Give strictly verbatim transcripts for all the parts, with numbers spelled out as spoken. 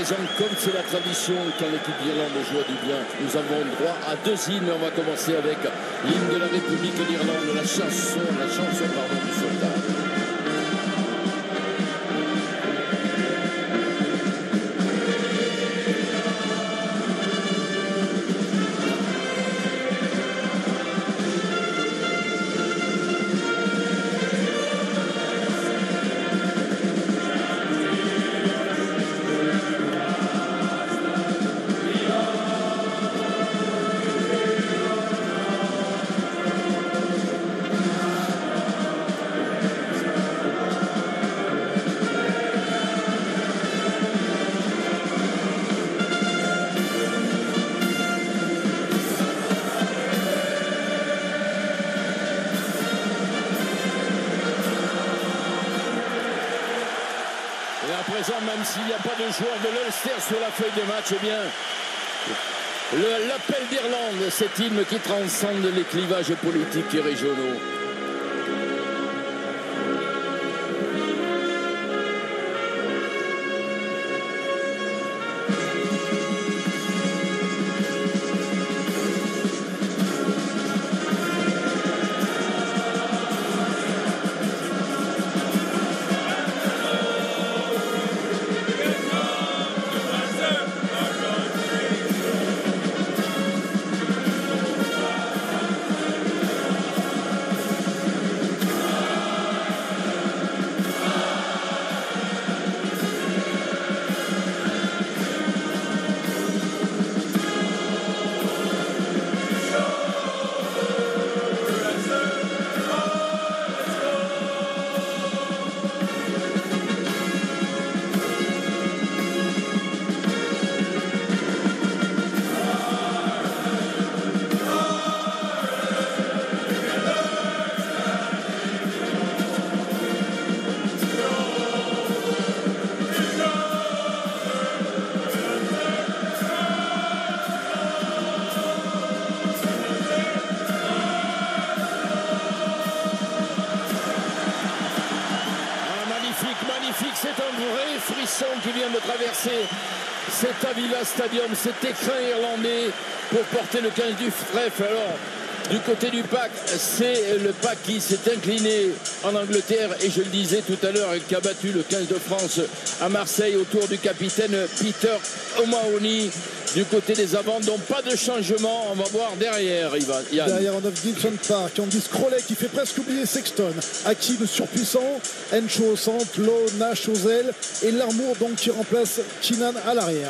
présent, comme c'est la tradition, quand l'équipe d'Irlande joue du bien, nous avons droit à deux hymnes. On va commencer avec l'hymne de la République d'Irlande, la chanson, la chanson pardon, du soldat. Même s'il n'y a pas de joueur de l'Ulster sur la feuille de match, eh bien, l'appel d'Irlande, cet hymne qui transcende les clivages politiques et régionaux. Qui vient de traverser cet Avila Stadium, cet écrin irlandais pour porter le quinze du trèfle. Alors, du côté du pack, c'est le pack qui s'est incliné en Angleterre et je le disais tout à l'heure, qui a battu le quinze de France à Marseille autour du capitaine Peter O'Mahony. Du côté des avants, donc pas de changement. On va voir derrière, Ivan. Derrière, on a Gibson Park, Andy Scrollet qui fait presque oublier Sexton. Hakim surpuissant, Encho au centre, Lowe, Nash aux ailes et Larmour donc qui remplace Keenan à l'arrière.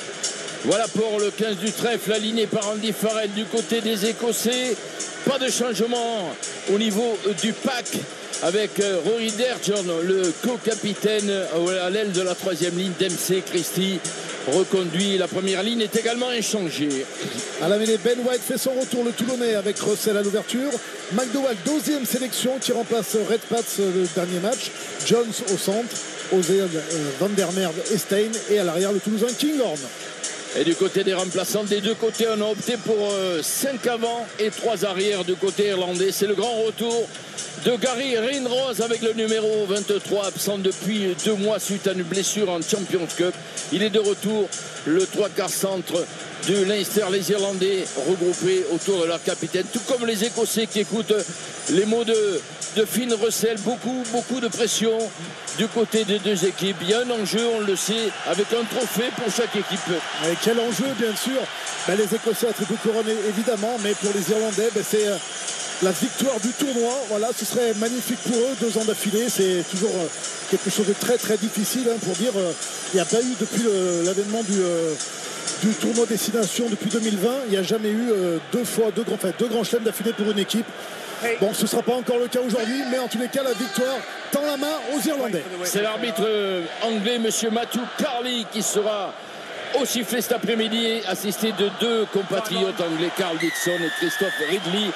Voilà pour le quinze du trèfle, aligné par Andy Farrell du côté des Écossais. Pas de changement au niveau du pack avec Rory Derjon, le co-capitaine à l'aile de la troisième ligne. Dempsey Christie reconduit. La première ligne est également inchangée. À la mêlée, Ben White fait son retour, le Toulonnais, avec Russell à l'ouverture. McDowell, deuxième sélection, qui remplace Red Pats le dernier match. Jones au centre, Ozil, euh, Van der Merde et Stein. Et à l'arrière, le Toulousain Kinghorn. Et du côté des remplaçants, des deux côtés, on a opté pour euh, cinq avant et trois arrières du côté irlandais. C'est le grand retour de Gary Ringrose avec le numéro vingt-trois, absent depuis deux mois suite à une blessure en Champions Cup. Il est de retour, le trois quarts centre du Leinster, les Irlandais regroupés autour de leur capitaine, tout comme les Écossais qui écoutent les mots de, de Finn Russell. Beaucoup, beaucoup de pression du côté des deux équipes. Il y a un enjeu, on le sait, avec un trophée pour chaque équipe. Et quel enjeu, bien sûr. Ben, les Écossais à triple couronne, évidemment, mais pour les Irlandais, ben, c'est euh, la victoire du tournoi. Voilà, ce serait magnifique pour eux, deux ans d'affilée. C'est toujours euh, quelque chose de très, très difficile hein, pour dire. Il euh, n'y a pas eu, depuis l'avènement du... Euh, du tournoi Destination depuis deux mille vingt, il n'y a jamais eu euh, deux fois deux grands, enfin, deux grands chelems d'affilée pour une équipe. Bon, ce ne sera pas encore le cas aujourd'hui, mais en tous les cas, la victoire tend la main aux Irlandais. C'est l'arbitre anglais, M. Matthew Carley, qui sera au sifflet cet après-midi, assisté de deux compatriotes anglais, Carl Dixon et Christophe Ridley.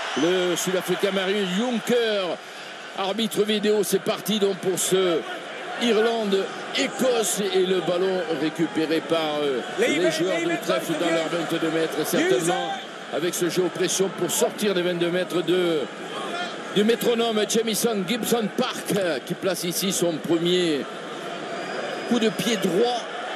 Le Sud-Africain Marius Juncker, arbitre vidéo, c'est parti donc pour ce Irlande-Écosse et le ballon récupéré par euh, les joueurs de trèfle dans leurs vingt-deux mètres, certainement avec ce jeu aux pressions pour sortir des vingt-deux mètres de, du métronome Jamison Gibson Park qui place ici son premier coup de pied droit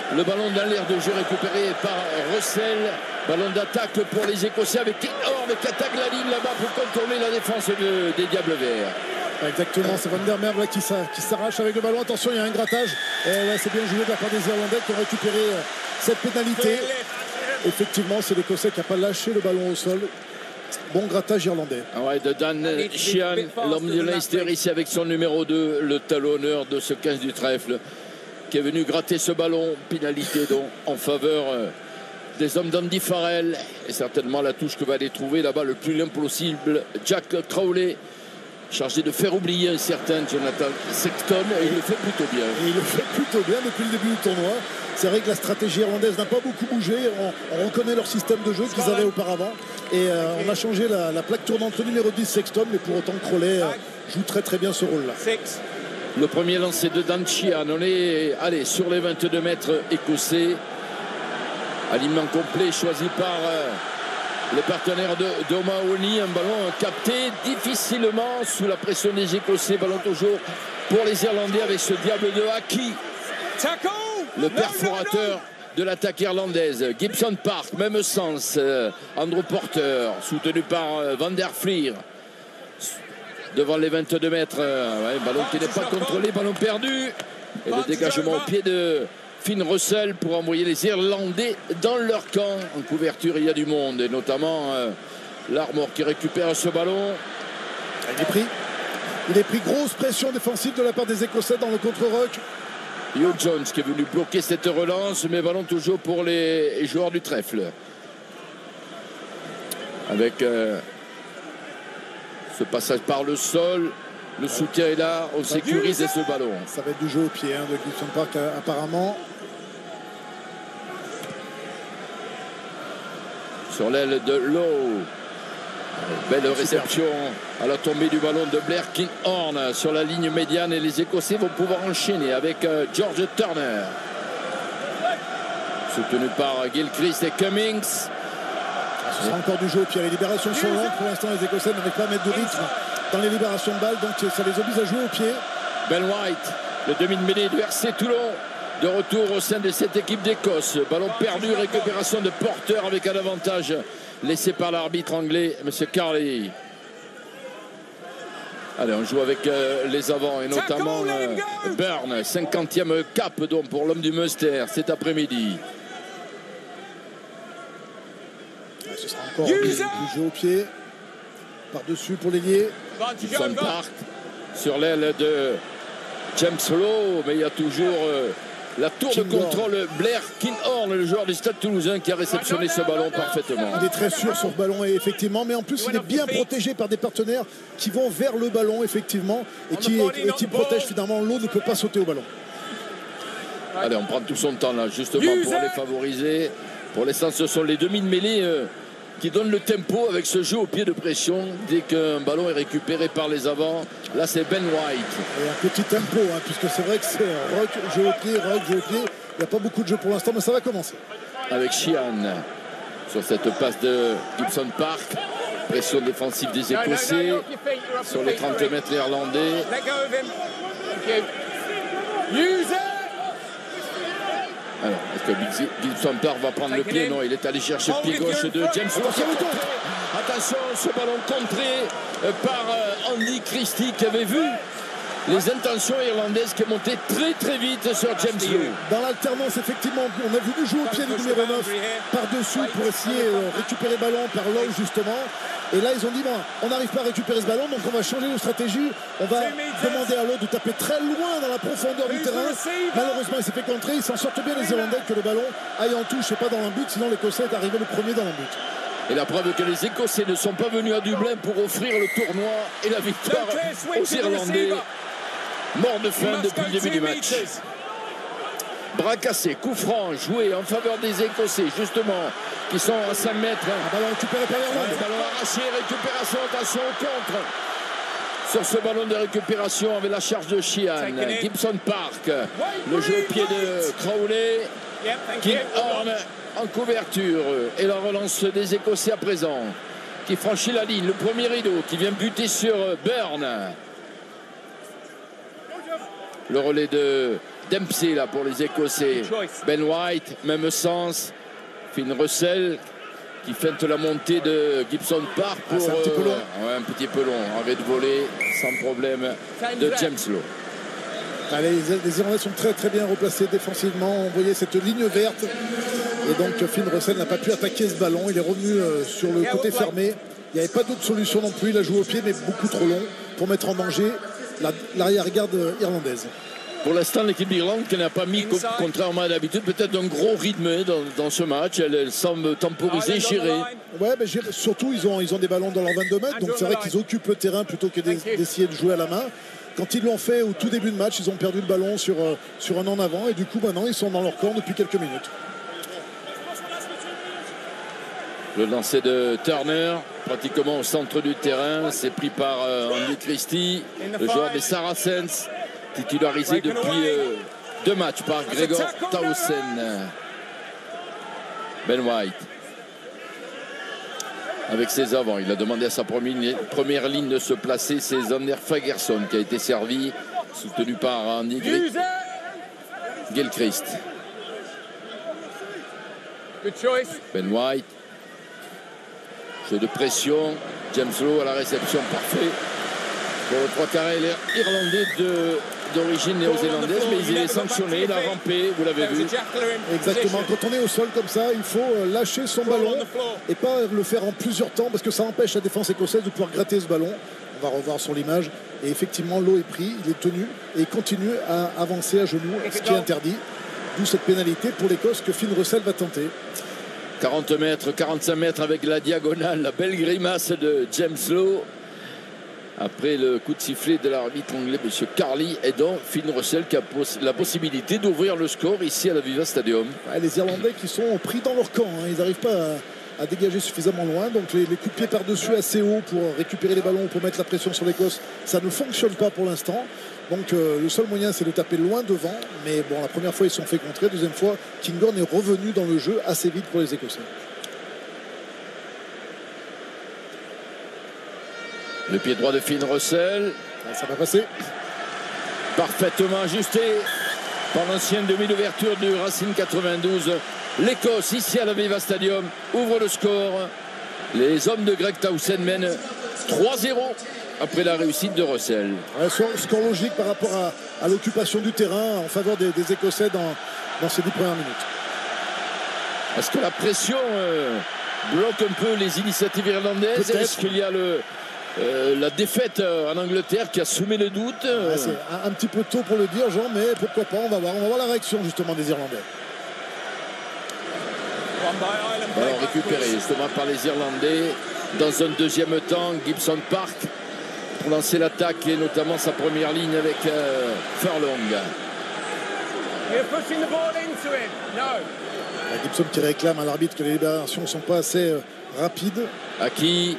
Le ballon dans l'air de jeu récupéré par Russell. Ballon d'attaque pour les Écossais avec Horn qui attaque la ligne là-bas pour contourner la défense de, des Diables Verts. Exactement, c'est Van der Merwe là, qui s'arrache avec le ballon. Attention, il y a un grattage. Et ouais, c'est bien joué de la part des Irlandais qui ont récupéré euh, cette pénalité. Effectivement, c'est l'Écossais qui n'a pas lâché le ballon au sol. Bon grattage irlandais. Ah ouais, de Dan Sheehan, l'homme de Leinster ici avec son numéro deux, le talonneur de ce quinze du trèfle, qui est venu gratter ce ballon. Pénalité donc en faveur euh, des hommes d'Andy Farrell. Et certainement la touche que va aller trouver là-bas le plus loin possible Jack Crowley, chargé de faire oublier un certain Jonathan Sexton, et il le fait plutôt bien. Et il le fait plutôt bien depuis le début du tournoi. C'est vrai que la stratégie irlandaise n'a pas beaucoup bougé. On, on reconnaît leur système de jeu qu'ils avaient auparavant. Et euh, on a changé la, la plaque tournante numéro dix Sexton, mais pour autant Crowley euh, joue très très bien ce rôle-là. Le premier lancé de Dan Sheehan. On est allez, sur les vingt-deux mètres écossais. Alignement complet choisi par euh, les partenaires d'O'Mahony. Un ballon capté difficilement sous la pression des Écossais. Ballon toujours pour les Irlandais avec ce diable de Haki, le perforateur de l'attaque irlandaise. Gibson Park, même sens. Euh, Andrew Porter, soutenu par euh, Van der Flier. Devant les vingt-deux mètres. Euh, ouais, ballon qui n'est pas contrôlé, ballon perdu. Et le dégagement au pied de Finn Russell pour envoyer les Irlandais dans leur camp. En couverture, il y a du monde. Et notamment euh, l'Armor qui récupère ce ballon. Il est pris. Il est pris grosse pression défensive de la part des Écossais dans le contre-rock. Hugh Jones qui est venu bloquer cette relance, mais ballon toujours pour les joueurs du trèfle. Avec euh, ce passage par le sol, le soutien est là, on sécurise ce ballon. Ça va être du jeu au pied hein, de Gibson Park apparemment. Sur l'aile de Lowe. Belle réception à la tombée du ballon de Blair Kinghorn sur la ligne médiane, et les Écossais vont pouvoir enchaîner avec euh, George Turner, soutenu par Gilchrist et Cummings. Ce sera encore du jeu au pied. Les libérations sont longues. Pour l'instant, les Écossais n'arrivent pas à mettre de rythme dans les libérations de balles, donc ça les oblige à jouer au pied. Ben White, le demi de mêlée du R C Toulon, de retour au sein de cette équipe d'Écosse. Ballon perdu, récupération de Porter avec un avantage laissé par l'arbitre anglais, M. Carley. Allez, on joue avec euh, les avants et notamment euh, Byrne, cinquantième cap donc pour l'homme du Munster cet après-midi. Ce sera encore du jeu au pied. Par-dessus pour l'ailier. Gibson Park sur l'aile de James Lowe, mais il y a toujours euh, la tour de contrôle Blair Kinghorn, le joueur du Stade Toulousain, qui a réceptionné ce ballon parfaitement. Il est très sûr sur ce ballon, et effectivement, mais en plus il est bien protégé par des partenaires qui vont vers le ballon effectivement et qui, et qui protègent finalement. L'eau ne peut pas sauter au ballon. Allez, on prend tout son temps là justement pour les favoriser. Pour l'instant, ce sont les demi de mêlée euh, qui donnent le tempo avec ce jeu au pied de pression dès qu'un ballon est récupéré par les avants. Là, c'est Ben White. Et un petit tempo, hein, puisque c'est vrai que c'est rock, jeu au pied, rock, jeu au pied. Il n'y a pas beaucoup de jeu pour l'instant, mais ça va commencer. Avec Sheehan sur cette passe de Gibson Park. Pression défensive des Écossais sur les trente mètres irlandais. Alors, est-ce que Gibson Park va prendre le pied? Non, il est allé chercher le pied gauche de James. Attention, ce ballon contré par Andy Christie, qui avait vu les intentions irlandaises, qui est monté très très vite sur James Lowe. Dans l'alternance, effectivement, on a voulu jouer au pied du numéro neuf par-dessous pour essayer de récupérer le ballon par Lowe justement. Et là, ils ont dit, bon, on n'arrive pas à récupérer ce ballon, donc on va changer de stratégie. On va demander à Lowe de taper très loin dans la profondeur du terrain. Malheureusement, il s'est fait contrer. Ils s'en sortent bien, les Irlandais, que le ballon aille en touche et pas dans un but. Sinon, l'Écossais est arrivé le premier dans un but. Et la preuve que les Écossais ne sont pas venus à Dublin pour offrir le tournoi et la victoire aux Irlandais. Mort de faim depuis le début du match. Bras cassé, coup franc joué en faveur des Écossais, justement, qui sont à cinq mètres. Un ballon récupéré par l'Irlande. Ouais, ballon arraché, récupération, attention au contre. Sur ce ballon de récupération avec la charge de Sheehan. Gibson Park, le jeu au pied de Crowley. Kinghorn en couverture. Et la relance des Écossais à présent, qui franchit la ligne. Le premier rideau qui vient buter sur Byrne. Le relais de Dempsey là pour les Écossais. Ben White, même sens. Finn Russell qui feinte la montée de Gibson Park pour ah, un, petit peu long. Euh, ouais, un petit peu long. Arrêt de voler sans problème de James Lowe. Ah, les, les Irlandais sont très très bien replacés défensivement. On voyait cette ligne verte. Et donc Finn Russell n'a pas pu attaquer ce ballon. Il est revenu euh, sur le côté fermé. Il n'y avait pas d'autre solution non plus. Il a joué au pied, mais beaucoup trop long pour mettre en danger l'arrière-garde irlandaise. Pour l'instant, l'équipe d'Irlande qui n'a pas mis, contrairement à d'habitude, peut-être un gros rythme dans, dans ce match. Elle, elle semble temporiser, gérer. Ouais, mais surtout, ils ont, ils ont des ballons dans leurs vingt-deux mètres. Donc c'est vrai qu'ils occupent le terrain plutôt que d'essayer de jouer à la main. Quand ils l'ont fait au tout début de match, ils ont perdu le ballon sur, sur un en avant. Et du coup, maintenant, ils sont dans leur camp depuis quelques minutes. Le lancer de Turner, pratiquement au centre du terrain. C'est pris par euh, Andy Christie, le joueur des Saracens, titularisé depuis euh, deux matchs par Gregor Towson. Ben White. Avec ses avants, il a demandé à sa première, première ligne de se placer. C'est Zander Fagerson qui a été servi, soutenu par Andy Gilchrist. Ben White. Jeu de pression. James Lowe à la réception, parfait. Pour le trois carrés irlandais d'origine néo-zélandaise, mais il est sanctionné, il a rampé, vous l'avez vu. Exactement, quand on est au sol comme ça, il faut lâcher son ballon et pas le faire en plusieurs temps parce que ça empêche la défense écossaise de pouvoir gratter ce ballon. On va revoir sur l'image. Et effectivement, Lowe est pris, il est tenu et il continue à avancer à genoux, ce qui est interdit. D'où cette pénalité pour l'Écosse que Finn Russell va tenter. quarante mètres, quarante-cinq mètres avec la diagonale, la belle grimace de James Lowe. Après le coup de sifflet de l'arbitre anglais, M. Carly, et donc Finn Russell qui a poss la possibilité d'ouvrir le score ici à l'Aviva Stadium. Ouais, les Irlandais qui sont pris dans leur camp, hein. Ils n'arrivent pas à, à dégager suffisamment loin. Donc les, les coups de pied par-dessus assez haut pour récupérer les ballons, pour mettre la pression sur l'Écosse, ça ne fonctionne pas pour l'instant. Donc euh, le seul moyen, c'est de taper loin devant. Mais bon, la première fois, ils se sont fait contrer. Deuxième fois, Kinghorn est revenu dans le jeu assez vite pour les Écossais. Le pied droit de Finn Russell. Ça va passer. Parfaitement ajusté par l'ancienne demi d'ouverture du Racing quatre-vingt-douze. L'Écosse, ici à l'Aviva Stadium, ouvre le score. Les hommes de Greg Towson mènent trois zéro après la réussite de Russell. Ouais, score logique par rapport à, à l'occupation du terrain en faveur des, des Écossais dans, dans ces dix premières minutes. Est-ce que la pression euh, bloque un peu les initiatives irlandaises? Est-ce qu'il y a le... Euh, la défaite euh, en Angleterre qui a semé le doute. euh... ouais, c'est un, un petit peu tôt pour le dire, Jean, mais pourquoi pas, on va voir, on va voir la réaction justement des Irlandais. Alors récupéré justement par les Irlandais dans un deuxième temps. Gibson Park pour lancer l'attaque et notamment sa première ligne avec euh, Furlong. Gibson qui réclame à l'arbitre que les libérations ne sont pas assez euh, rapides. Aki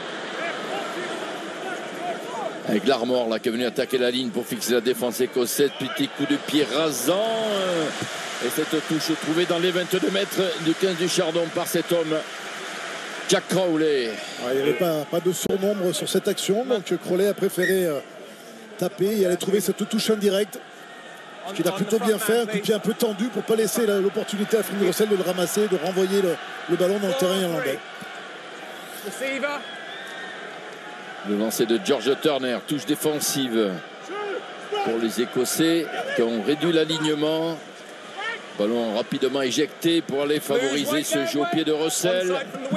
avec l'Armor là qui est venu attaquer la ligne pour fixer la défense écossaise. Petit coup de pied rasant et cette touche trouvée dans les vingt-deux mètres du quinze du Chardon par cet homme Jack Crowley. Ouais, il n'y avait pas, pas de surnombre sur cette action, donc Crowley a préféré euh, taper et aller trouver cette touche indirecte, ce qu'il a plutôt bien fait, un coup de pied un peu tendu pour ne pas laisser l'opportunité à Finn Russell de le ramasser, de renvoyer le, le ballon dans le terrain irlandais. Le lancer de George Turner, touche défensive pour les Écossais qui ont réduit l'alignement. Ballon rapidement éjecté pour aller favoriser ce jeu au pied de Russell.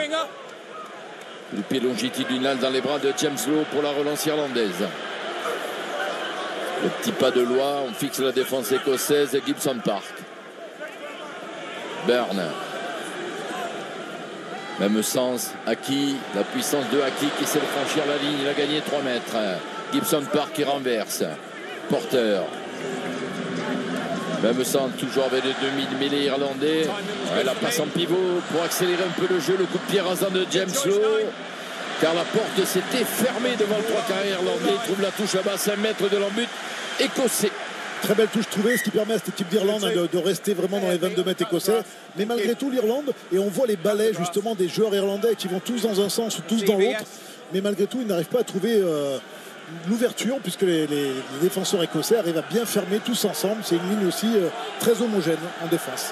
Le pied longitudinal dans les bras de James Lowe pour la relance irlandaise. Le petit pas de loi, on fixe la défense écossaise et Gibson Park. Byrne. Même sens, Aki, la puissance de Aki qui sait franchir la ligne, il a gagné trois mètres. Gibson Park qui renverse. Porter. Même sens, toujours avec le demi-mêlée irlandais. Ouais, la passe en pivot pour accélérer un peu le jeu. Le coup de pied rasant de James Lowe. Car la porte s'était fermée devant le trois carrés irlandais. Il trouve la touche à bas, cinq mètres de l'embut écossais. Très belle touche trouvée, ce qui permet à cette équipe d'Irlande hein, de, de rester vraiment dans les vingt-deux mètres écossais. Mais malgré tout, l'Irlande, et on voit les balais justement des joueurs irlandais qui vont tous dans un sens ou tous dans l'autre. Mais malgré tout, ils n'arrivent pas à trouver euh, l'ouverture, puisque les, les, les défenseurs écossais arrivent à bien fermer tous ensemble. C'est une ligne aussi euh, très homogène en défense.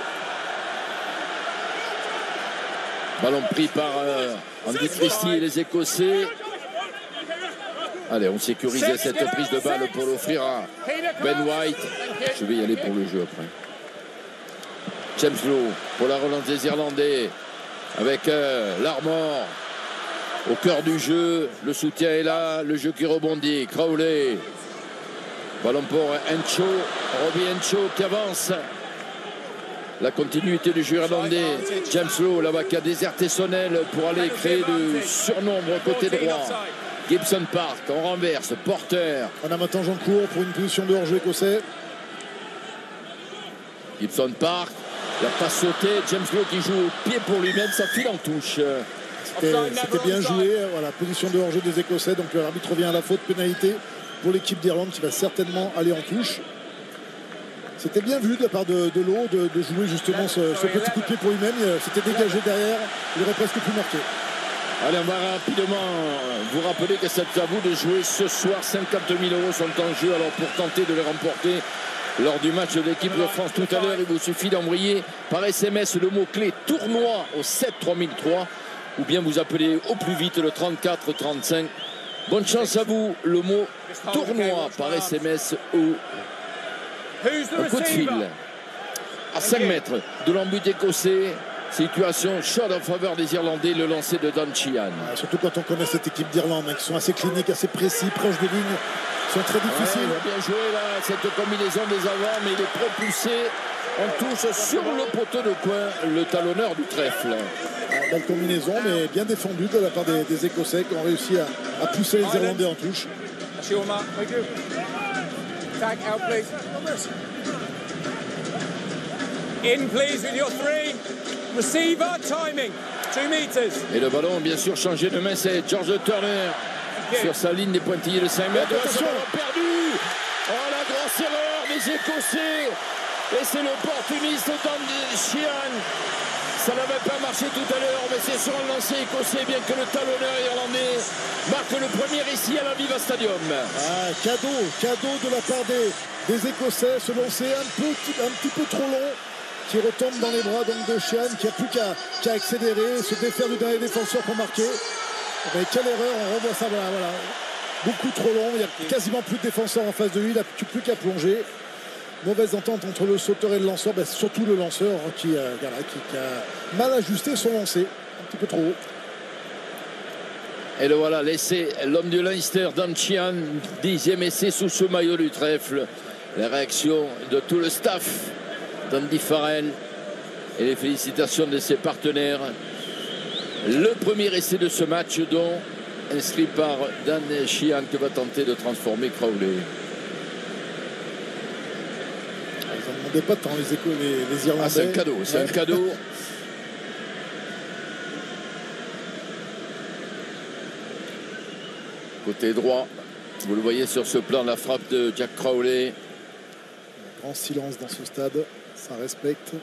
Ballon pris par euh, Andy Christie et les Écossais. Allez, on sécurisait cette prise de balle pour l'offrir à Ben White. Je vais y aller pour le jeu après. James Lowe pour la relance des Irlandais avec euh, l'Armor au cœur du jeu. Le soutien est là, le jeu qui rebondit. Crowley. Ballon pour Encho. Robbie Encho qui avance. La continuité du jeu irlandais. James Lowe là-bas qui a déserté Sonnel pour aller créer du surnombre côté droit. Gibson Park en renverse. Porter. On a maintenant Jean Court pour une position de hors-jeu écossais. Gibson Park. Il n'a pas sauté. James Lowe qui joue au pied pour lui-même. Ça file en touche. C'était bien joué. Voilà, position de hors-jeu des Écossais. Donc l'arbitre revient à la faute, pénalité pour l'équipe d'Irlande qui va certainement aller en touche. C'était bien vu de la part de, de Lowe de, de jouer justement ce, ce petit coup de pied pour lui-même. C'était dégagé derrière. Il aurait presque pu marquer. Allez, on va rapidement vous rappeler que c'est à vous de jouer ce soir. cinquante mille euros sont en jeu. Alors pour tenter de les remporter lors du match de l'équipe de France tout à l'heure, il vous suffit d'envoyer par S M S le mot-clé tournoi au sept trois mille trois ou bien vous appelez au plus vite le trente-quatre trente-cinq. Bonne chance à vous. Le mot tournoi par S M S ou un coup de fil. À cinq mètres de l'embut écossais. Situation shot en faveur des Irlandais, le lancer de Dan Sheehan. Ah, surtout quand on connaît cette équipe d'Irlande, hein, qui sont assez cliniques, assez précis, proches des lignes, sont très difficiles. Ouais, il a bien joué là, cette combinaison des avants, mais il est propulsé. On touche sur le poteau de coin, le talonneur du trèfle. Ah, belle combinaison, mais bien défendue de la part des, des Écossais qui ont réussi à, à pousser les Irlandais en touche. In please with your three. Receiver timing. Two meters. Et le ballon, bien sûr, changé de main, c'est George Turner okay. Sur sa ligne des pointillés de cinq mètres. Attention, perdu. Oh, la grosse erreur des Écossais. Et c'est l'opportuniste Dan Sheehan. Ça n'avait pas marché tout à l'heure, mais c'est sur un lancer écossais, bien que le talonneur irlandais marque le premier ici à l'Aviva Stadium. Ah, cadeau, cadeau de la part des, des Écossais. Ce lancer un, peu, un petit peu trop long, qui retombe dans les bras donc de Sheehan, qui n'a plus qu'à qu'à accélérer, se défaire du dernier défenseur pour marquer. Mais quelle erreur, on revoit ça, voilà, voilà. Beaucoup trop long, il n'y a quasiment plus de défenseurs en face de lui, il n'a plus qu'à plonger. Mauvaise entente entre le sauteur et le lanceur, ben surtout le lanceur hein, qui, euh, voilà, qui, qui a mal ajusté son lancer, un petit peu trop haut. Et le voilà, l'essai, l'homme du Leinster, Dan Sheehan, dixième essai sous ce maillot du trèfle. La réaction de tout le staff d'Andy Farrell et les félicitations de ses partenaires. Le premier essai de ce match, dont inscrit par Dan Sheehan, que va tenter de transformer Crowley. Ils n'en demandaient pas tant les, échos, les, les Irlandais. Ah, c'est un cadeau, c'est ouais. un cadeau. Côté droit, vous le voyez sur ce plan, la frappe de Jack Crowley. Un grand silence dans ce stade, ça respecte.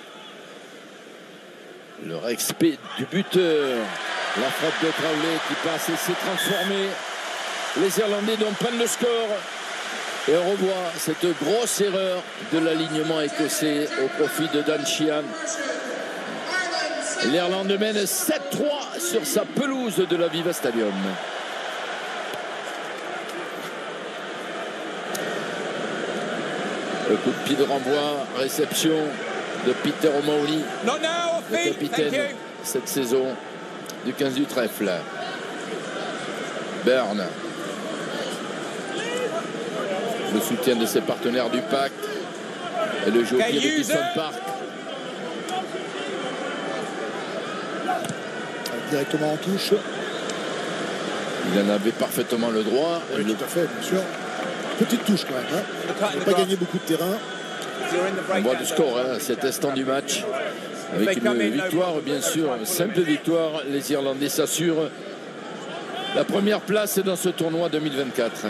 Le respect du buteur. La frappe de Crowley qui passe et s'est transformée. Les Irlandais donc prennent le score. Et on revoit cette grosse erreur de l'alignement écossais au profit de Dan Sheehan. L'Irlande mène sept trois sur sa pelouse de l'Aviva Stadium. Le coup de pied de renvoi, réception de Peter O'Malley, le capitaine cette saison du quinze du trèfle. Byrne. Le soutien de ses partenaires du pacte. Et le jeu au pied de Gibson Park. Directement en touche. Il en avait parfaitement le droit. Oui, le... tout à fait, bien sûr. Petite touche quand même. Hein. Il n'a pas gagné beaucoup de terrain. On voit le score, hein, cet instant du match. Avec une victoire, bien sûr, une simple victoire, les Irlandais s'assurent la première place dans ce tournoi deux mille vingt-quatre.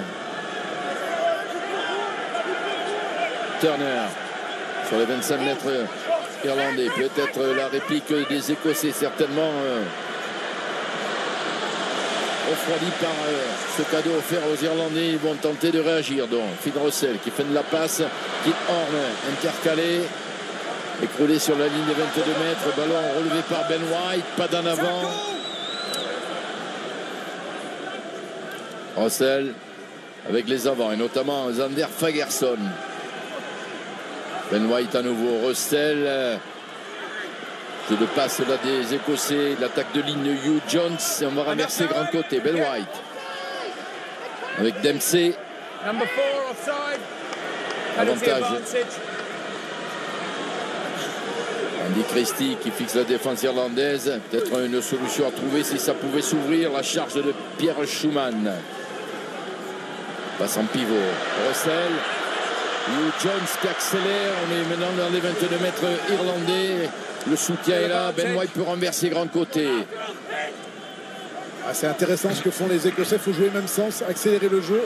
Turner sur les vingt-cinq mètres irlandais. Peut-être la réplique des Écossais, certainement. refroidis par euh, ce cadeau offert aux Irlandais. Ils vont tenter de réagir. Donc, Finn Russell qui fait de la passe. Kit Horn intercalé. Écroulé sur la ligne des vingt-deux mètres. Ballon relevé par Ben White. Pas d'en avant. Russell avec les avants et notamment Zander Fagerson. Ben White à nouveau. Russell. Jeu de passe là des Écossais. L'attaque de ligne de Hugh Jones. Et on va renverser grand côté. Ben White. Avec Dempsey. Avantage. Andy Christie qui fixe la défense irlandaise. Peut-être une solution à trouver si ça pouvait s'ouvrir. La charge de Pierre Schumann. Passe en pivot. Russell. Hugh Jones qui accélère. On est maintenant dans les vingt-deux mètres irlandais. Le soutien est là. Ben White peut renverser grand côté. Ah, c'est intéressant ce que font les Écossais. Il faut jouer le même sens, accélérer le jeu.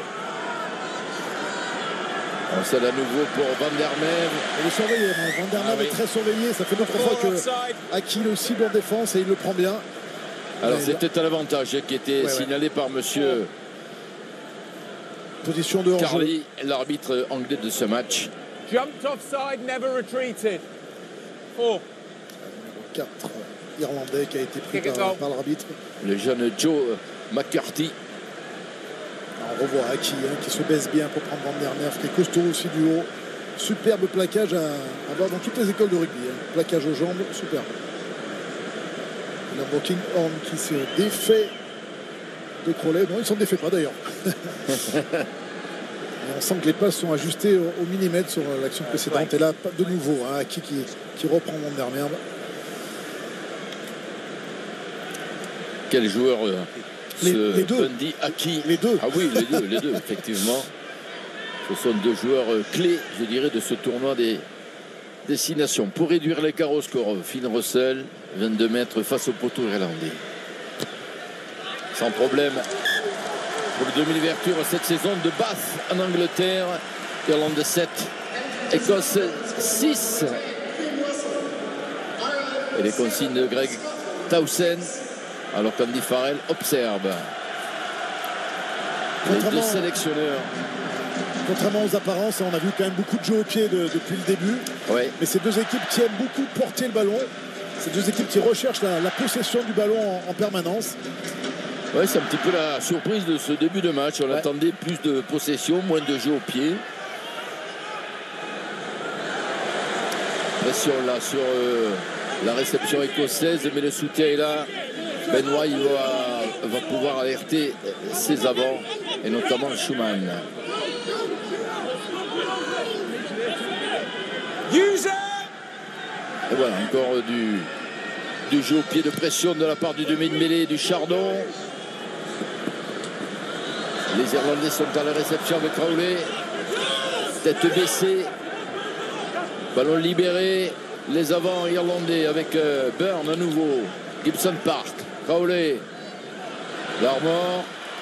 C'est à nouveau pour Van der Merwe. Il est surveillé. Van der Merwe ah, oui. est très surveillé. Ça fait d'autres fois que Aki le cible en défense et il le prend bien. Alors c'était un avantage qui était ouais, signalé ouais. par monsieur Position de Carly, l'arbitre anglais de ce match. Jumped offside, never retreated. Four. quatre Irlandais qui a été pris par, par l'arbitre. Le jeune Joe McCarthy. On revoit Aki hein, qui se baisse bien pour prendre Van der Merwe, qui est costaud aussi du haut. Superbe plaquage à, à voir dans toutes les écoles de rugby. Hein. Plaquage aux jambes, superbe. La King Horn qui se défait de Crowley. Non, ils ne s'en défait pas d'ailleurs. On sent que les passes sont ajustées au, au millimètre sur l'action précédente. Et là, de nouveau, hein, Aki qui, qui reprend Van der Merwe. Quel joueur euh, les, les deux. Bundy Aki. Les deux. Ah oui, les deux, les deux, effectivement. Ce sont deux joueurs euh, clés, je dirais, de ce tournoi des destinations. Pour réduire l'écart au score, Finn Russell, vingt-deux mètres face au poteau irlandais. Sans problème. Pour le demi-ouverture cette saison de Bath en Angleterre. Irlande sept, Écosse six. Et les consignes de Greg Towson. Alors qu'Andy Farrell observe. Les deux sélectionneurs. Contrairement aux apparences, on a vu quand même beaucoup de jeux au pied de, depuis le début. Ouais. Mais ces deux équipes qui aiment beaucoup porter le ballon. Ces deux équipes qui recherchent la, la possession du ballon en, en permanence. Oui, c'est un petit peu la surprise de ce début de match. On ouais. attendait plus de possession, moins de jeux au pied. Pression là sur euh, la réception écossaise, mais le soutien est là. Ben White va, va pouvoir alerter ses avants, et notamment Schumann. Et voilà, encore du, du jeu au pied de pression de la part du demi de mêlée du Chardon. Les Irlandais sont à la réception avec Crowley. Tête baissée. Ballon libéré. Les avants irlandais avec euh, Byrne à nouveau. Gibson Park. Crowley. Larmor.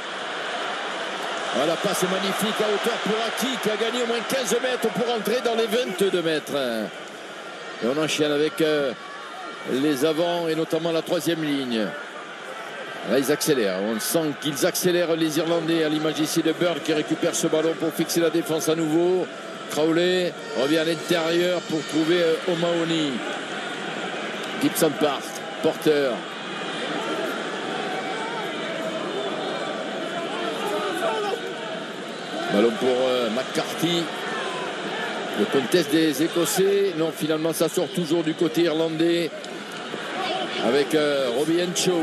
La passe magnifique à hauteur pour Aki qui a gagné au moins quinze mètres pour entrer dans les vingt-deux mètres. Et on enchaîne avec euh, les avants et notamment la troisième ligne. Là, ils accélèrent. On sent qu'ils accélèrent les Irlandais à l'image ici de Byrne qui récupère ce ballon pour fixer la défense à nouveau. Crowley revient à l'intérieur pour trouver euh, O'Mahony. Gibson Park, porteur. Ballon pour euh, McCarthy. Le contest des Écossais. Non, finalement, ça sort toujours du côté irlandais. Avec euh, Robbie Henshaw.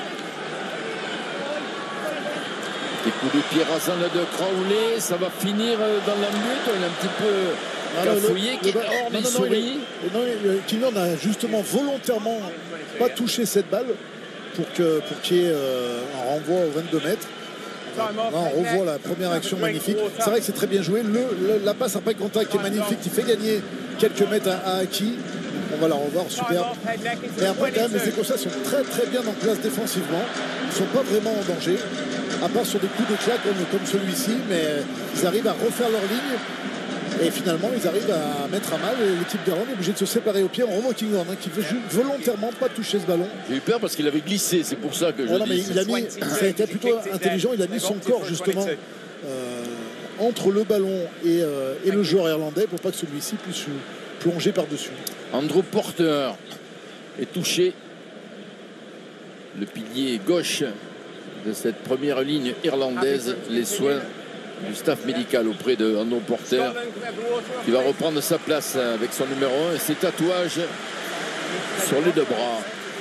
Des coups de pied rasants de Crowley. Ça va finir dans l'embut. On est un petit peu cafouillé. Qui Horn et sourit. Kinnon a justement volontairement pas touché cette balle pour que pour qu'il y ait euh, un renvoi aux vingt-deux mètres. Là, on revoit la première action magnifique. C'est vrai que c'est très bien joué. Le, le, la passe après contact est magnifique. Il fait gagner quelques mètres à, à Aki. On va la revoir, super. Et après, quand même, les Écossais sont très très bien en place défensivement. Ils ne sont pas vraiment en danger, à part sur des coups d'éclat comme, comme celui-ci. Mais ils arrivent à refaire leur ligne Et finalement, ils arrivent à mettre à mal. L'équipe d'Irlande est obligée de se séparer au pied en remontant Kinghorn, hein, qui veut volontairement pas toucher ce ballon. J'ai eu peur parce qu'il avait glissé, c'est pour ça que je ah non, dis. Mais il a mis, ça a été plutôt intelligent, il a mis son corps justement euh, entre le ballon et, euh, et le joueur irlandais pour pas que celui-ci puisse plonger par-dessus. Andrew Porter est touché. Le pilier gauche de cette première ligne irlandaise, les soins du staff médical auprès de Andrew Porter qui va reprendre sa place avec son numéro un et ses tatouages sur les deux bras.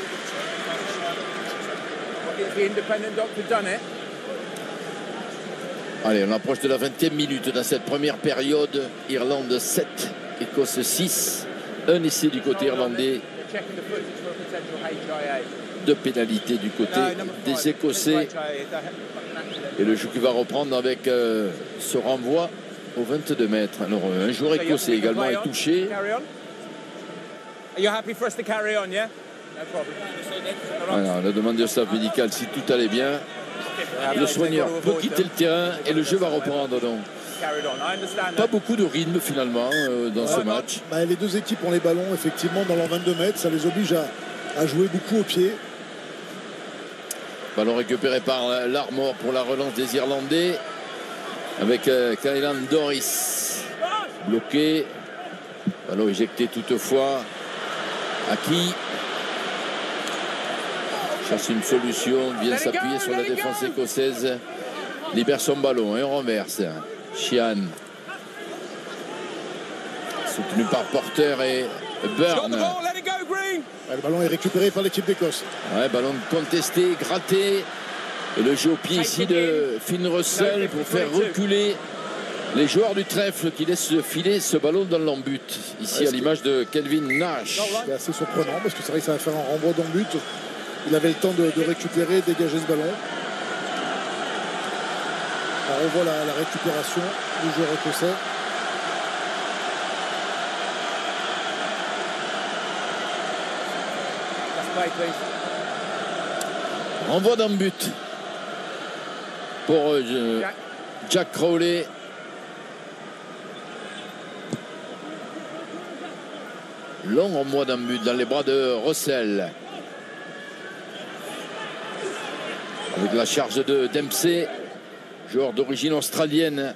Allez, on approche de la vingtième minute dans cette première période. Irlande sept, Écosse six. Un essai du côté irlandais. Deux pénalités du côté des Écossais. Et le jeu qui va reprendre avec euh, ce renvoi aux vingt-deux mètres. Alors, un joueur écossais également est touché. Voilà, on a demandé au staff médical si tout allait bien. Le soigneur peut quitter le terrain et le jeu va reprendre donc. Pas beaucoup de rythme finalement euh, dans ce match. Bah, les deux équipes ont les ballons effectivement dans leurs vingt-deux mètres. Ça les oblige à, à jouer beaucoup au pied. Ballon récupéré par l'Armor pour la relance des Irlandais avec euh, Kylan Doris bloqué. Ballon éjecté toutefois. Aki cherche une solution, vient s'appuyer sur la défense écossaise, libère son ballon et on renverse. Sheehan soutenu par Porter et Byrne. Le ballon est récupéré par l'équipe d'Écosse. Ouais, ballon contesté, gratté. Et le jeu au pied ici de Finn Russell pour faire reculer les joueurs du trèfle qui laissent filer ce ballon dans l'embut. Ici à l'image de Kelvin Nash. C'est assez surprenant parce que c'est vrai que ça va faire un renvoi d'embut. Il avait le temps de, de récupérer, dégager ce ballon. Alors on voit la, la récupération du joueur écossais. Renvoi d'un but pour euh, Jack Crowley. Long renvoi d'un but dans les bras de Russell. Avec la charge de Dempsey, joueur d'origine australienne.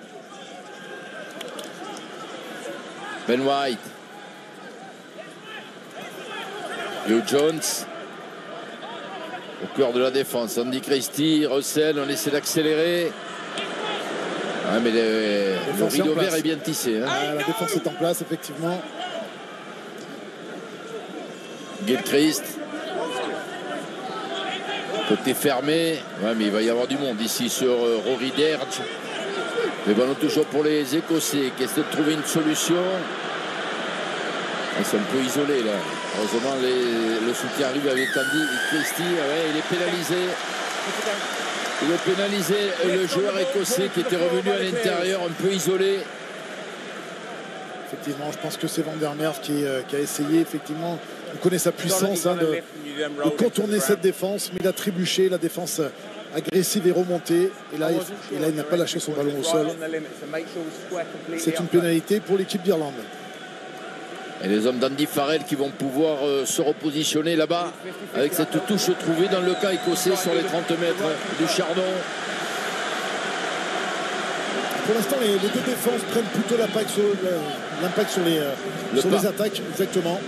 Ben White. Hugh Jones. Au cœur de la défense, Andy Christie, Russell, on essaie d'accélérer. Ouais, mais le, le rideau vert est bien tissé. Hein. Ah, la défense est en place, effectivement. Gilchrist. Côté fermé. Ouais, mais il va y avoir du monde ici sur euh, Rory Derge. Le ballon toujours pour les Écossais qui essaient de trouver une solution. Ils sont un peu isolés là. Heureusement, les, le soutien arrive avec Andy Christie. Ouais, il est pénalisé. Il est pénalisé. Le joueur écossais qui était revenu à l'intérieur, un peu isolé. Effectivement, je pense que c'est Van der Merwe qui, euh, qui a essayé. Effectivement, on connaît sa puissance hein, de, de contourner cette défense, mais il a trébuché. La défense agressive est remontée. Et là, il, et là, il n'a pas lâché son ballon au sol. C'est une pénalité pour l'équipe d'Irlande. Et les hommes d'Andy Farrell qui vont pouvoir euh, se repositionner là-bas avec cette touche trouvée dans le cas écossais sur les trente mètres du Chardon. Pour l'instant, les, les deux défenses prennent plutôt l'impact sur, l'impact sur, les, le sur les attaques, exactement.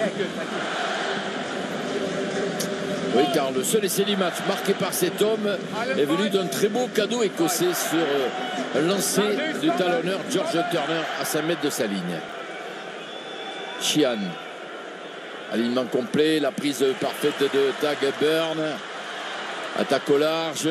Oui, car le seul essai du match marqué par cet homme est venu d'un très beau cadeau écossais sur euh, un lancer du talonneur George Turner à cinq mètres de sa ligne. Sheehan, alignement complet, la prise parfaite de Tag Byrne, attaque au large,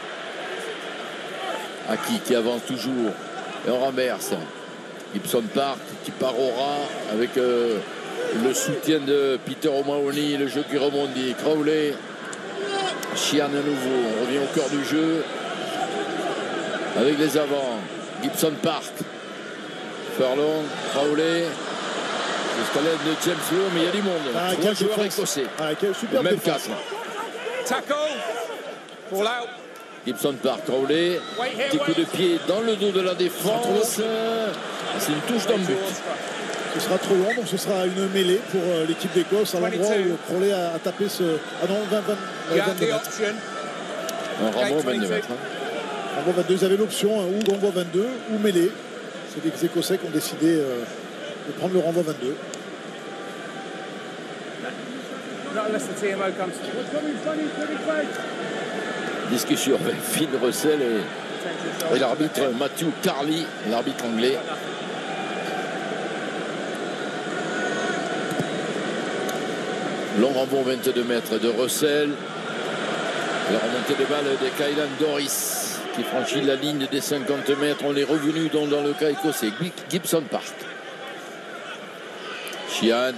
Aki qui avance toujours et on renverse. Gibson Park qui part au ras avec euh, le soutien de Peter O'Mahony, le jeu qui rebondit. Crowley, Sheehan à nouveau, on revient au cœur du jeu avec les avants. Gibson Park, Furlong, Crowley. Jusqu'à l'aide de James Lowe, mais il y a du monde. Ah, Trois joueurs écossais. Ah, quel super même défense. quatre. Tackle. Fall out. Gibson Park, Crowley, petit coup de pied dans le dos de la défense. C'est une touche d'un but. Ce sera trop long, donc ce sera une mêlée pour euh, l'équipe d'Écosse à l'endroit où Crowley a, a tapé ce. Ah non, vingt, vingt, vingt-deux mètres. Un renvoi vingt-deux mètres. Hein. Renvoi vingt-deux, ils avaient l'option hein, ou renvoi vingt-deux ou mêlée. C'est les Écossais qui ont décidé euh, de prendre le renvoi vingt-deux. Discussion avec Finn Russell et, et l'arbitre Matthew Carley, l'arbitre anglais. Long renvoi vingt-deux mètres de Russell. La remontée de balle de Kylan Doris qui franchit la ligne des cinquante mètres. On est revenu dans, dans le cas écossais. Gibson Park. Sheehan.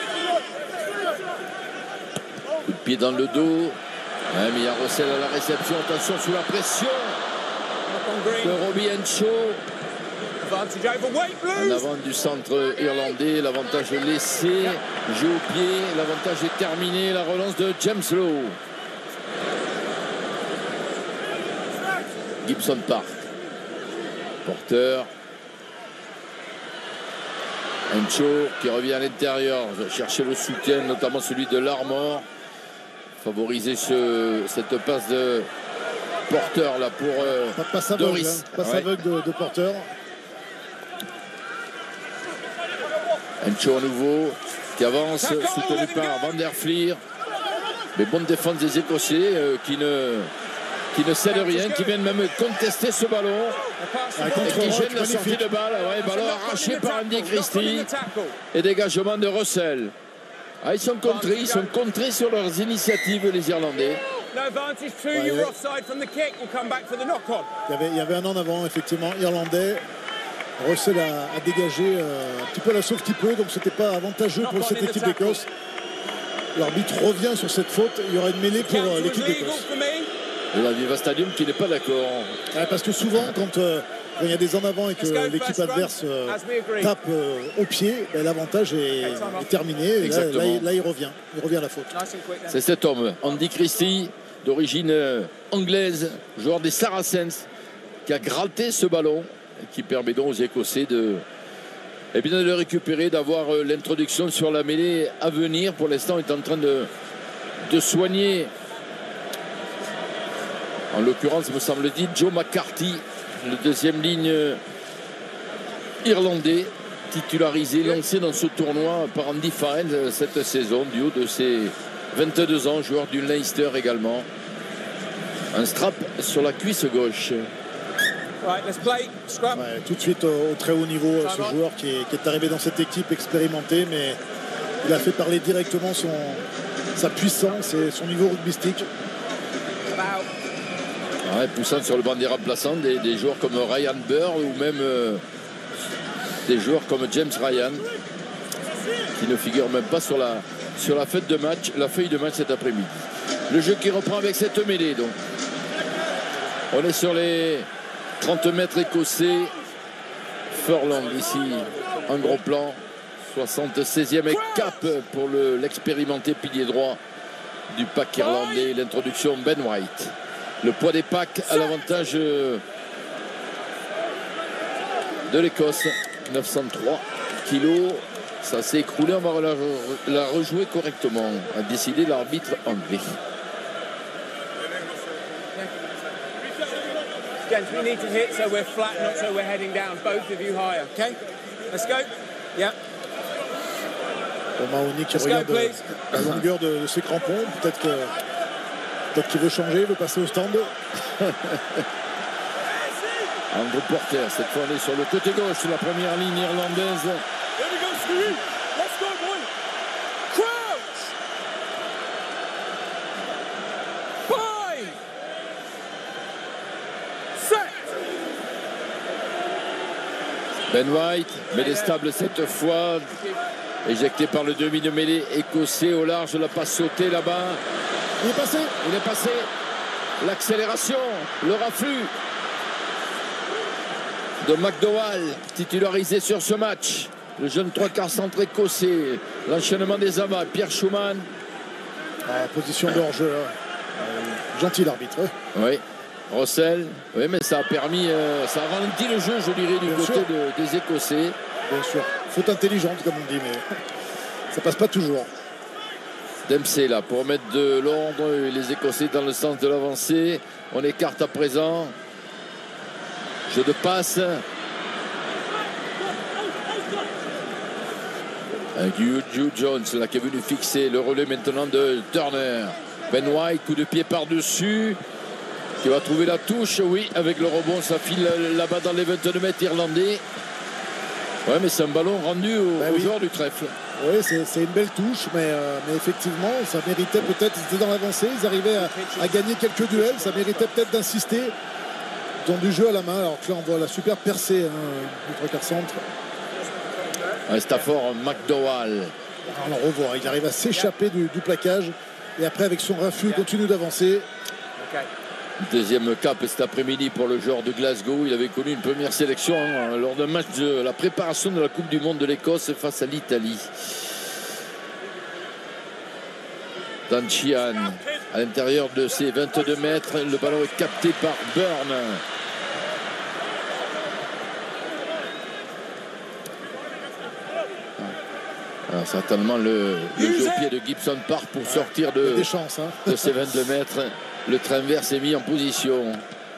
Coup de pied dans le dos. Ouais, mais il y a Russell à la réception. Attention sous la pression de Robbie Henshaw. En avant du centre irlandais. L'avantage laissé. Jeu au pied. L'avantage est terminé. La relance de James Lowe. Gibson Park. Porteur. Henshaw qui revient à l'intérieur. Chercher le soutien, notamment celui de l'Armor. Favoriser ce, cette passe de Porteur là pour euh, pas de passe aveugle, Doris. Hein, passe ouais. aveugle de, de Porteur. Henshaw à nouveau qui avance, soutenu par Van der Fleer. Mais bonne défense des Écossais euh, qui ne qui ne cèdent rien, qui viennent même contester ce ballon Ah, et qui gênent la sortie de balle. Ouais, ballon arraché par Andy Christie et dégagement de Russell. Ah, ils sont contrés, ils sont contrés sur leurs initiatives, les Irlandais. Ouais, il, y avait, il, y avait, il y avait un en avant, effectivement, irlandais. Russell a, a dégagé euh, un petit peu la sauve petit peu, donc c'était pas avantageux pour cette équipe d'Écosse. L'arbitre revient sur cette faute. Il y aura une mêlée pour euh, l'équipe d'Écosse. Et la Viva Stadium qui n'est pas d'accord. Ouais, parce que souvent, quand euh, il y a des en avant et que l'équipe adverse euh, tape euh, au pied, ben, l'avantage est, est terminé. Et là, là, là, il revient. Il revient à la faute. C'est cet homme, Andy Christie, d'origine anglaise, joueur des Saracens, qui a gratté ce ballon et qui permet donc aux Écossais de, eh bien, de le récupérer, d'avoir l'introduction sur la mêlée à venir. Pour l'instant, il est en train de, de soigner, en l'occurrence, me semble-t-il, Joe McCarthy, le deuxième ligne irlandais, titularisé, lancé dans ce tournoi par Andy Farrell cette saison, du haut de ses vingt-deux ans, joueur du Leinster également. Un strap sur la cuisse gauche. Ouais, tout de suite au, au très haut niveau, ce joueur qui est, qui est arrivé dans cette équipe expérimentée, mais il a fait parler directement son, sa puissance et son niveau rugbystique. Ouais, poussant sur le banc des remplaçants des, des joueurs comme Ryan Burr ou même euh, des joueurs comme James Ryan qui ne figurent même pas sur la, sur la feuille de match, la feuille de match cet après-midi. Le jeu qui reprend avec cette mêlée donc. On est sur les trente mètres écossais. Furlong ici en gros plan. soixante-seizième et cap pour le, l'expérimenté pilier droit du pack irlandais. L'introduction Ben White. Le poids des packs à l'avantage de l'Écosse. neuf cent trois kilos. Ça s'est écroulé. On va la, la rejouer correctement, a décidé l'arbitre anglais. Gents, we need to hit so we're flat, not so we're heading down. Both of you higher. Okay? Let's go. Yeah. Mahoney qui regarde go, la longueur de, de ses crampons. Peut-être que peut-être qu'il veut changer, il veut passer au stand. Andrew Porter, cette fois on est sur le côté gauche de la première ligne irlandaise. Ben White, mêlée stable cette fois, éjecté par le demi de mêlée écossais au large, la passe sautée là-bas. Il est passé. Il est passé. L'accélération, le rafflux de McDowell, titularisé sur ce match. Le jeune trois quarts centre écossais. L'enchaînement des amas. Pierre Schumann. Ah, position de hors-jeu. Euh, gentil l'arbitre. Oui. Russell, oui, mais ça a permis, euh, ça a ralenti le jeu, je dirais, du Bien côté de, des Écossais. Bien sûr, faute intelligente comme on dit, mais ça passe pas toujours. Dempsey là pour mettre de l'ordre, les Écossais dans le sens de l'avancée. On écarte à présent. Jeu de passe. Hugh Jones là qui est venu fixer le relais maintenant de Turner. Ben White, coup de pied par-dessus. Qui va trouver la touche, oui, avec le rebond, ça file là-bas dans les vingt-deux mètres irlandais. Ouais, mais c'est un ballon rendu au, bah au oui. joueur du trèfle. Oui, c'est une belle touche, mais, euh, mais effectivement, ça méritait peut-être, ils étaient dans l'avancée, ils arrivaient à, à gagner quelques duels, ça méritait peut-être d'insister. Ils ont du jeu à la main, alors que là, on voit la super percée hein, du trois quarts centre. Ouais, Stafford McDowell. On le revoit, il arrive à s'échapper du, du plaquage, et après, avec son refus, il continue d'avancer. Deuxième cap cet après-midi pour le joueur de Glasgow. Il avait connu une première sélection hein, lors d'un match de la préparation de la Coupe du Monde de l'Écosse face à l'Italie. Dan Sheehan à l'intérieur de ses vingt-deux mètres. Le ballon est capté par Byrne. Alors, certainement le, le jeu au pied de Gibson Park pour sortir de, des chances, hein. de ses vingt-deux mètres. Le train vert s'est mis en position.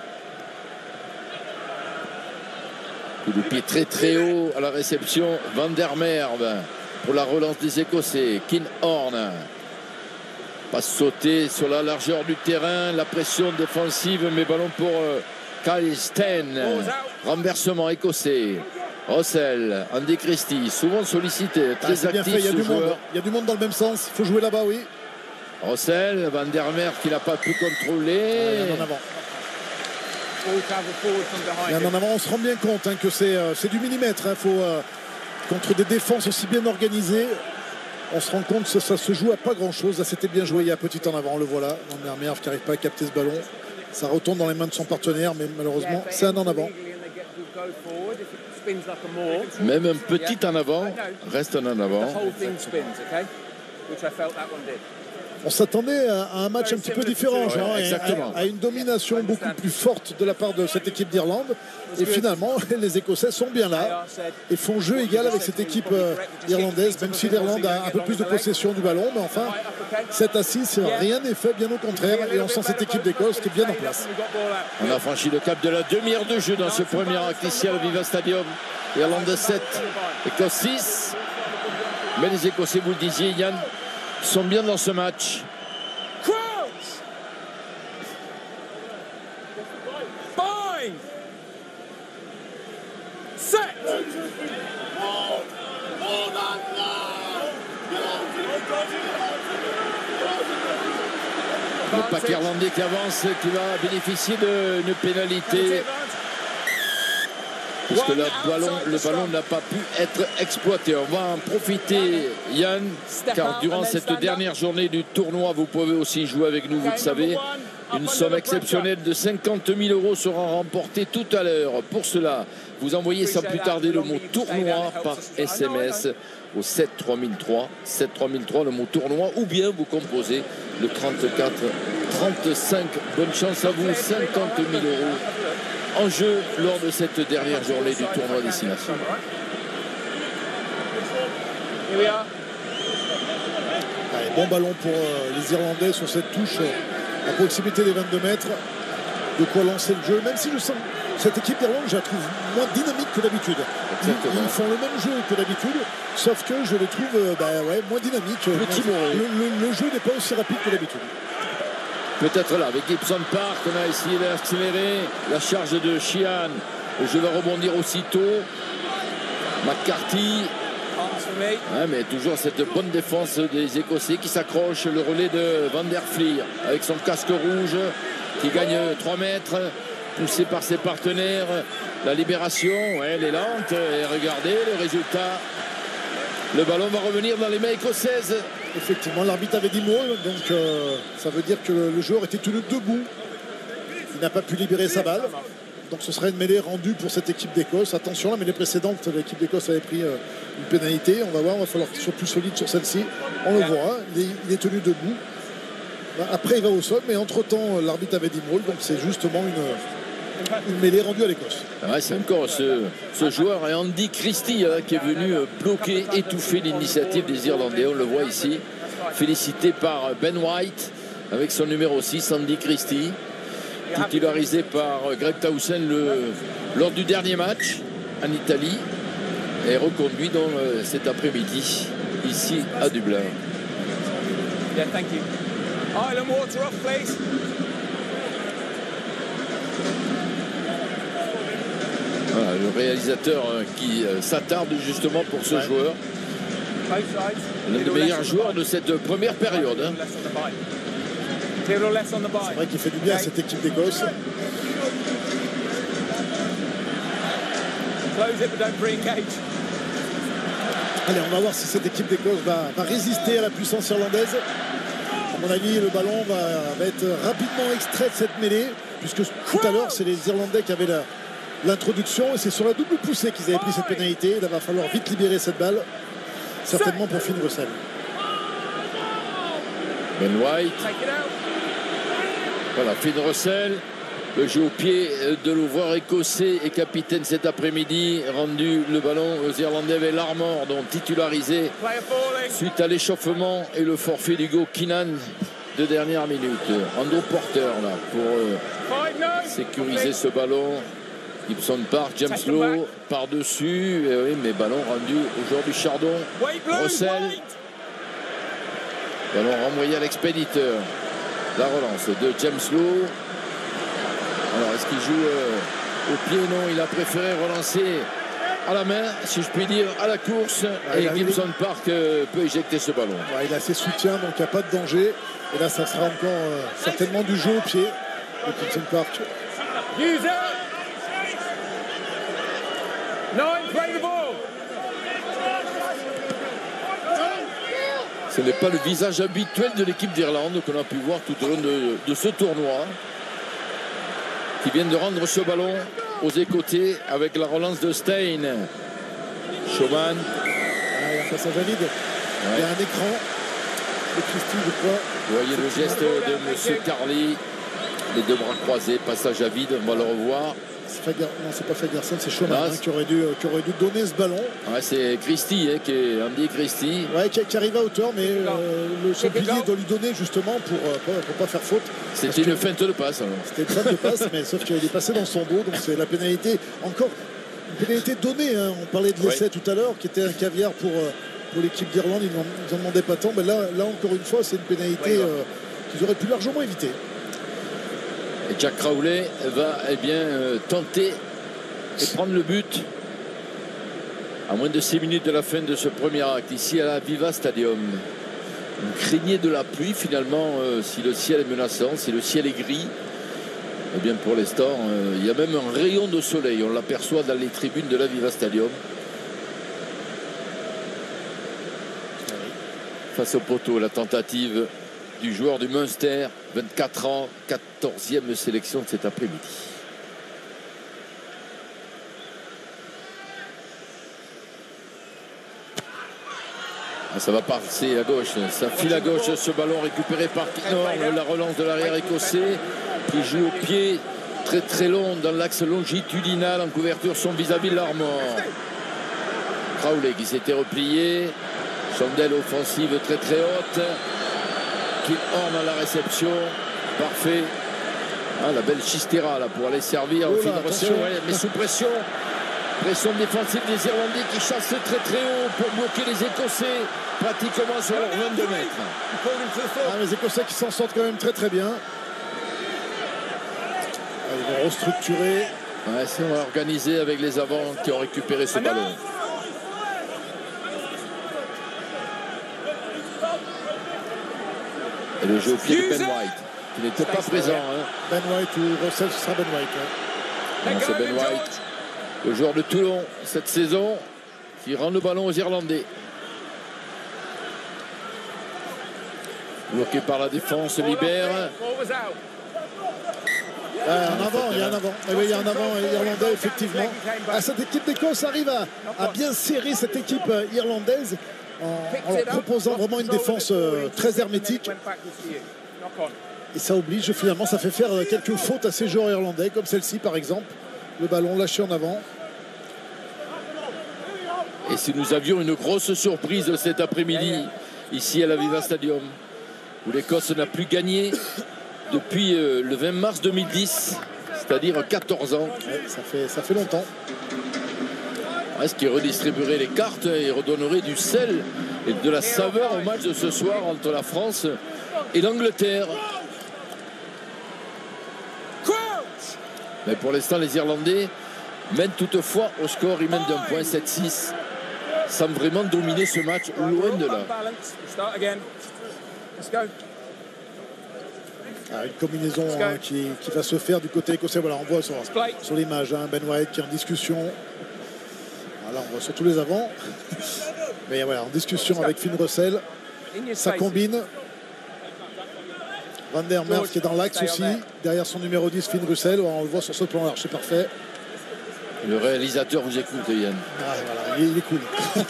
Coup de pied très très haut à la réception. Van der Merwe pour la relance des Écossais. Kinhorn passe sauter sur la largeur du terrain. La pression défensive, mais ballon pour euh, Kyle Stein. Renversement écossais. Russell, Andy Christie, souvent sollicité, très ah, actif. Il y a ce du joueur. monde. Il y a du monde dans le même sens. Il faut jouer là-bas, oui. Russell, Van der Merwe qui n'a pas pu contrôler. Ah, en avant. Et en avant, on se rend bien compte hein, que c'est euh, du millimètre. Hein, faut, euh, contre des défenses aussi bien organisées, on se rend compte que ça, ça se joue à pas grand-chose. Là, c'était bien joué il y a petit en avant. On le voit là. Van der Merwe qui n'arrive pas à capter ce ballon. Ça retourne dans les mains de son partenaire, mais malheureusement, c'est un en avant. Même un petit en avant, reste un en avant. On s'attendait à un match un petit peu différent, genre, ouais, exactement. À, à une domination beaucoup plus forte de la part de cette équipe d'Irlande. Et finalement, les Écossais sont bien là et font jeu égal avec cette équipe euh, irlandaise, même si l'Irlande a un peu plus de possession du ballon. Mais enfin, sept à six, rien n'est fait, bien au contraire. Et on sent cette équipe d'Écosse qui est bien en place. On a franchi le cap de la demi-heure de jeu dans ce premier acte ici à la Viva Stadium. Irlande sept, Écosse six. Mais les Écossais, vous le disiez, Yann, sont bien dans ce match. Five, set. Le pack irlandais qui avance, qui va bénéficier d'une pénalité. Puisque le ballon, le ballon n'a pas pu être exploité. On va en profiter, Yann, car durant cette dernière journée du tournoi, vous pouvez aussi jouer avec nous, vous le savez. Une somme exceptionnelle de cinquante mille euros sera remportée tout à l'heure. Pour cela, vous envoyez sans plus tarder le mot tournoi par S M S au sept trois mille trois. sept trois mille trois, le mot tournoi, ou bien vous composez le trente-quatre trente-cinq. Bonne chance à vous, cinquante mille euros en jeu lors de cette dernière journée du tournoi Destination. Allez, bon ballon pour euh, les Irlandais sur cette touche euh, à proximité des vingt-deux mètres. De quoi lancer le jeu, même si je sens cette équipe d'Irlande, je la trouve moins dynamique que d'habitude. Ils, ils font le même jeu que d'habitude, sauf que je les trouve euh, bah, ouais, moins dynamiques. Le, le, le jeu n'est pas aussi rapide que d'habitude. Peut-être là, avec Gibson Park, on a essayé d'accélérer la charge de Sheehan. Je vais rebondir aussitôt. McCarthy. Ouais, mais toujours cette bonne défense des Écossais qui s'accroche. Le relais de Van der Fleer avec son casque rouge qui gagne trois mètres, poussé par ses partenaires. La libération, ouais, elle est lente. Et regardez le résultat. Le ballon va revenir dans les mains écossaises. Effectivement, l'arbitre avait dit mot, donc euh, ça veut dire que le, le joueur était tenu debout. Il n'a pas pu libérer sa balle. Donc ce serait une mêlée rendue pour cette équipe d'Écosse. Attention, la mêlée précédente, l'équipe d'Écosse avait pris euh, une pénalité. On va voir, il va falloir qu'il soit plus solide sur celle-ci. On le voit, il est, il est tenu debout. Après, il va au sol, mais entre-temps, l'arbitre avait dit maul, donc c'est justement une, une mêlée rendue à l'Écosse. Ouais, c'est encore ce, ce joueur, et Andy Christie, hein, qui est venu bloquer, étouffer l'initiative des Irlandais. On le voit ici, félicité par Ben White, avec son numéro six, Andy Christie, titularisé par Greg Townsend le, lors du dernier match en Italie, et reconduit dans euh, cet après-midi, ici à Dublin. Yeah, thank you. Island water off, please. Voilà, le réalisateur euh, qui euh, s'attarde justement pour ce ouais. joueur. L'un des meilleurs joueurs de cette première période. Hein. C'est vrai qu'il fait du bien à cette équipe d'Écosse. Allez, on va voir si cette équipe d'Écosse va, va résister à la puissance irlandaise. À mon avis, le ballon va, va être rapidement extrait de cette mêlée, puisque tout à l'heure, c'est les Irlandais qui avaient l'introduction, et c'est sur la double poussée qu'ils avaient pris cette pénalité. Il va falloir vite libérer cette balle, certainement pour Finn Russell. Ben White. Voilà, Finn Russell, le jeu au pied de l'ouvreur écossais et capitaine cet après-midi, rendu le ballon aux Irlandais avec l'Armor, donc titularisé suite à l'échauffement et le forfait d'Hugo Keenan de dernière minute. Andrew Porter là pour euh, sécuriser ce ballon. Gibson Park, James Lowe par-dessus, oui, mais ballon rendu au joueur du Chardon. Russell, ballon renvoyé à l'expéditeur. La relance de James Lowe. Alors, est-ce qu'il joue euh, au pied? Non, il a préféré relancer à la main, si je puis dire, à la course. Ouais, et Gibson Park euh, peut éjecter ce ballon. Ouais, il a ses soutiens, donc il n'y a pas de danger. Et là, ça sera encore euh, certainement du jeu au pied de Gibson Park. Ce n'est pas le visage habituel de l'équipe d'Irlande qu'on a pu voir tout au long de, de ce tournoi, qui vient de rendre ce ballon aux écotés avec la relance de Stein. Showman. Ah, il y a un passage à vide. Ouais. Il y a un écran de Christie, je crois. Vous voyez le geste de M. Carly. Les deux bras croisés, passage à vide, on va le revoir. Fagar... Non, c'est pas Fagerson, c'est Showman ah, hein, qui, aurait dû, qui aurait dû donner ce ballon. Ouais, c'est Christie, hein, qui est Andy Christie. Ouais, qui, qui arrive à hauteur, mais euh, le son pilier doit lui donner justement pour ne pas faire faute. C'était une feinte de passe. C'était une feinte de passe, mais sauf qu'il est passé dans son dos, donc c'est la pénalité. Encore une pénalité donnée. Hein. On parlait de l'essai ouais. tout à l'heure, qui était un caviar pour, pour l'équipe d'Irlande. Ils n'en demandaient pas tant, mais là, là encore une fois, c'est une pénalité euh, qu'ils auraient pu largement éviter. Et Jack Crowley va eh bien, euh, tenter et prendre le but à moins de six minutes de la fin de ce premier acte ici à la Viva Stadium. On craignait de la pluie finalement euh, si le ciel est menaçant, si le ciel est gris. Eh bien pour l'instant, euh, il y a même un rayon de soleil. On l'aperçoit dans les tribunes de la Viva Stadium. Face au poteau, la tentative du joueur du Munster, vingt-quatre ans, quatorzième sélection de cet après-midi. Ah, ça va passer à gauche, ça file à gauche ce ballon récupéré par Kinor, la relance de l'arrière écossais qui joue au pied très très long dans l'axe longitudinal en couverture son vis-à-vis de l'Armor. Crowley qui s'était replié, chandelle offensive très très haute. Horn à la réception, parfait. Ah, la belle Chistera là pour aller servir. Oh au là, Russell, ouais, mais sous pression. Pression défensive des Irlandais qui chassent très très haut pour bloquer les Écossais pratiquement sur leurs vingt-deux mètres. Ah, les Écossais qui s'en sortent quand même très très bien. Ah, ils vont restructurer. Ouais, c'est organisé avec les avants qui ont récupéré ce ballon. Et le jeu au pied de Ben White, qui n'était pas présent. Hein. Ben White ou Russell, ce sera Ben White. Hein. Non, c'est Ben White, le joueur de Toulon cette saison, qui rend le ballon aux Irlandais. Bloqué par la défense, libère. Ah, en avant, il y a un avant. Et oui, il y a un avant irlandais, effectivement. Ah, cette équipe d'Écosse arrive à, à bien serrer cette équipe irlandaise. En, en leur proposant vraiment une défense euh, très hermétique. Et ça oblige, finalement, ça fait faire quelques fautes à ces joueurs irlandais, comme celle-ci par exemple. Le ballon lâché en avant. Et si nous avions une grosse surprise cet après-midi, ici à l'Aviva Stadium, où l'Écosse n'a plus gagné depuis euh, le vingt mars deux mille dix, c'est-à-dire quatorze ans. Ouais, ça fait, ça fait longtemps. Est-ce qu'il redistribuerait les cartes et redonnerait du sel et de la saveur au match de ce soir entre la France et l'Angleterre? Mais pour l'instant, les Irlandais mènent toutefois au score. Ils mènent d'un point, sept six, sans vraiment dominer ce match, loin de là. Ah, une combinaison hein, qui, qui va se faire du côté écossais. Voilà, on voit sur, sur l'image hein, Ben White qui est en discussion. Voilà, on voit surtout les avants. Mais voilà, en discussion avec Finn Russell. Ça combine. Van der Merwe qui est dans l'axe aussi, derrière son numéro dix, Finn Russell. On le voit sur ce plan-là, c'est parfait. Le réalisateur vous écoute, Yann. Ah, voilà, il est cool.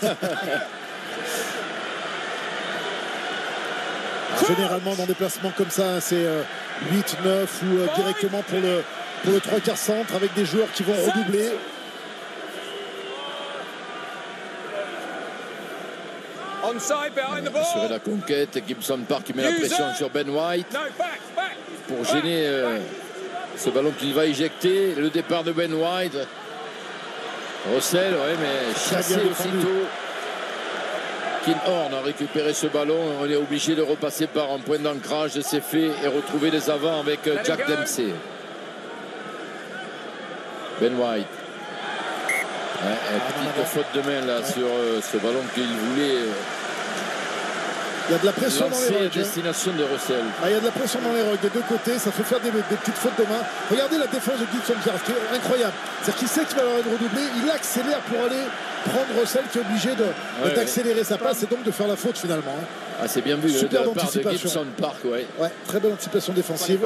Alors, généralement, dans des placements comme ça, c'est euh, huit, neuf ou euh, directement pour le, pour le trois quarts centre avec des joueurs qui vont redoubler. Assurer la conquête, Gibson Park qui met la pression sur Ben White pour gêner euh, ce ballon qu'il va éjecter. Le départ de Ben White. Russell, ouais, mais chassé aussitôt. Kinhorn a récupéré ce ballon. On est obligé de repasser par un point d'ancrage. C'est fait et retrouver les avants avec Jack Dempsey. Ben White. Ouais, petite faute de main là sur euh, ce ballon qu'il voulait. Euh, Il y a de la pression dans les rugs. Destination de Russell. Ah, il y a de la pression dans les rugs des deux côtés. Ça fait faire des, des petites fautes de main. Regardez la défense de Gibson Park, qui est incroyable. C'est-à-dire qu'il sait qu'il va avoir une redoublée. Il accélère pour aller prendre Russell qui est obligé ouais, d'accélérer ouais. sa passe et donc de faire la faute finalement. Hein. Ah, c'est bien vu de la part de Gibson Park. Ouais. Ouais, très belle anticipation défensive.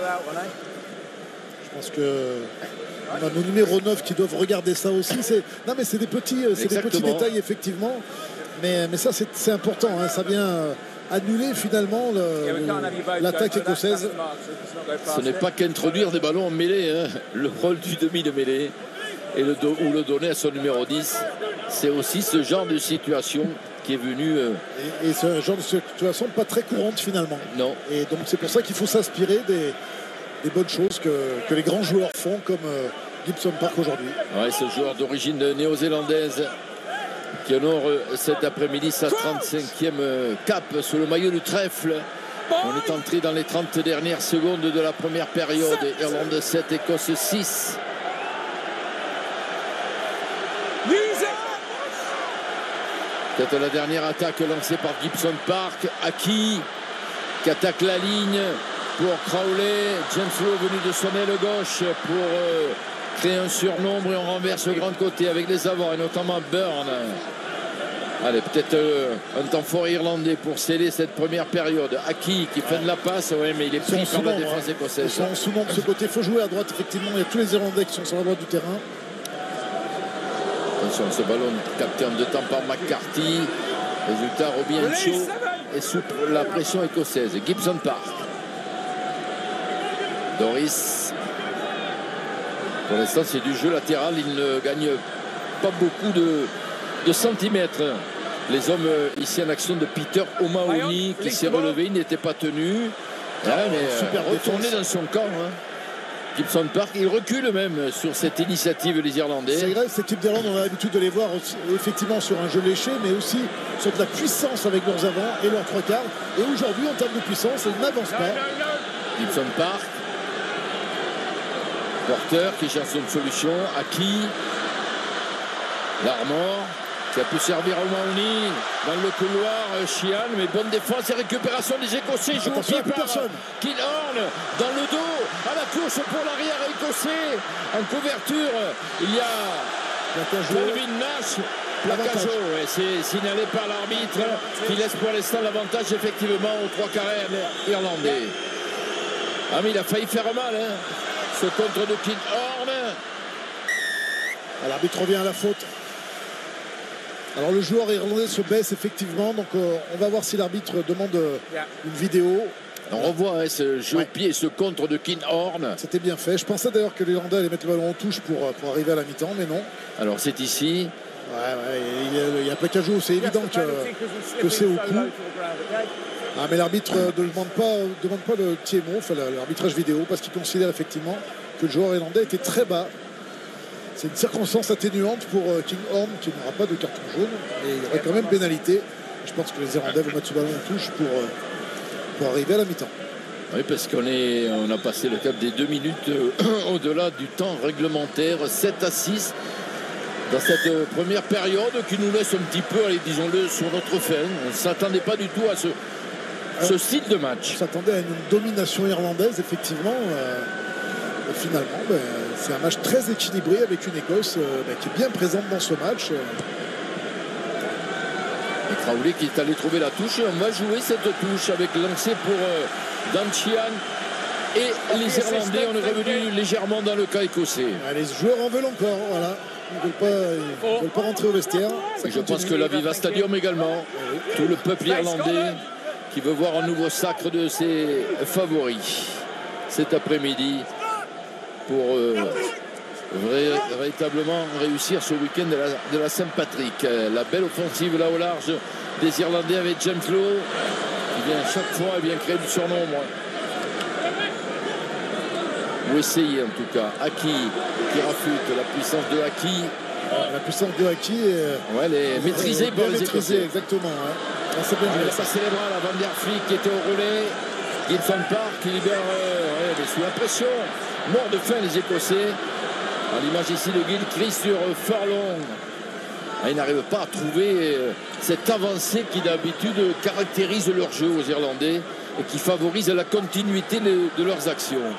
Je pense que on a nos numéros neuf qui doivent regarder ça aussi. Non mais c'est des petits, c'est des petits détails effectivement. Mais, mais ça c'est important. Hein. Ça vient euh, annuler finalement l'attaque écossaise. Ce n'est pas qu'introduire des ballons en mêlée. Hein. Le rôle du demi de mêlée et le do, ou le donner à son numéro dix. C'est aussi ce genre de situation qui est venu. Euh... Et, et ce genre de situation pas très courante finalement. Non. Et donc c'est pour ça qu'il faut s'inspirer des. des bonnes choses que, que les grands joueurs font comme euh, Gibson Park aujourd'hui. Ouais, ce joueur d'origine néo-zélandaise qui honore euh, cet après-midi sa trente-cinquième euh, cape sous le maillot du trèfle. On est entré dans les trente dernières secondes de la première période. Irlande sept, Écosse six. Peut-être la dernière attaque lancée par Gibson Park. Aki qui attaque la ligne pour Crowley. James Lowe venu de son aile gauche pour euh, créer un surnombre et on renverse le grand côté avec les avants et notamment Byrne. Allez, peut-être euh, un temps fort irlandais pour sceller cette première période. Aki qui fait de la passe, oui, mais il est pris par la défense hein. écossaise. Ils sont sous nombre de ce côté, il faut jouer à droite effectivement. Il y a tous les Irlandais qui sont sur la droite du terrain. Attention, ce ballon capté en deux temps par McCarthy. Résultat, Robbie Henshaw est sous la pression écossaise. Gibson Park. Doris. Pour l'instant, c'est du jeu latéral. Il ne gagne pas beaucoup de, de centimètres. Les hommes ici en action de Peter O'Mahony qui s'est relevé. Il n'était pas tenu. Ah, mais super retourné dans son camp. Hein. Gibson Park, il recule même sur cette initiative des Irlandais. C'est grave, cette équipe d'Irlande, on a l'habitude de les voir aussi, effectivement sur un jeu léché, mais aussi sur de la puissance avec leurs avants et leurs trois quarts. Et aujourd'hui, en termes de puissance, ils n'avancent pas. Gibson Park. Porter qui cherche une solution. Aki. Larmor qui a pu servir à O'Mahony dans le couloir. Sheehan, mais bonne défense et récupération des Écossais. Joué par Kinhorn dans le dos. À la course pour l'arrière écossais. En couverture, il y a Calvin Nash. Placajo, ouais, c'est signalé par l'arbitre qui laisse pour l'instant l'avantage effectivement aux trois quarts irlandais. Ah mais il a failli faire mal, hein. Ce contre de Kinhorn. L'arbitre revient à la faute. Alors le joueur irlandais se baisse effectivement, donc euh, on va voir si l'arbitre demande euh, une vidéo. On revoit hein, ce jeu Ouais. au pied, ce contre de Kinhorn. C'était bien fait. Je pensais d'ailleurs que les Irlandais allaient mettre le ballon en touche pour, pour arriver à la mi-temps, mais non. Alors c'est ici. Ouais, ouais, il y a, il y a un plaquage haut, c'est évident que, que c'est au coup. Ah, mais l'arbitre ne demande pas, demande pas le T M O, enfin l'arbitrage vidéo, parce qu'il considère effectivement que le joueur irlandais était très bas. C'est une circonstance atténuante pour Kinhorn qui n'aura pas de carton jaune. Et il y aurait quand même pénalité. Je pense que les Irlandais vont mettre ce ballon en touche pour, pour arriver à la mi-temps. Oui, parce qu'on est, on a passé le cap des deux minutes euh, au-delà du temps réglementaire, sept à six. Dans cette euh, première période qui nous laisse un petit peu, allez, disons-le, sur notre fin. On ne s'attendait pas du tout à ce, Alors, ce style de match. On s'attendait à une domination irlandaise, effectivement. Euh, et finalement, ben, c'est un match très équilibré avec une Écosse euh, ben, qui est bien présente dans ce match. Et Crowley qui est allé trouver la touche. Et on va jouer cette touche avec lancé pour euh, Dan Sheehan. Et les Irlandais, on est revenu légèrement dans le cas écossais. Ah, les joueurs en veulent encore, voilà. Ils ne veulent pas, ils veulent pas rentrer au vestiaire. Ça Je pense que continue. la Viva Stadium également, tout le peuple irlandais qui veut voir un nouveau sacre de ses favoris cet après-midi pour euh, vrai, véritablement réussir ce week-end de la, de la Saint-Patrick. La belle offensive là au large des Irlandais avec James Lowe qui vient chaque fois eh bien créer du surnombre. Ou essayer en tout cas. Aki qui rafute la puissance de Aki. La puissance de Aki est, ouais, elle est maîtrisée par les Écossais. Exactement. Ouais. C'est bien ouais, joué, il a passé les bras à Van der Fleet qui était au relais. Gibson Park qui libère euh, ouais, sous la pression. Mort de faim les Écossais. À l'image ici de Gilchrist sur euh, Furlong. Ah, ils n'arrivent pas à trouver euh, cette avancée qui d'habitude caractérise leur jeu aux Irlandais et qui favorise la continuité de, de leurs actions.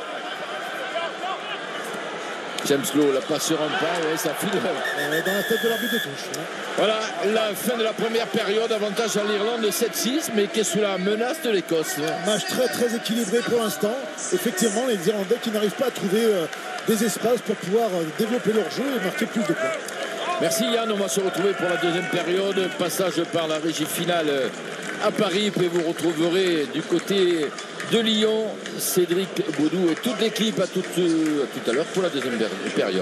James Lowe la passe sur un pas, ouais, ça file. Euh, dans la tête de l'arbitre de touche. Ouais. Voilà la fin de la première période, avantage à l'Irlande de sept six, mais qui est sous la menace de l'Écosse. Match très très équilibré pour l'instant. Effectivement, les Irlandais qui n'arrivent pas à trouver euh, des espaces pour pouvoir euh, développer leur jeu et marquer plus de points. Merci Yann, on va se retrouver pour la deuxième période. Passage par la régie finale à Paris, puis vous retrouverez du côté de Lyon Cédric Baudou et toute l'équipe à, toute, à tout à l'heure pour la deuxième période.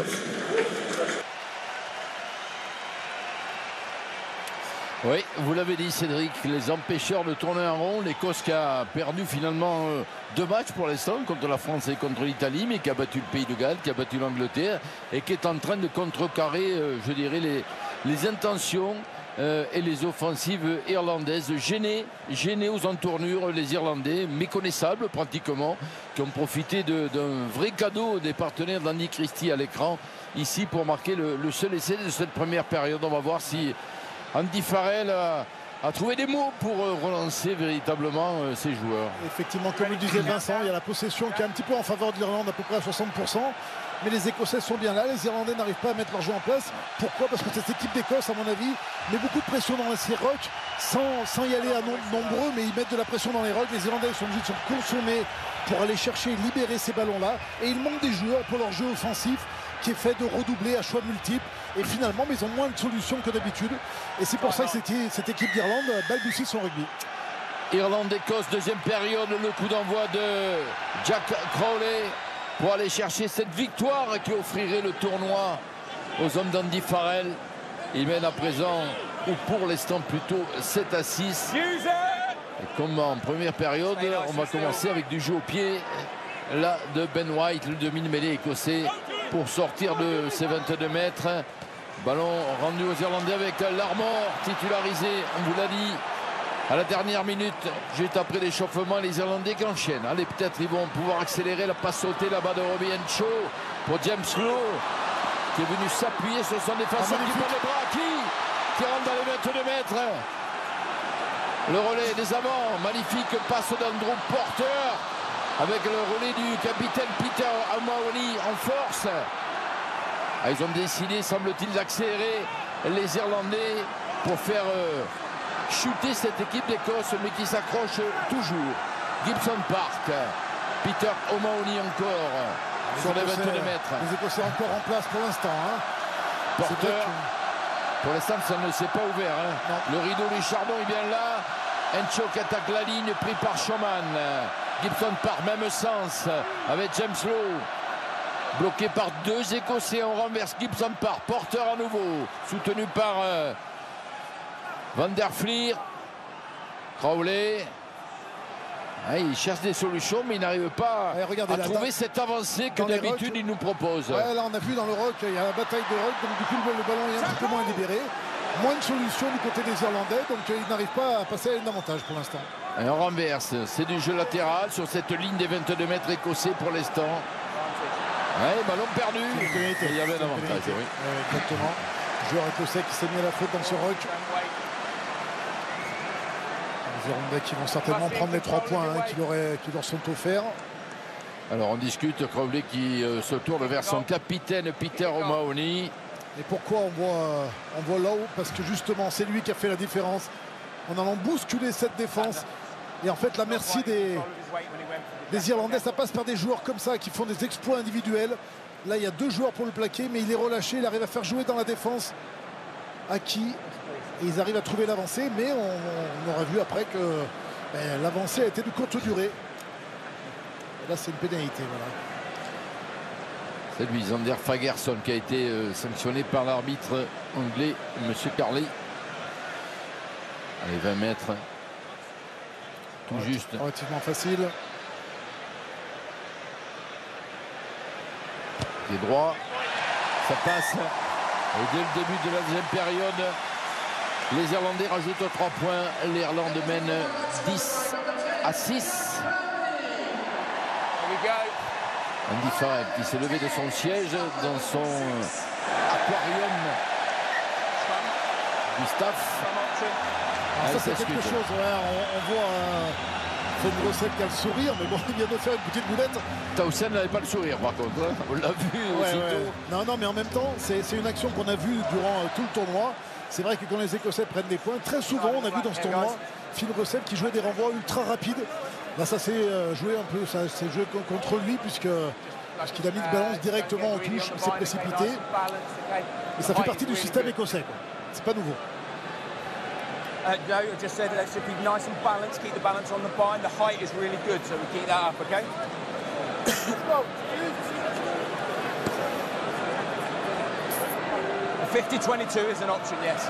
Oui, vous l'avez dit Cédric, les empêcheurs de tourner en rond, l'Écosse qui a perdu finalement euh, deux matchs pour l'instant contre la France et contre l'Italie, mais qui a battu le Pays de Galles, qui a battu l'Angleterre et qui est en train de contrecarrer, euh, je dirais, les, les intentions euh, et les offensives irlandaises. Gênés, gênés aux entournures, les Irlandais, méconnaissables pratiquement, qui ont profité d'un vrai cadeau des partenaires d'Andy Christie à l'écran, ici pour marquer le, le seul essai de cette première période. On va voir si Andy Farrell a, a trouvé des mots pour relancer véritablement euh, ses joueurs. Effectivement, comme le disait Vincent, il y a la possession qui est un petit peu en faveur de l'Irlande, à peu près à soixante pour cent. Mais les Écossais sont bien là, les Irlandais n'arrivent pas à mettre leur jeu en place. Pourquoi? Parce que cette équipe d'Écosse, à mon avis, met beaucoup de pression dans les rocks, sans, sans y aller à nom, nombreux, mais ils mettent de la pression dans les rocks. Les Irlandais sont obligés de se consommer pour aller chercher et libérer ces ballons-là. Et il manque des joueurs pour leur jeu offensif, qui est fait de redoubler à choix multiples. Et finalement, mais ils ont moins de solutions que d'habitude. Et c'est pour ça que cette, cette équipe d'Irlande balbutie son rugby. Irlande-Écosse, deuxième période, le coup d'envoi de Jack Crowley pour aller chercher cette victoire qui offrirait le tournoi aux hommes d'Andy Farrell. Il mène à présent, ou pour l'instant plutôt, sept à six. Et comme en première période, on va commencer avec du jeu au pied là de Ben White, le demi-mêlée écossais, pour sortir de ses vingt-deux mètres. Ballon rendu aux Irlandais avec Larmour, titularisé, on vous l'a dit, à la dernière minute, juste après l'échauffement, les Irlandais qui enchaînent. Allez, peut-être ils vont pouvoir accélérer la passe sautée là-bas de Robbie Henshaw pour James Lowe, qui est venu s'appuyer sur son défenseur qui prend les bras, qui, qui rentre dans les vingt-deux mètres. Le relais des avants, magnifique passe d'Andrew Porter, avec le relais du capitaine Peter O'Mahony en force. Ah, ils ont décidé, semble-t-il, d'accélérer les Irlandais pour faire euh, chuter cette équipe d'Écosse, mais qui s'accroche toujours. Gibson Park, Peter O'Mahony encore Les sur les Écossais, vingt-deux mètres. Les Écossais encore en place pour l'instant. Hein. Porter, pour l'instant, ça ne s'est pas ouvert. Hein. Le rideau, les chardons, est bien là. Encho qui attaque la ligne, pris par Schumann. Gibson Park, même sens avec James Lowe. Bloqué par deux Écossais, on renverse Gibson Park, porteur à nouveau, soutenu par euh, Van der Flier. Crowley. Ah, il cherche des solutions, mais il n'arrive pas ouais, regardez, à là, trouver dans, cette avancée que d'habitude il nous propose. Ouais, là on a vu dans le rock, il y a la bataille de rock, donc du coup le, le ballon est un petit peu moins libéré. Moins de solutions du côté des Irlandais, donc euh, ils n'arrivent pas à passer à une avantage pour l'instant. Et on renverse, c'est du jeu latéral sur cette ligne des vingt-deux mètres écossais pour l'instant. Ouais, ballon perdu. Il y avait un avantage, oui. Ouais, exactement. Joueur écossais qui s'est mis à la faute dans ce rock. Les Irlandais qui vont certainement prendre les trois points hein, qui, leur est, qui leur sont offerts. Alors on discute, Crowley qui euh, se tourne vers son capitaine Peter O'Mahony. Et pourquoi on voit, on voit là-haut? Parce que justement c'est lui qui a fait la différence en allant bousculer cette défense. Et en fait la merci des, des Irlandais, ça passe par des joueurs comme ça qui font des exploits individuels. Là il y a deux joueurs pour le plaquer, mais il est relâché, il arrive à faire jouer dans la défense Aki. Et ils arrivent à trouver l'avancée, mais on, on aurait vu après que ben, l'avancée a été de courte durée. Et là c'est une pénalité, voilà. C'est lui, Zander Fagerson, qui a été euh, sanctionné par l'arbitre anglais, M. Carley. Allez, vingt mètres. Tout Ouais, juste. Relativement facile. Pied droit. Ça passe. Et dès le début de la deuxième période, les Irlandais rajoutent trois points. L'Irlande mène dix à six. Andy Farrell qui s'est levé de son siège dans son aquarium du staff. Alors ça c'est quelque chose, ouais, on, on voit euh, Finn Russell qui a le sourire, mais bon il vient de faire une petite boulette. Towson n'avait pas le sourire par contre, hein. On l'a vu ouais, aussitôt. Ouais. Non, non, mais en même temps, c'est une action qu'on a vue durant euh, tout le tournoi. C'est vrai que quand les Écossais prennent des points, très souvent on a vu dans ce tournoi Finn Russell qui jouait des renvois ultra rapides. Là ça s'est euh, joué un peu, ça s'est joué contre lui puisque puisqu'il a mis le ballon directement en touche, il s'est précipité. Et ça fait partie du système écossais. C'est pas nouveau. Uh, Joe, I just said let's be nice and balanced, keep the balance on the bind. The height is really good, so we keep that up, okay? fifty twenty-two is an option, yes.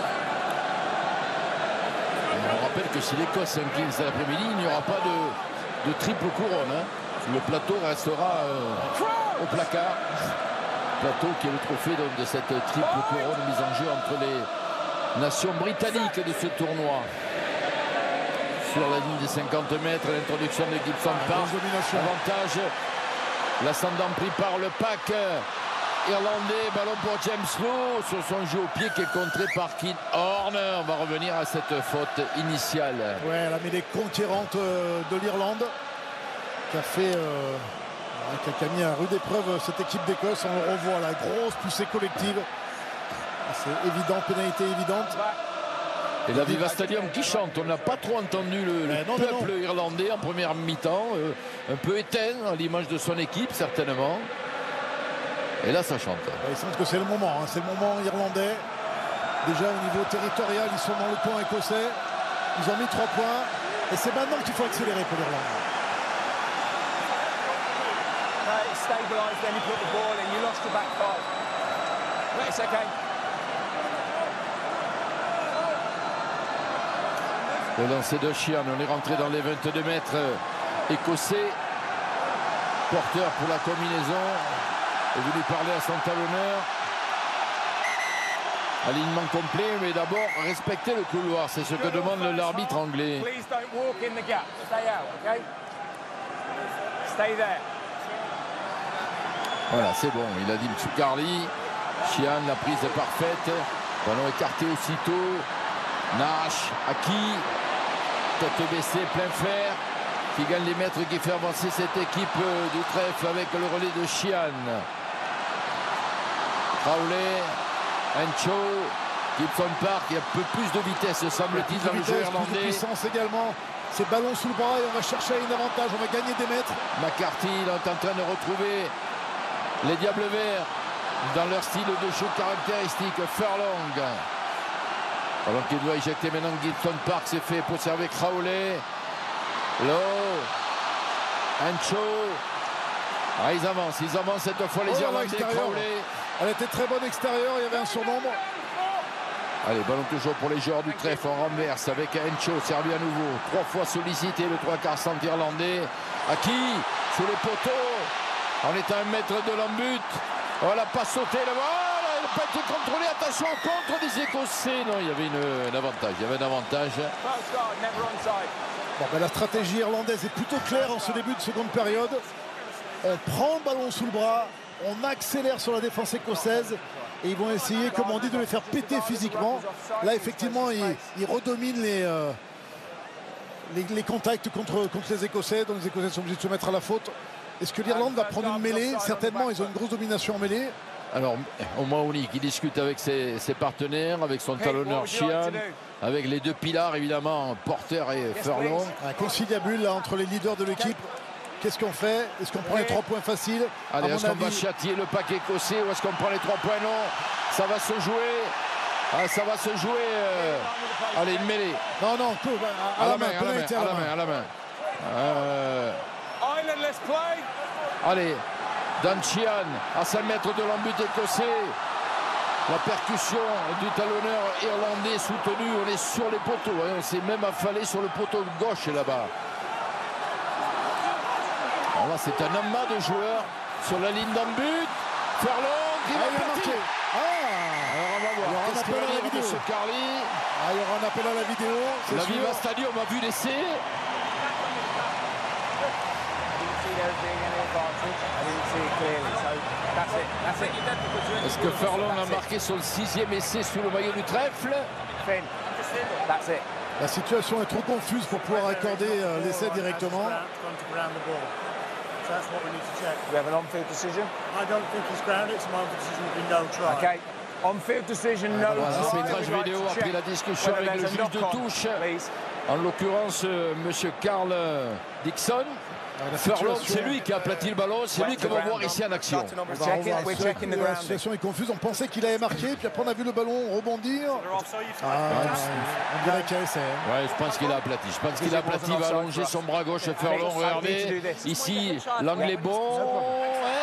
On rappelle que si l'Écosse s'incline cet après-midi, il n'y aura pas de, de triple couronne. Hein. Le plateau restera euh, au placard. Plateau qui est le trophée donc, de cette triple couronne mise en jeu entre les nations britanniques de ce tournoi. Sur la ligne des cinquante mètres, l'introduction de Gibson Park. Avantage, l'ascendant pris par le pack irlandais. Ballon pour James Lowe sur son jeu au pied qui est contré par Keith Horn. On va revenir à cette faute initiale. Ouais, la mêlée conquérante de l'Irlande qui a fait euh, qui a mis à rude épreuve cette équipe d'Écosse. On le revoit, la grosse poussée collective. C'est évident, pénalité évidente. Et la Viva Stadium qui chante. On n'a pas trop entendu le, le non, peuple non. irlandais en première mi-temps. Euh, un peu éteint à l'image de son équipe, certainement. Et là, ça chante. Il semble que c'est le moment. Hein. C'est le moment irlandais. Déjà au niveau territorial, ils sont dans le coin écossais. Ils ont mis trois points. Et c'est maintenant qu'il faut accélérer pour l'Irlande. Stabilised, then you put the ball in. You lost your back five. But it's okay. Le lancer de Sheehan, on est rentré dans les vingt-deux mètres écossais. Porteur pour la combinaison. Est venu parler à son talonneur. Alignement complet, mais d'abord respecter le couloir. C'est ce que demande l'arbitre anglais. Please don't walk in the gap. Stay out, okay? Stay there. Voilà, c'est bon. Il a dit M. Carly. Sheehan, la prise est parfaite. Ballon écarté aussitôt. Nash, Aki. Tête baissée, plein fer. Qui gagne les mètres, qui fait avancer cette équipe du trèfle avec le relais de Sheehan. Crowley, Encho, Gibson Park. Il y a un peu plus de vitesse, semble-t-il, dans le jeu irlandais. Plus de puissance également. Ces ballons sous le bras et on va chercher un avantage. On va gagner des mètres. McCarthy il est en train de retrouver les Diables Verts dans leur style de jeu caractéristique. Furlong. Alors qu'il doit éjecter maintenant Gibson Park, c'est fait pour servir Crowley. Lowe. Ancho. Ah, ils avancent, ils avancent cette fois les Oh, Irlandais. Crowley. Elle était très bonne extérieure, il y avait un surnombre. Allez, ballon toujours pour les joueurs du trèfle. On renverse avec Ancho, servi à nouveau. Trois fois sollicité, le trois quarts centre irlandais. Aki, sous les poteaux. On est à un mètre de l'embut. On l'a pas sauté là-bas. Elle n'a pas été contrôlée. Attention, contre des Écossais. Non, il y avait une, un avantage. Il y avait un avantage. Bon, ben, la stratégie irlandaise est plutôt claire en ce début de seconde période. On prend le ballon sous le bras, on accélère sur la défense écossaise et ils vont essayer, comme on dit, de les faire péter physiquement. Là, effectivement, ils, ils redominent les, euh, les, les contacts contre, contre les Écossais, donc les Écossais sont obligés de se mettre à la faute. Est-ce que l'Irlande va prendre une mêlée? Certainement, ils ont une grosse domination en mêlée. Alors, O'Mahony qui discute avec ses, ses partenaires, avec son talonneur Sheehan, avec les deux pilars évidemment, Porter et Furlong. Un conciliabule là, entre les leaders de l'équipe. Qu'est-ce qu'on fait? Est-ce qu'on prend les trois points faciles? Allez, est-ce qu'on va châtier le pack écossais ou est-ce qu'on prend les trois points? Non, ça va se jouer. Ah, ça va se jouer. Euh... Allez, une mêlée. Non, non, à, à, à la main, à la main, à la main, à la main. Euh... Allez, Dan Sheehan à cinq mètres de l'embut écossais. La percussion du talonneur irlandais soutenu. On est sur les poteaux. Hein. On s'est même affalé sur le poteau gauche là-bas. Alors là, c'est un amas de joueurs sur la ligne d'embut. Furlong qui va marquer. Ah, alors on va voir. Il y aura un appel à la vidéo. Carly. Ah, il y aura un appel à la vidéo. La Viva Stadium a vu l'essai. Est-ce que Furlong a marqué sur le sixième essai sous le maillot du trèfle? La situation est trop confuse pour pouvoir accorder euh, l'essai directement. We have an on-field decision. I don't think he's grounded. It's an on-field decision with no try. Okay. On-field decision, no try. L'arbitrage vidéo a pris la discussion avec le juge de touche. En l'occurrence, euh, monsieur Carl Dixon. Furlong, c'est lui qui a aplati le ballon, c'est lui qu'on va voir ici en action. La situation est confuse, on pensait qu'il avait marqué, puis après on a vu le ballon rebondir. Ah, on dirait qu'il a essayé. Ouais, je pense qu'il a aplati. Je pense qu'il a aplati, il va allonger son bras gauche. Furlong, regardez. Ici, l'angle est bon. Ouais.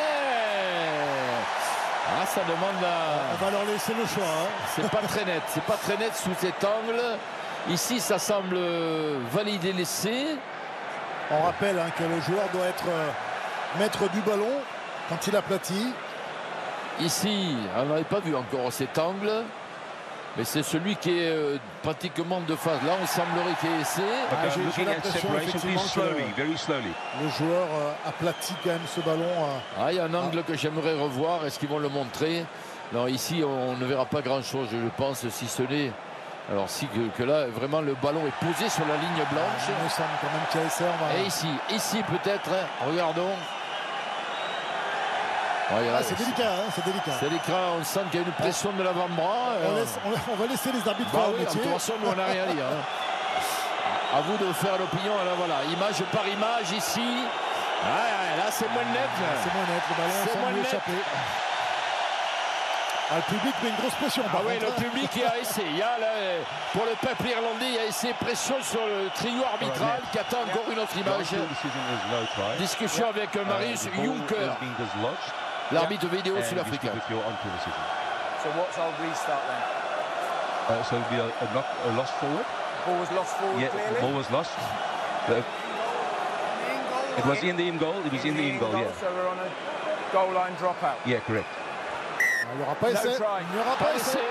Ah, ça demande à... On va leur laisser le choix. Hein. C'est pas très net, c'est pas très net sous cet angle. Ici, ça semble valider l'essai. On rappelle hein, que le joueur doit être euh, maître du ballon quand il aplatit. Ici, on n'avait pas vu encore cet angle, mais c'est celui qui est euh, pratiquement de face. Là, on semblerait qu'il y ait essai. Ah, J'ai l'impression effectivement que le, le joueur euh, aplatit quand même ce ballon. Euh, ah, il y a un angle ah. que j'aimerais revoir. Est-ce qu'ils vont le montrer? Non, ici, on ne verra pas grand-chose, je pense, si ce n'est... Alors si que, que là vraiment le ballon est posé sur la ligne blanche. Il me semble quand même qu'il y a essai. Et ici, ici peut-être, regardons. Ouais, ah, c'est délicat, hein, c'est délicat. C'est délicat, on sent qu'il y a une pression de l'avant-bras. On, on, on va laisser les arbitres bah faire oui, le métier. De toute façon, nous on n'a rien à dire. Hein. À vous de faire l'opinion. Alors voilà, image par image ici. Ah, là c'est moins net. C'est moins net, le ballon semble échapper. Ah, le public met une grosse pression. Ah oui, le public il a essayé. Il y a, là, pour le peuple irlandais, il y a essayé pression sur le trio arbitral qui attend encore une autre image. Discussion avec Marius Juncker, l'arbitre vidéo sud-africain. So what's our restart then? Uh, so it'll be a, a, knock, a lost forward. Ball was lost forward. Yeah, clearly. ball was lost. The, it was in the in goal. It was in, in the in goal. goal yeah. So we're on a goal line dropout. Yeah, correct. Il n'y aura pas essai. Il n'y aura pas essai.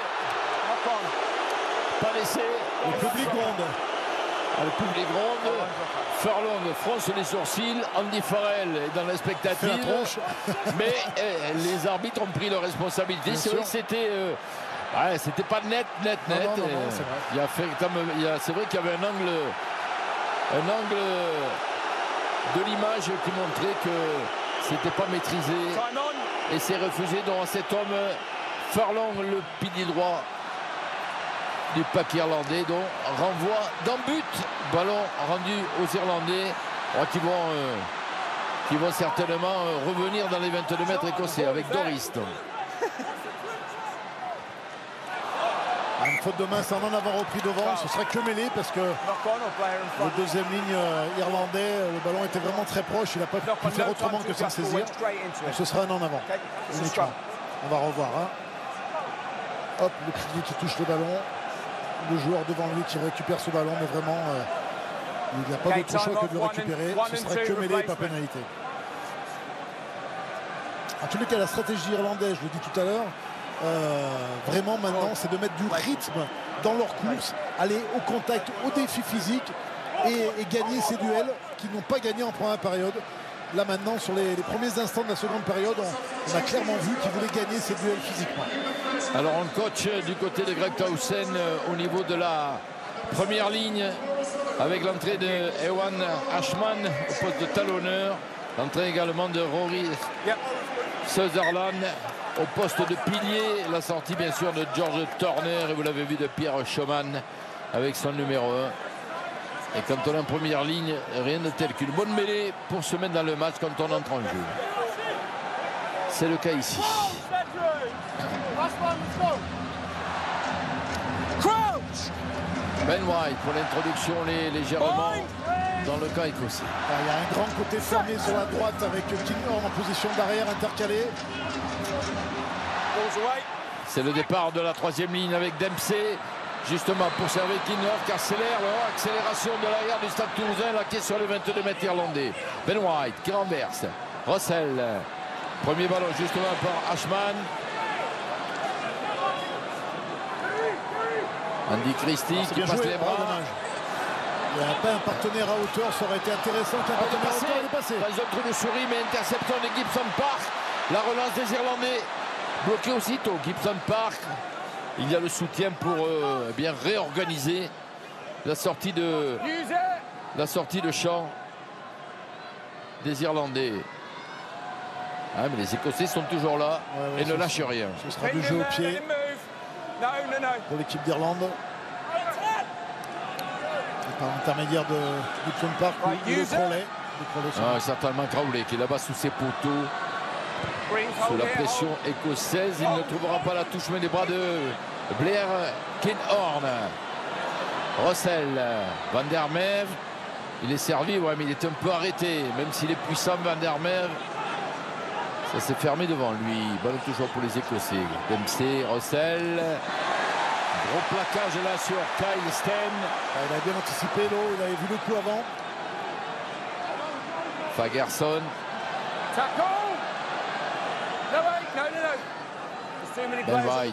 Pas d'essai. Le public gronde. Ah, le public gronde. Furlong fronce les sourcils. Andy Farrell est dans l'expectative. Mais eh, les arbitres ont pris leurs responsabilités. C'est vrai que c'était... Euh, ouais, c'était pas net, net, net. Non, non, non, non, c'est vrai. Il y a fait, comme, il y a, c'est vrai qu'il y avait un angle... Un angle de l'image qui montrait que c'était pas maîtrisé. Et c'est refusé donc cet homme Furlong, le pilier droit du pack irlandais, donc renvoi d'un but, ballon rendu aux Irlandais qui vont, euh, qui vont certainement euh, revenir dans les vingt-deux mètres écossais avec Doris. Donc. une faute de main, c'est en en avant repris devant. Ce serait que mêlé parce que le deuxième ligne euh, irlandais, le ballon était vraiment très proche. Il n'a pas pu faire autrement que s'en saisir. Donc ce sera un en avant. Uniquement. On va revoir. Hein. Hop, le pilier qui touche le ballon. Le joueur devant lui qui récupère ce ballon, mais vraiment, euh, il n'y a pas d'autre choix que de le récupérer. Ce serait que mêlé et pas pénalité. En tous les cas, la stratégie irlandaise, je le dis tout à l'heure, euh, vraiment maintenant, c'est de mettre du rythme dans leur course, aller au contact, au défi physique et, et gagner ces duels qu'ils n'ont pas gagné en première période. Là maintenant, sur les, les premiers instants de la seconde période, on, on a clairement vu qu'ils voulaient gagner ces duels physiquement. Alors on coach du côté de Greg Towson euh, au niveau de la première ligne avec l'entrée de Ewan Ashman au poste de talonneur, l'entrée également de Rory Sutherland au poste de pilier, la sortie bien sûr de George Turner et vous l'avez vu de Pierre Schoman avec son numéro un. Et quand on est en première ligne, rien de tel qu'une bonne mêlée pour se mettre dans le match quand on entre en jeu. C'est le cas ici. Ben White pour l'introduction légèrement dans le camp écossais. Il y a un grand côté fermé sur la droite avec Kinghorn en position d'arrière intercalé. C'est le départ de la troisième ligne avec Dempsey. Justement pour servir Kinghorn qui accélère, oh, accélération de l'arrière du Stade Toulousain, là qui est sur les vingt-deux mètres irlandais. Ben White qui renverse. Russell, premier ballon justement par Ashman. Andy Christie qui passe joué, les bras. Oh, il n'y a pas un partenaire à hauteur, ça aurait été intéressant qu'un partenaire à hauteur il est passé. Dans un trou de souris, mais interception de Gibson Park. La relance des Irlandais bloquée aussitôt. Gibson Park. Il y a le soutien pour euh, bien réorganiser la sortie de la sortie de champ des Irlandais. Ah, mais les Écossais sont toujours là ouais, ouais, et ne lâchent rien. Ce sera du jeu au pied pour l'équipe d'Irlande. Par l'intermédiaire de Gibson Park ou de Crowley. Ah, certainement Crowley qui est là-bas sous ses poteaux. Sous la pression écossaise, il ne trouvera pas la touche mais les bras de Blair Kinghorn. Russell, Van der Merwe, il est servi, ouais, mais il est un peu arrêté, même s'il est puissant Van der Merwe. Ça s'est fermé devant lui. Ballon toujours pour les Écossais. Dempsey, Russell. Gros plaquage là sur Kyle Sten. Il a bien anticipé l'eau, il avait vu le coup avant. Fagerson. Ben White.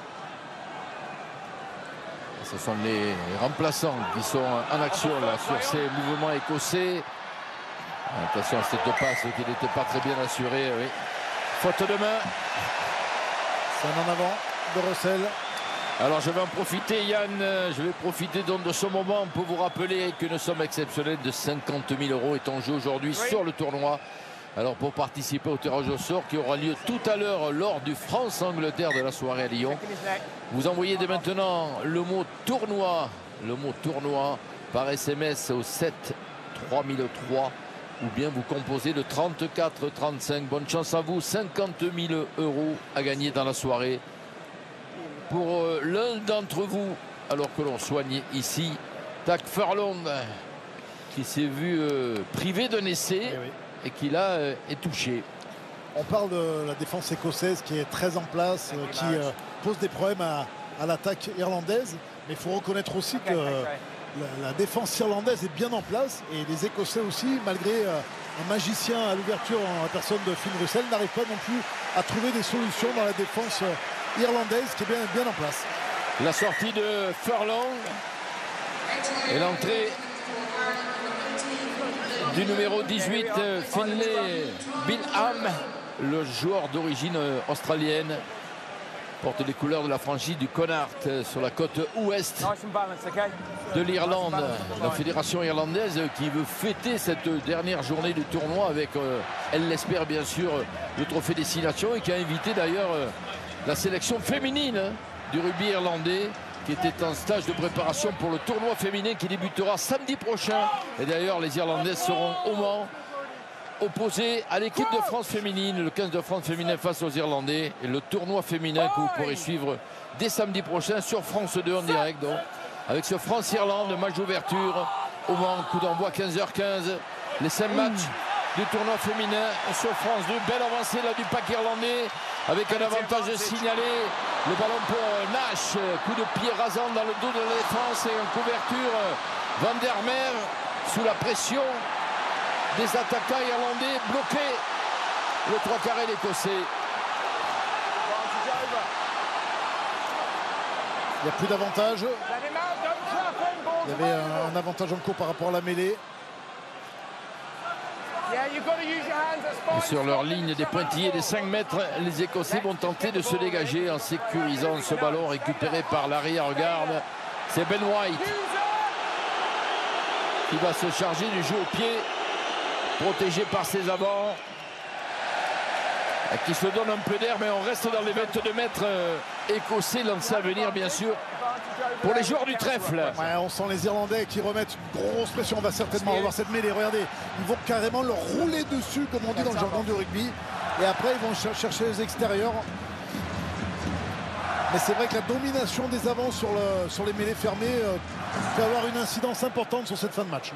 Ce sont les remplaçants qui sont en action là sur ces mouvements écossais. Attention à cette passe qui n'était pas très bien assurée. Oui. Faute de main. C'est un en avant de Russell. Alors je vais en profiter Yann, je vais profiter donc de ce moment pour vous rappeler qu'une somme exceptionnelle de cinquante mille euros est en jeu aujourd'hui oui. sur le tournoi. Alors pour participer au tirage au sort qui aura lieu tout à l'heure lors du France-Angleterre de la soirée à Lyon, vous envoyez dès maintenant le mot tournoi, le mot tournoi par S M S au sept trois mille trois ou bien vous composez le trente-quatre trente-cinq. Bonne chance à vous, cinquante mille euros à gagner dans la soirée. Pour euh, l'un d'entre vous, alors que l'on soigne ici, Tadhg Furlong, qui s'est vu euh, privé d'un essai et, oui. et qui là euh, est touché. On parle de la défense écossaise qui est très en place, euh, qui euh, pose des problèmes à, à l'attaque irlandaise, mais il faut reconnaître aussi que euh, la, la défense irlandaise est bien en place et les Écossais aussi, malgré euh, un magicien à l'ouverture en la personne de Finn Russell, n'arrivent pas non plus à trouver des solutions dans la défense euh, irlandaise qui est bien, bien en place. La sortie de Furlong et l'entrée du numéro dix-huit, Finlay Bingham, le joueur d'origine australienne, porte les couleurs de la franchise du Connacht sur la côte ouest de l'Irlande. La fédération irlandaise qui veut fêter cette dernière journée du tournoi avec, euh, elle l'espère bien sûr, le trophée Destination et qui a invité d'ailleurs euh, la sélection féminine hein, du rugby irlandais qui était en stage de préparation pour le tournoi féminin qui débutera samedi prochain. Et d'ailleurs, les Irlandaises seront au Mans opposé à l'équipe de France féminine, le quinze de France féminin face aux Irlandais, et le tournoi féminin que vous pourrez suivre dès samedi prochain sur France deux en direct, donc, avec ce France-Irlande, match d'ouverture au Mans, coup d'envoi quinze heures quinze, les cinq matchs du tournoi féminin sur France deux. Belle avancée là du pack irlandais avec un avantage signalé. Le ballon pour Nash, coup de pied rasant dans le dos de la défense et une couverture Van der Mer sous la pression des attaquants irlandais, bloqué le trois carrés l'Écossais. Il n'y a plus d'avantage. Il y avait un, un avantage en cours par rapport à la mêlée. Et sur leur ligne des pointillés des cinq mètres, les Écossais vont tenter de se dégager en sécurisant ce ballon récupéré par l'arrière-garde. C'est Ben White qui va se charger du jeu au pied, protégé par ses avants, qui se donne un peu d'air, mais on reste dans les vingt-deux mètres euh, écossais, lancés à venir bien sûr pour les joueurs du trèfle. Ouais, on sent les Irlandais qui remettent une grosse pression. On va certainement revoir cette mêlée. Regardez, ils vont carrément leur rouler dessus, comme on dit dans le jargon du rugby. Et après, ils vont ch chercher les extérieurs. Mais c'est vrai que la domination des avants sur, le, sur les mêlées fermées euh, peut avoir une incidence importante sur cette fin de match.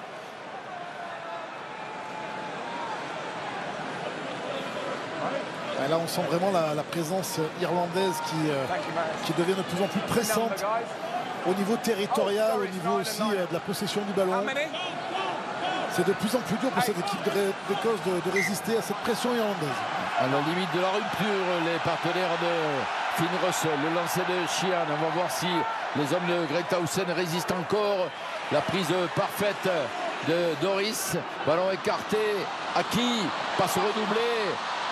Et là, on sent vraiment la, la présence irlandaise qui, euh, qui devient de plus en plus pressante au niveau territorial, au niveau aussi euh, de la possession du ballon. C'est de plus en plus dur pour cette équipe d'Écosse de, de résister à cette pression irlandaise. À la limite de la rupture, les partenaires de Finn Russell, le lancer de Sheehan. On va voir si les hommes de Greg Townsend résistent encore. La prise parfaite de Doris. Ballon écarté. Aki, passe redoublée.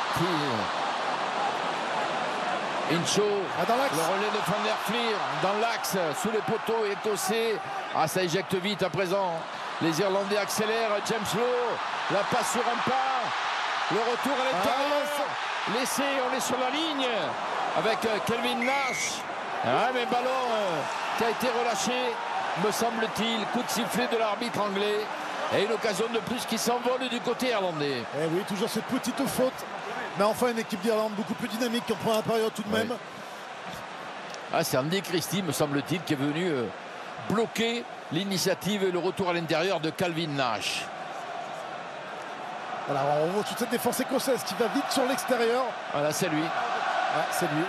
Incho, ah, dans le relais de Van der Fleer dans l'axe, sous les poteaux écossais. Ah, ça éjecte vite à présent. Les Irlandais accélèrent. James Lowe, la passe sur un pas. Le retour à l'intérieur. Ah, laissé, on est sur la ligne avec Kelvin Nash. Ah, mais ballon euh, qui a été relâché, me semble-t-il. Coup de sifflet de l'arbitre anglais. Et une occasion de plus qui s'envole du côté irlandais. Eh oui, toujours cette petite faute. Mais enfin, une équipe d'Irlande beaucoup plus dynamique qui en prend la période tout de même. Oui. Ah, c'est Andy Christie, me semble-t-il, qui est venu euh, bloquer l'initiative et le retour à l'intérieur de Calvin Nash. Voilà, on voit toute cette défense écossaise qui va vite sur l'extérieur. Voilà, c'est lui. Ouais, c'est lui.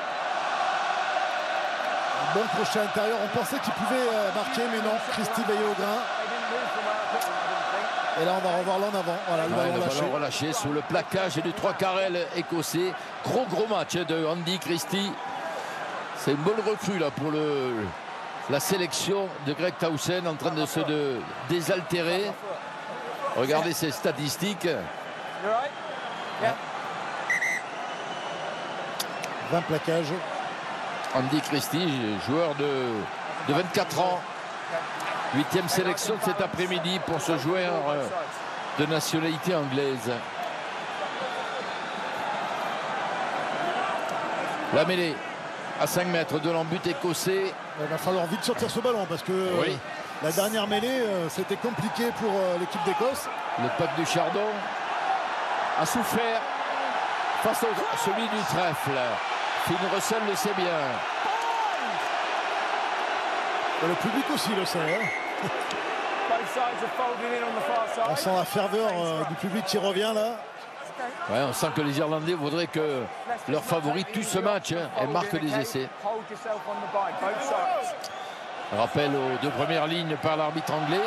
Un bon crochet à l'intérieur. On pensait qu'il pouvait euh, marquer, mais non. Christie veillait au grain. Et là, on va revoir l'en avant. Voilà, le, ouais, ballon, le lâché. ballon relâché sous le plaquage du trois carrel écossais. Gros, gros match de Andy Christie. C'est une bonne recrue là pour le, la sélection de Greg Townsend en train de se de, désaltérer. Regardez ses statistiques. vingt plaquages. Andy Christie, joueur de, de vingt-quatre ans. Huitième sélection de cet après-midi pour ce joueur de nationalité anglaise. La mêlée à cinq mètres de l'embut écossais. Il va falloir vite sortir ce ballon parce que oui. euh, la dernière mêlée, euh, c'était compliqué pour euh, l'équipe d'Écosse. Le pack du Chardon a souffert face à celui du trèfle. Finn Russell le sait bien. Et le public aussi le sait. Hein. On sent la ferveur euh, du public qui revient là. Ouais, on sent que les Irlandais voudraient que leur favori tue ce match hein, et marque des essais. Rappel aux deux premières lignes par l'arbitre anglais.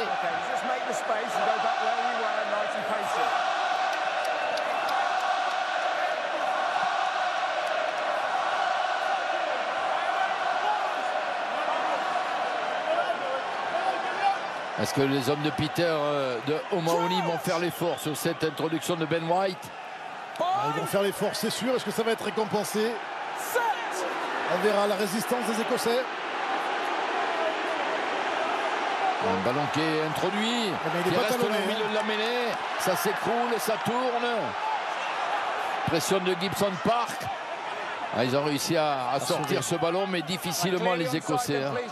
Est-ce que les hommes de Peter euh, de O'Mahony vont faire l'effort sur cette introduction de Ben White? Ah, ils vont faire l'effort, c'est sûr. Est-ce que ça va être récompensé? On verra la résistance des Écossais. Un ballon qui est introduit, eh qui reste talonné, au milieu hein. de la mêlée. Ça s'écroule, ça tourne. Pression de Gibson Park. Ah, ils ont réussi à, à sortir ce ballon, mais difficilement les Écossais. Hein.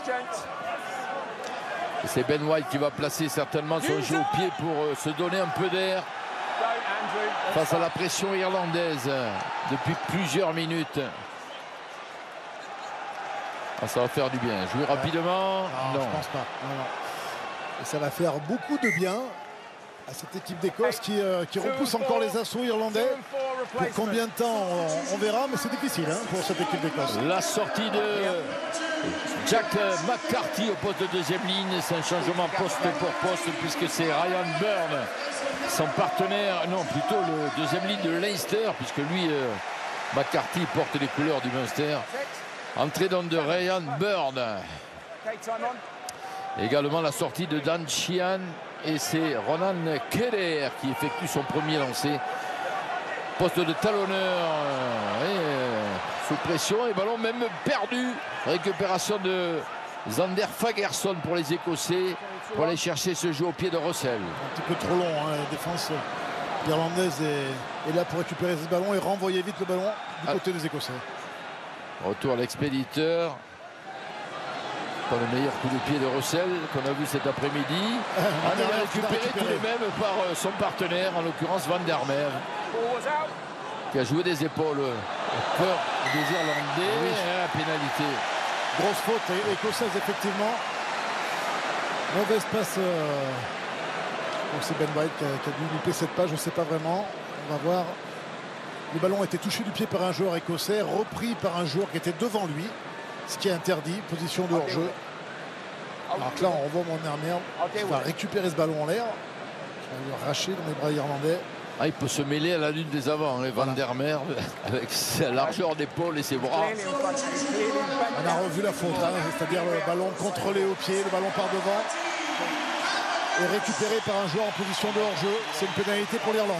C'est Ben White qui va placer certainement son jeu au pied pour euh, se donner un peu d'air face à la pression irlandaise depuis plusieurs minutes. Ah, ça va faire du bien. Jouer ouais. rapidement, non, non. Je pense pas. Non, non. Et ça va faire beaucoup de bien à cette équipe d'Écosse qui, euh, qui repousse encore les assauts irlandais. Pour combien de temps, on, on verra, mais c'est difficile hein, pour cette équipe d'Écosse. La sortie de Jack McCarthy au poste de deuxième ligne, c'est un changement poste pour poste puisque c'est Ryan Byrne, son partenaire, non plutôt le deuxième ligne de Leinster, puisque lui, euh, McCarthy porte les couleurs du Munster. Entrée donc de Ryan Byrne. Également la sortie de Dan Sheehan et c'est Ronan Keller qui effectue son premier lancer. Poste de talonneur euh, et, euh, sous pression et ballon même perdu. Récupération de Zander Fagerson pour les Écossais pour aller chercher ce jeu au pied de Russell. Un petit peu trop long, hein, la défense irlandaise est, est là pour récupérer ce ballon et renvoyer vite le ballon du ah. côté des Écossais. Retour à l'expéditeur. Pas le meilleur coup de pied de Russell qu'on a vu cet après-midi. Ah, il a récupéré, récupéré tout de même par son partenaire, en l'occurrence Van der Merwe, qui a joué des épaules au cœur des Irlandais. Oui. Et à pénalité. Grosse faute écossaise effectivement. Mauvaise passe. Euh... Bon, c'est Ben White qui a, qui a dû louper cette passe, je ne sais pas vraiment. On va voir. Le ballon a été touché du pied par un joueur écossais, repris par un joueur qui était devant lui, ce qui est interdit, position de hors-jeu. Alors que là, on revoit Van der Merwe qui va récupérer ce ballon en l'air, qui va le arracher dans les bras irlandais. Ah, il peut se mêler à la lutte des avants, hein, Van der Merwe, avec sa largeur d'épaule et ses bras. On a revu la faute, hein, c'est-à-dire le ballon contrôlé au pied, le ballon par devant, et récupéré par un joueur en position de hors-jeu. C'est une pénalité pour l'Irlande.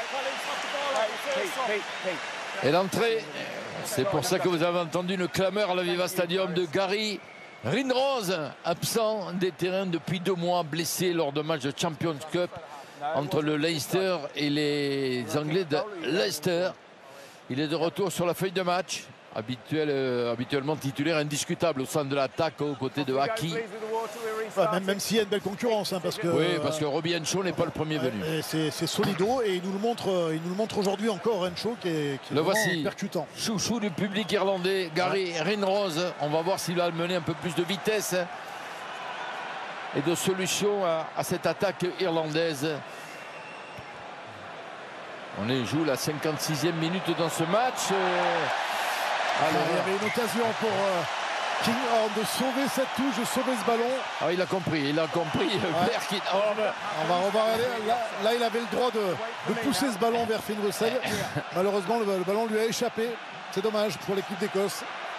Et l'entrée, c'est pour ça que vous avez entendu une clameur à l'Aviva Stadium de Gary Ringrose, absent des terrains depuis deux mois, blessé lors de match de Champions Cup entre le Leinster et les Anglais de Leicester. Il est de retour sur la feuille de match, habituel, euh, habituellement titulaire indiscutable au centre de l'attaque aux côtés de Haki. Enfin, même même s'il y a une belle concurrence, hein, parce que oui, parce que Robbie Henshaw n'est pas le premier venu. C'est solido et il nous le montre, il nous le montre aujourd'hui encore, Henshaw, qui est, qui est le voici, percutant. Chouchou du public irlandais, Gary ouais. Ringrose. On va voir s'il va mener un peu plus de vitesse et de solution à, à cette attaque irlandaise. On est, joue la cinquante-sixième minute dans ce match. Alors, il y avait une occasion pour euh, Kinghorn de sauver cette touche, de sauver ce ballon. Ah, il a compris, il a compris. Ouais. Qui... Oh, mais... On va revoir. Là, là, il avait le droit de, de pousser ce ballon vers Finn Russell. Malheureusement, le, le ballon lui a échappé. C'est dommage pour l'équipe d'Écosse.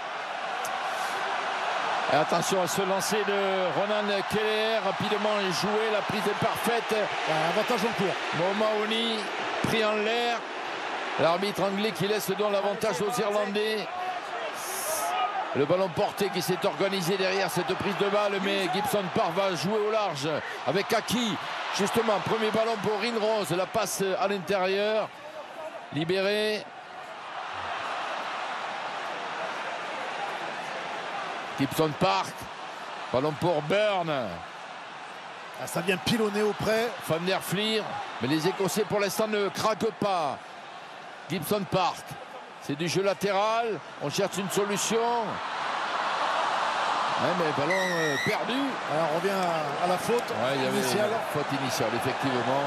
Attention à ce lancer de Ronan Keller, rapidement joué, la prise est parfaite. Un avantage en cours. O'Mahony pris en l'air. L'arbitre anglais qui laisse donc l'avantage aux Irlandais. Le ballon porté qui s'est organisé derrière cette prise de balle, mais Gibson Park va jouer au large avec Haki. Justement, premier ballon pour Ringrose, la passe à l'intérieur, libéré. Gibson Park, ballon pour Byrne. Ah, ça vient pilonner auprès. Van der Flier, mais les Écossais pour l'instant ne craquent pas. Gibson Park, c'est du jeu latéral, on cherche une solution. Ouais, mais ballon euh, perdu. Alors on revient à, à la faute ouais, il y avait initiale. Faute initiale, effectivement.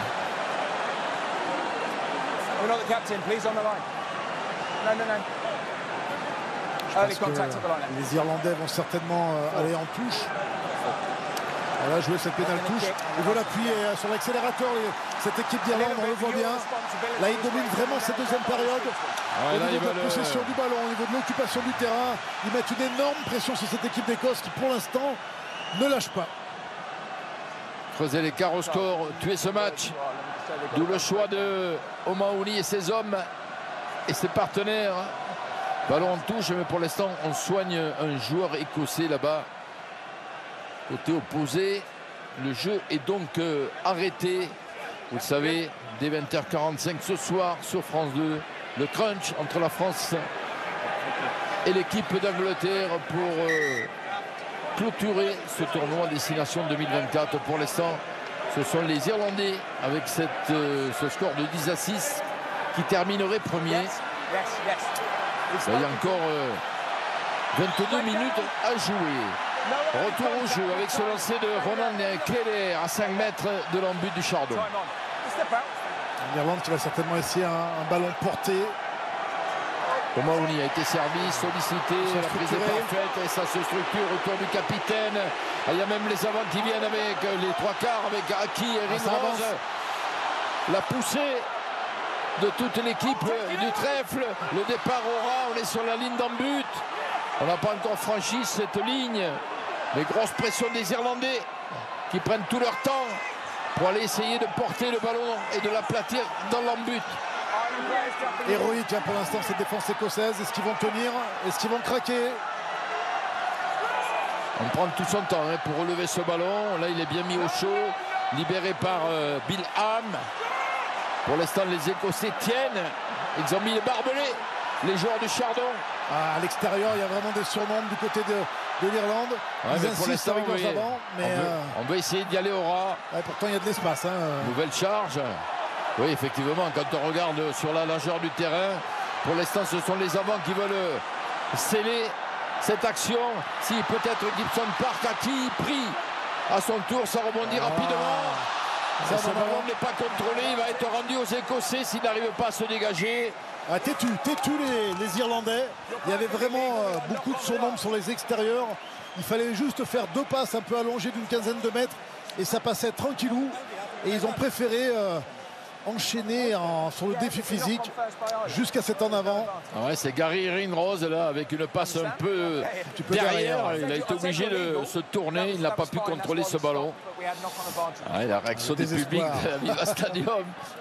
We're not the captain, please, on the line. No, no, no. Je pense que les Irlandais vont certainement euh, aller en touche. Elle a joué cette pénale touche. Ils veulent appuyer sur l'accélérateur. Cette équipe d'Irlande, on le voit bien. Là, ils dominent vraiment cette deuxième période. Ouais, au niveau de la possession le... du ballon, au niveau de l'occupation du terrain. Ils mettent une énorme pression sur cette équipe d'Écosse qui, pour l'instant, ne lâche pas. Creuser l'écart au score, tuer ce match. D'où le choix de O'Mahony et ses hommes et ses partenaires. Ballon en touche, mais pour l'instant, on soigne un joueur écossais là-bas. Côté opposé, le jeu est donc euh, arrêté. Vous le savez, dès vingt heures quarante-cinq ce soir sur France deux, le crunch entre la France et l'équipe d'Angleterre pour euh, clôturer ce tournoi Destination deux mille vingt-quatre. Pour l'instant, ce sont les Irlandais avec cette, euh, ce score de dix à six qui terminerait premier. Yes, yes, yes. It's Il y a not- encore euh, vingt-deux minutes à jouer. Retour au jeu avec ce lancer de Ronan Keller à cinq mètres de l'embut du Chardon. Time on. Step out. L'Irlande qui va certainement essayer un, un ballon porté. O'Mahony a été servi, sollicité, Se la prise est structurer. parfaite et ça se structure autour du capitaine. Et il y a même les avants qui viennent avec les trois quarts, avec Aki et Ah, ça Ringrose. avance. La poussée de toute l'équipe du trèfle. Le départ aura, on est sur la ligne d'en-but. On n'a pas encore franchi cette ligne. Mais grosse pression des Irlandais qui prennent tout leur temps pour aller essayer de porter le ballon et de l'aplatir dans l'en-but. Héroïque hein, pour l'instant cette défense écossaise. Est-ce qu'ils vont tenir? Est-ce qu'ils vont craquer? On prend tout son temps hein, pour relever ce ballon. Là, il est bien mis au chaud, libéré par euh, Bill Ham. Pour l'instant, les Écossais tiennent. Ils ont mis les barbelés, les joueurs du Chardon. Ah, à l'extérieur, il y a vraiment des surnombres du côté de, de l'Irlande. Ouais, Ils mais pour insistent l'instant, avec leurs oui, avants, mais on, veut, euh, on veut essayer d'y aller au ras. ouais, pourtant il y a de l'espace. Hein. Nouvelle charge. Oui, effectivement, quand on regarde sur la largeur du terrain, pour l'instant, ce sont les avants qui veulent sceller cette action. Si peut-être Gibson Park a qui pris à son tour, ça rebondit Ah. rapidement. Ça, Ce on en a- ballon n'est pas contrôlé, il va être rendu aux Écossais s'il n'arrive pas à se dégager. Ah, têtu, têtu les, les Irlandais. Il y avait vraiment euh, beaucoup de surnombres sur les extérieurs. Il fallait juste faire deux passes un peu allongées d'une quinzaine de mètres et ça passait tranquillou. Et ils ont préféré euh, enchaîner en- sur le défi physique jusqu'à cet en avant. Ah ouais, c'est Gary Ringrose là avec une passe un peu Tu peux derrière. derrière. Il a été obligé de se tourner, il n'a pas pu contrôler ce ballon. Ah, et la réaction Le du public désespoir. de la Viva Stadium.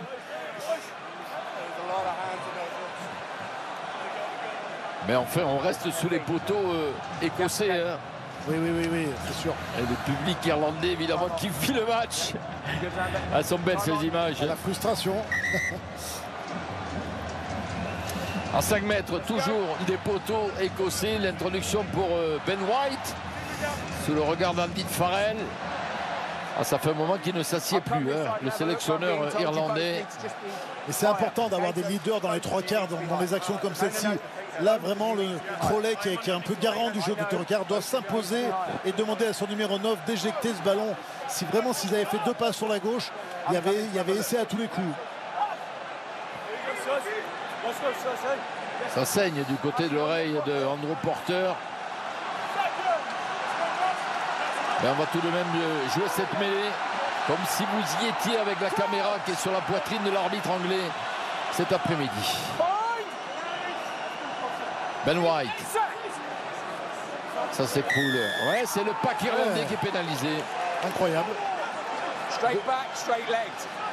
Mais enfin, on reste sous les poteaux euh, écossais. Hein. Oui, oui, oui, oui, c'est sûr. Et le public irlandais, évidemment, qui vit le match. Elles sont belles ces images. La frustration. À cinq mètres, toujours des poteaux écossais. L'introduction pour euh, Ben White. Sous le regard d'Andy Farrell. Ah, ça fait un moment qu'il ne s'assied plus, hein, le sélectionneur euh, irlandais. Et c'est important d'avoir des leaders dans les trois quarts, dans, dans les actions comme celle-ci. Là, vraiment, le Crowley, qui est, qui est un peu garant du jeu de trois quarts, doit s'imposer et demander à son numéro neuf d'éjecter ce ballon. Si vraiment, s'ils avaient fait deux passes sur la gauche, il y avait, il y avait essai à tous les coups. Ça saigne du côté de l'oreille de Andrew Porter. Mais on va tout de même euh, jouer cette mêlée comme si vous y étiez avec la caméra qui est sur la poitrine de l'arbitre anglais cet après-midi. Ben White. Ça s'écroule. Ouais, c'est le pack irlandais Ouais. qui est pénalisé. Incroyable. Straight back, straight legged.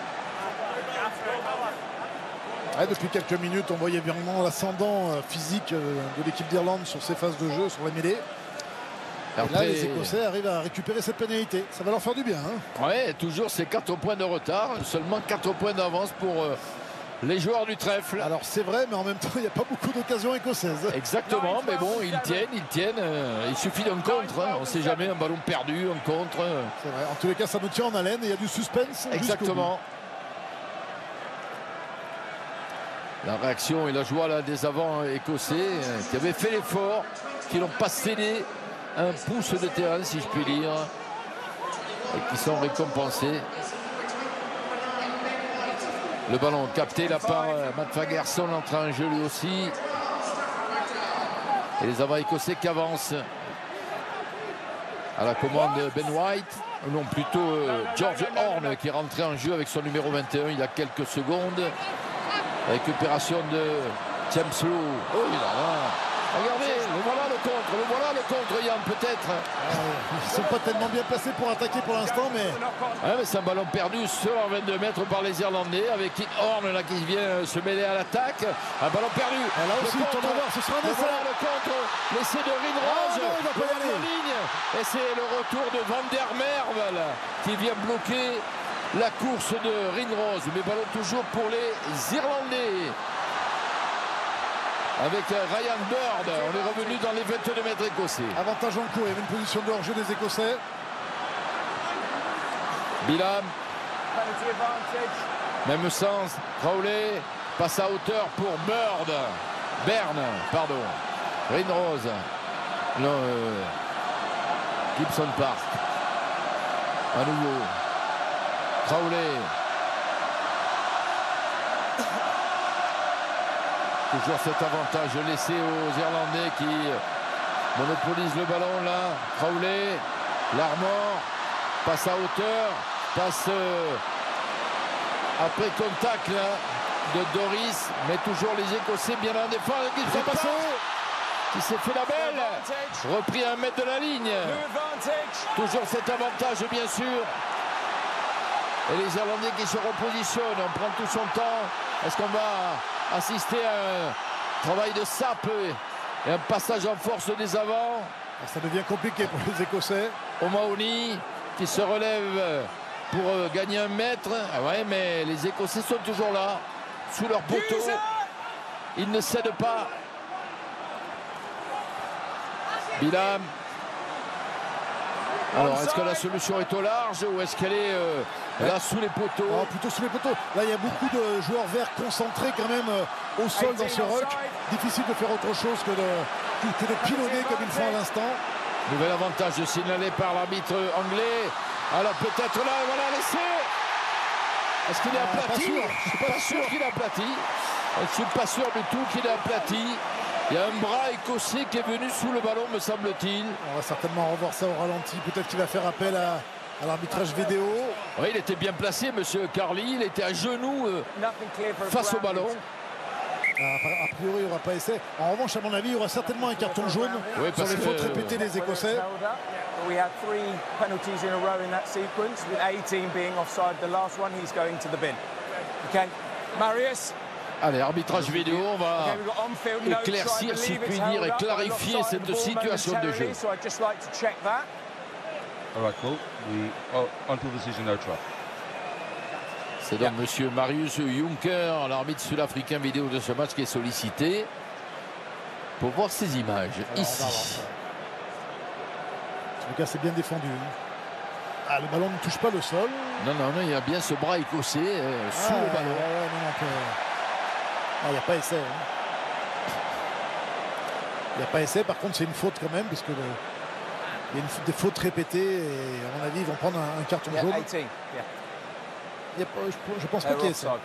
Ouais, depuis quelques minutes, on voyait vraiment l'ascendant euh, physique euh, de l'équipe d'Irlande sur ses phases de jeu, sur la mêlée. Et là, Après, les Écossais arrivent à récupérer cette pénalité. Ça va leur faire du bien. Hein. ouais, toujours ces quatre points de retard. Seulement quatre points d'avance pour euh, les joueurs du trèfle. Alors c'est vrai, mais en même temps, il n'y a pas beaucoup d'occasions écossaises. Exactement, mais bon, ils tiennent, ils tiennent. euh, il suffit d'un contre. Hein, on ne sait jamais, un ballon perdu, un contre. euh, C'est vrai. En tous les cas, ça nous tient en haleine et il y a du suspense. jusqu'au Exactement. La réaction et la joie là, des avants écossais euh, qui avaient fait l'effort, qui n'ont pas cédé un pouce de terrain, si je puis dire, et qui sont récompensés. Le ballon capté là par euh, Matt Fagerson, entré en jeu lui aussi. Et les avants écossais qui avancent. À la commande de Ben White, non plutôt euh, George Horne qui est rentré en jeu avec son numéro vingt et un il y a quelques secondes. Récupération de James Lowe. Oh là là. Regardez, le voilà le contre, le voilà le contre Yann peut-être. Ils ne sont pas tellement bien placés pour attaquer pour l'instant, mais Ouais, mais c'est un ballon perdu sur vingt-deux mètres par les Irlandais avec Kit Horne là qui vient se mêler à l'attaque. Un ballon perdu. ah, là aussi, Le le contre, turnover, ce sera un le essai. voilà le contre. L'essai de Ah, Ringrose. non, il va pas y le aller. en ligne. Et c'est le retour de Van der Merwe là, qui vient bloquer la course de Ringrose. Mais ballon toujours pour les Irlandais. Avec Ryan Bird, on est revenu dans les vingt-deux mètres écossais. avantage en cours. Il y avait une position de hors-jeu des Écossais. Bilham penalty advantage. Même sens, Crowley passe à hauteur pour Bird. Berne, pardon. Rinrose. Non, euh, Gibson Park. À nouveau. Crowley. Toujours cet avantage laissé aux Irlandais qui monopolisent le ballon là. Crowley. Larmor. Passe à hauteur. Passe euh, après contact là, de Doris. Mais toujours les Écossais bien en défense. Gibson Park qui s'est fait la belle. Repris à un mètre de la ligne. Toujours cet avantage bien sûr. Et les Irlandais qui se repositionnent. On prend tout son temps. Est-ce qu'on va assister à un travail de sape et un passage en force des avants? Ça devient compliqué pour les Écossais. O'Mahony qui se relève pour gagner un mètre. Ah ouais, mais les Écossais sont toujours là, sous leur poteau. Ils ne cèdent pas. Bilham. Alors, est-ce que la solution est au large ou est-ce qu'elle est euh, là sous les poteaux? Oh, plutôt sous les poteaux. Là, il y a beaucoup de joueurs verts concentrés quand même euh, au sol dans ce ruck. Difficile de faire autre chose que de, que de pilonner comme ils font à l'instant. Nouvel avantage signalé par l'arbitre anglais. Alors peut-être là, voilà, laissé. Est-ce qu'il est ah, aplati? Pas sûr. Je suis pas sûr qu'il est aplati. Je ne suis pas sûr du tout qu'il est aplati. Il y a un bras écossais qui est venu sous le ballon, me semble-t-il. On va certainement revoir ça au ralenti. Peut-être qu'il va faire appel à, à l'arbitrage vidéo. Oui, il était bien placé, monsieur Carly. Il était à genoux euh, face au ballon. A priori, il n'y aura pas essai. En revanche, à mon avis, il y aura certainement un carton jaune oui, sur les fautes que... répétées des Écossais. We had three penalties in a row in that sequence, with eighteen being offside. The last one, he's going to the bin. Okay, Marius. Allez, arbitrage vidéo, on va éclaircir, si puis dire, et clarifier cette situation de jeu. All right, cool. We oh, until decision, no try. C'est donc monsieur Marius Juncker, l'arbitre sud-africain vidéo de ce match, qui est sollicité pour voir ces images. Alors, ici. En tout cas, c'est bien défendu. Ah, le ballon ne touche pas le sol. Non, non, non, il y a bien ce bras écossais euh, sous ah, le ballon. Ouais, ouais, non, non, que... ah, il n'y a pas essai. Hein. Il n'y a pas essai. Par contre, c'est une faute quand même, puisque le... il y a une... des fautes répétées. Et à mon avis, ils vont prendre un, un carton jaune. Yeah, yeah. Il y a pas... je... je pense pas qu'il y ait essai.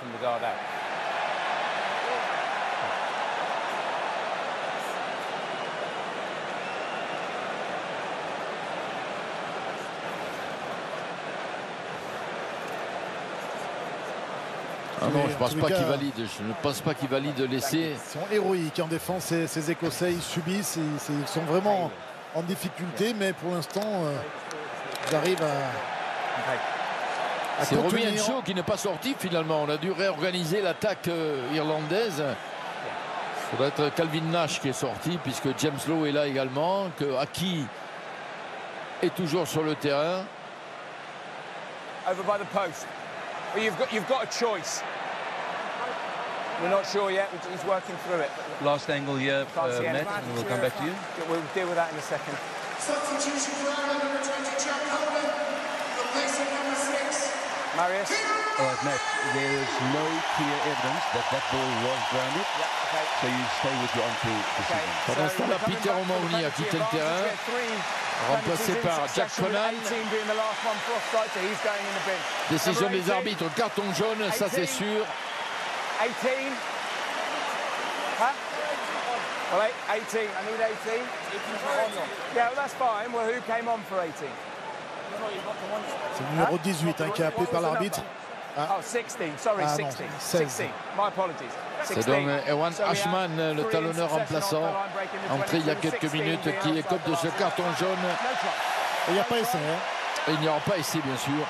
Ah non, je ne pense pas qu'il valide. Je ne pense pas qu'il valide l'essai. Ils sont héroïques en défense, ces, ces Écossais. Ils subissent, ils, ils sont vraiment en difficulté, mais pour l'instant, euh, ils arrivent à. à C'est contenir. Romy Henshaw qui n'est pas sorti finalement. On a dû réorganiser l'attaque euh, irlandaise. Il faudrait être Calvin Nash qui est sorti, puisque James Lowe est là également, que Aki est toujours sur le terrain. Over by the post. Well, you've got you've got a choice. We're not sure yet. He's working through it. Last angle here, uh, Matt, and we'll come back to you. We'll deal with that in a second. Substitution for Ireland, number twenty, Jack Coleman, replacing number six. Marius. All right, Matt, there is no clear evidence that that ball was grounded. Yeah, okay. So you stay with your on-field decision. Pendant ce temps-là, Peter O'Mahony a quitté le terrain, remplacé par Jack Conan. Décision des arbitres, carton jaune, ça c'est sûr. eighteen. Huh? Well, eighteen. I need eighteen. Yeah, well, that's fine. Well, who came on for eighteen? C'est le numéro dix-huit hein, qui est appelé par l'arbitre. Ah. Oh, seize, sorry, ah, seize. seize. My apologies. C'est donc Ewan Ashman, le talonneur remplaçant, entré il y a quelques minutes, qui écope de ce carton jaune. Il n'y a pas essai. Hein. Et il n'y aura pas essai, bien sûr.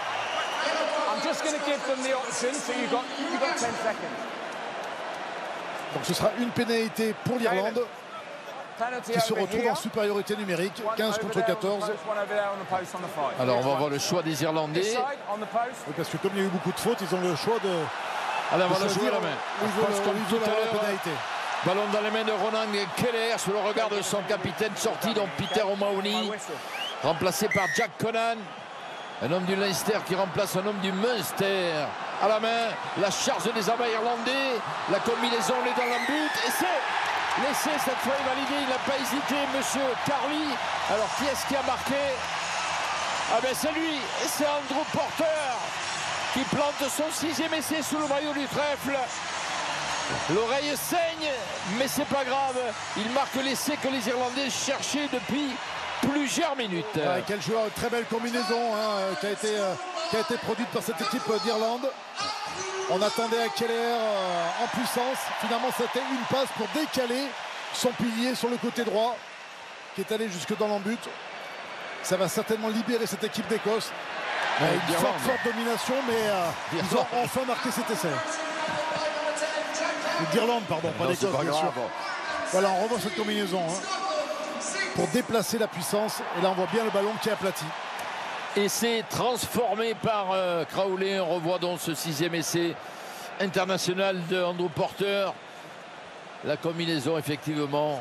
Donc ce sera une pénalité pour l'Irlande, qui se retrouve en supériorité numérique, quinze contre quatorze. Alors on va voir le choix des Irlandais. Oui, parce que comme il y a eu beaucoup de fautes, ils ont le choix de... Alors on va jouer la main. Ils veulent, comme ils veulent tout à la l'heure, pénalité. ballon dans les mains de Ronan Keller, sous le regard de son capitaine sorti, donc Peter O'Mahony, remplacé par Jack Conan. Un homme du Leinster qui remplace un homme du Munster. À la main, la charge des avants irlandais. La combinaison, on est dans le but. Et c'est l'essai, cette fois, est validé. Il n'a pas hésité, monsieur Carly. Alors, qui est-ce qui a marqué? Ah ben c'est lui, c'est Andrew Porter qui plante son sixième essai sous le maillot du trèfle. L'oreille saigne, mais c'est pas grave. Il marque l'essai que les Irlandais cherchaient depuis plusieurs minutes. Ouais, quel joueur, très belle combinaison hein, qui, a été, euh, qui a été produite par cette équipe d'Irlande. On attendait à Keller euh, en puissance. Finalement, c'était une passe pour décaler son pilier sur le côté droit qui est allé jusque dans l'embut. Ça va certainement libérer cette équipe d'Écosse. Ouais, une forte, forte domination, mais euh, ils ont enfin marqué cet essai. D'Irlande, pardon, pas d'Écosse, bien sûr. Voilà, on revoit cette combinaison hein, pour déplacer la puissance. Et là, on voit bien le ballon qui est aplati. Essai transformé par euh, Crowley. On revoit donc ce sixième essai international de Andrew Porter. La combinaison, effectivement.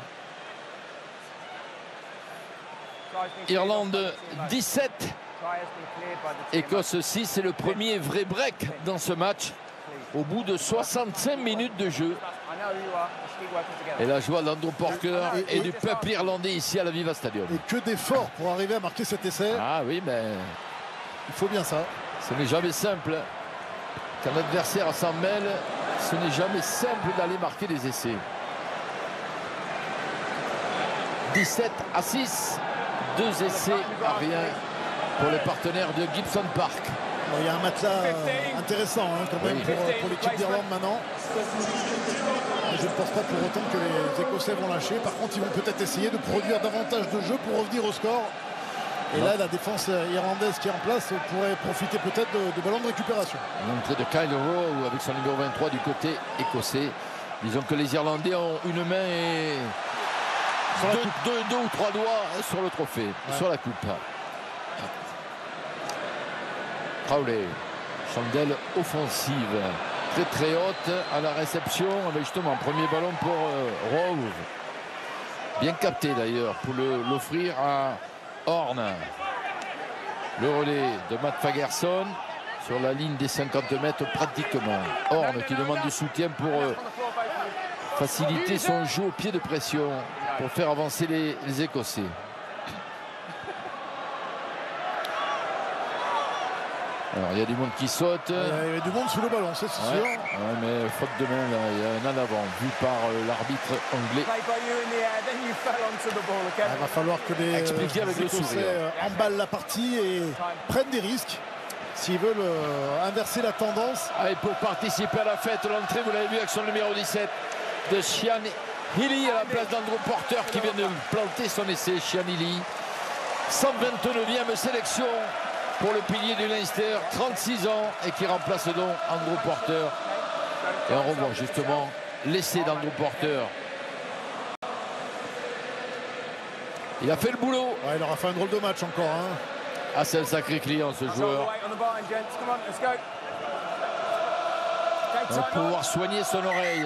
Irlande dix-sept, Écosse six. C'est le premier vrai break dans ce match au bout de soixante-cinq minutes de jeu. Et la joie d'Andrew Porter et, et, et du peuple irlandais ici à la Viva Stadium. Et que d'efforts pour arriver à marquer cet essai. Ah oui, mais il faut bien ça. Ce n'est jamais simple. Quand l'adversaire s'en mêle, ce n'est jamais simple d'aller marquer des essais. dix-sept à six. Deux essais à rien pour les partenaires de Gibson Park. Bon, il y a un matelas euh, intéressant hein, quand même oui. pour, pour l'équipe d'Irlande maintenant. Mais je ne pense pas pour autant que les Écossais vont lâcher. Par contre, ils vont peut-être essayer de produire davantage de jeu pour revenir au score. Et non. là, la défense irlandaise qui est en place pourrait profiter peut-être de, de ballons de récupération. L'entrée de Kyle Rowe avec son numéro vingt-trois du côté écossais. Disons que les Irlandais ont une main et deux, deux, deux ou trois doigts sur le trophée, ouais. sur la coupe. Crowley, chandelle offensive, très très haute à la réception, avec justement un premier ballon pour euh, Rowe. Bien capté d'ailleurs pour l'offrir à Horn. Le relais de Matt Fagerson sur la ligne des cinquante mètres pratiquement. Horn qui demande du soutien pour euh, faciliter son jeu au pied de pression pour faire avancer les, les Écossais. Alors il y a du monde qui saute. Il y a du monde sous le ballon, c'est sûr. Ouais, ouais, mais faute de main, là, il y a un en avant vu par euh, l'arbitre anglais. Il va falloir que les Expliquer avec Écossais le sourire. euh, emballent la partie et prennent des risques s'ils veulent euh, inverser la tendance. Ah, et pour participer à la fête, l'entrée, vous l'avez vu avec son numéro dix-sept de Cian Healy à la place d'Andrew Porter qui vient de planter son essai. Cian Healy, cent vingt-neuvième sélection pour le pilier du Leinster, trente-six ans, et qui remplace donc Andrew Porter. Et on revoit justement l'essai d'Andrew Porter. Il a fait le boulot. Ouais, il aura fait un drôle de match encore. Hein. Ah, c'est un sacré client, ce joueur. On va pouvoir soigner son oreille.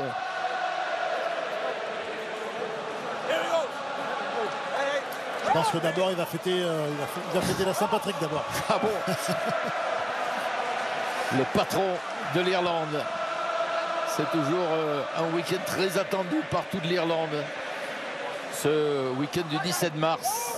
Je pense que d'abord il va fêter, euh, il va fêter, il va fêter la Saint-Patrick d'abord. Ah bon. Le patron de l'Irlande. C'est toujours euh, un week-end très attendu par toute l'Irlande. Ce week-end du dix-sept mars.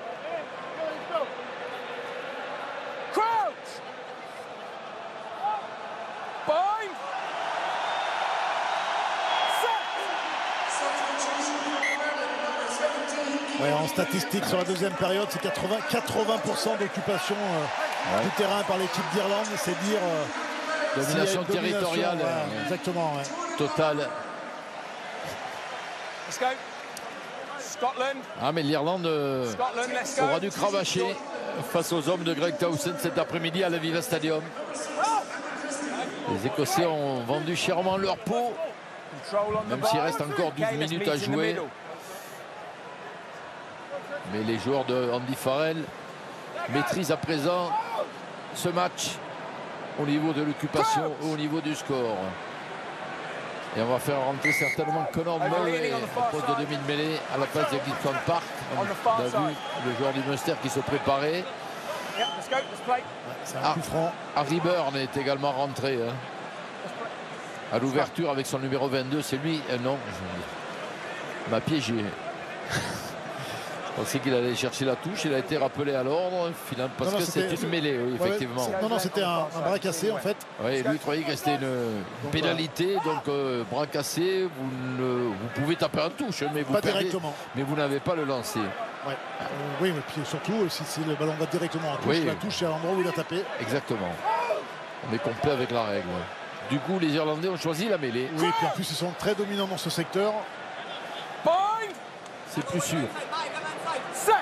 Ouais, en statistique sur la deuxième période, c'est quatre-vingts pour cent d'occupation euh, ouais. du terrain par l'équipe d'Irlande. C'est dire euh, domination territoriale ouais, euh, exactement ouais. totale. Ah mais l'Irlande euh, aura dû cravacher face aux hommes de Greg Townsend cet après-midi à la Viva Stadium. Les Écossais ont vendu chèrement leur peau, même s'il reste encore douze minutes à jouer. Mais les joueurs de Andy Farrell maîtrisent à présent ce match au niveau de l'occupation, au niveau du score. Et on va faire rentrer certainement Conor Murray au poste de demi de mêlée à la place de Gibson Park. On a vu le joueur du Munster qui se préparait. Yeah, let's go, let's play. Ouais, c'est un Ah. coup franc. Harry Byrne est également rentré hein, à l'ouverture avec son numéro vingt-deux. C'est lui. Euh, non, il m'a piégé. Je pensais qu'il allait chercher la touche. Il a été rappelé à l'ordre finalement parce Non, non, que c'est c'était- une mêlée, oui, Ouais, effectivement. c'est- non, non, c'était un, un bras cassé en fait. Oui, lui il croyait que c'était une Donc, pénalité, donc euh, bras cassé, vous, ne- vous pouvez taper en touche, mais vous Pas perdez, directement. mais vous n'avez pas le lancer. Ouais. Euh, oui, mais puis surtout, si, si le ballon va directement en touche, Oui. la touche c'est à l'endroit où il a tapé. Exactement. On est complet avec la règle. Du coup, les Irlandais ont choisi la mêlée. Oui, puis en plus ils sont très dominants dans ce secteur. Bind. C'est plus sûr. Set.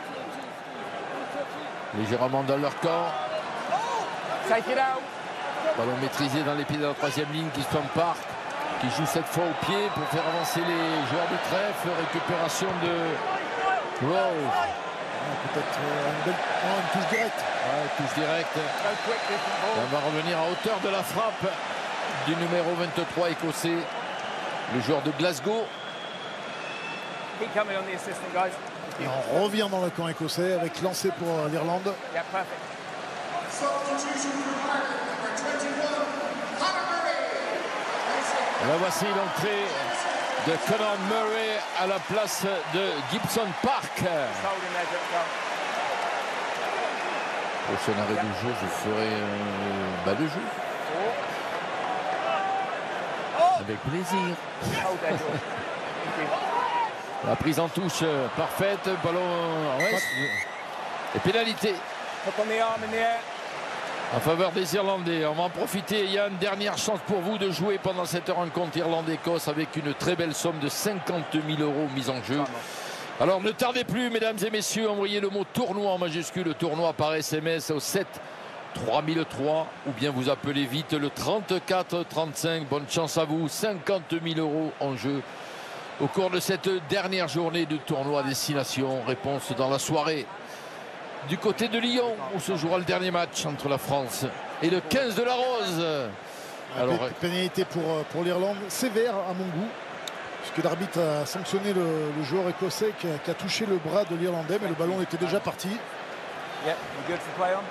Légèrement dans leur camp. Take it out. Ballon maîtrisé dans les pieds de la troisième ligne qui sont Park, qui joue cette fois au pied pour faire avancer les joueurs du trèfle. Récupération de Rowe. Ah, peut-être euh, une, belle... non, une touche directe. Ouais, touche directe. Go quick, different Et ball. on va revenir à hauteur de la frappe du numéro vingt-trois écossais, le joueur de Glasgow. Keep coming on the assistant, guys. Et on revient dans le camp écossais avec lancé pour euh, l'Irlande. Yeah, perfect. Substitution provided, number twenty-one, Hannah Murray. La voici l'entrée de Conor Murray à la place de Gibson Park. Hold him there, Jack. Go. Prochain arrêt du jeu, je ferai un bas de jeu. Avec plaisir. Hold there, George. Thank you. La prise en touche euh, parfaite, ballon en reste. Et pénalité Hook on the arm in the air. en faveur des Irlandais. On va en profiter. Il y a une dernière chance pour vous de jouer pendant cette rencontre Irlande-Écosse avec une très belle somme de cinquante mille euros mise en jeu. Alors ne tardez plus, mesdames et messieurs, envoyez le mot tournoi en majuscule, tournoi par S M S au sept trois mille trois ou bien vous appelez vite le trente-quatre trente-cinq. Bonne chance à vous, cinquante mille euros en jeu au cours de cette dernière journée de tournoi Destination. Réponse dans la soirée du côté de Lyon où se jouera le dernier match entre la France et le quinze de la Rose. Alors, Pé- pénalité pour, euh, pour l'Irlande, sévère à mon goût, puisque l'arbitre a sanctionné le, le joueur écossais qui a, qui a touché le bras de l'Irlandais, mais le ballon était déjà parti. Yeah, you good for play on?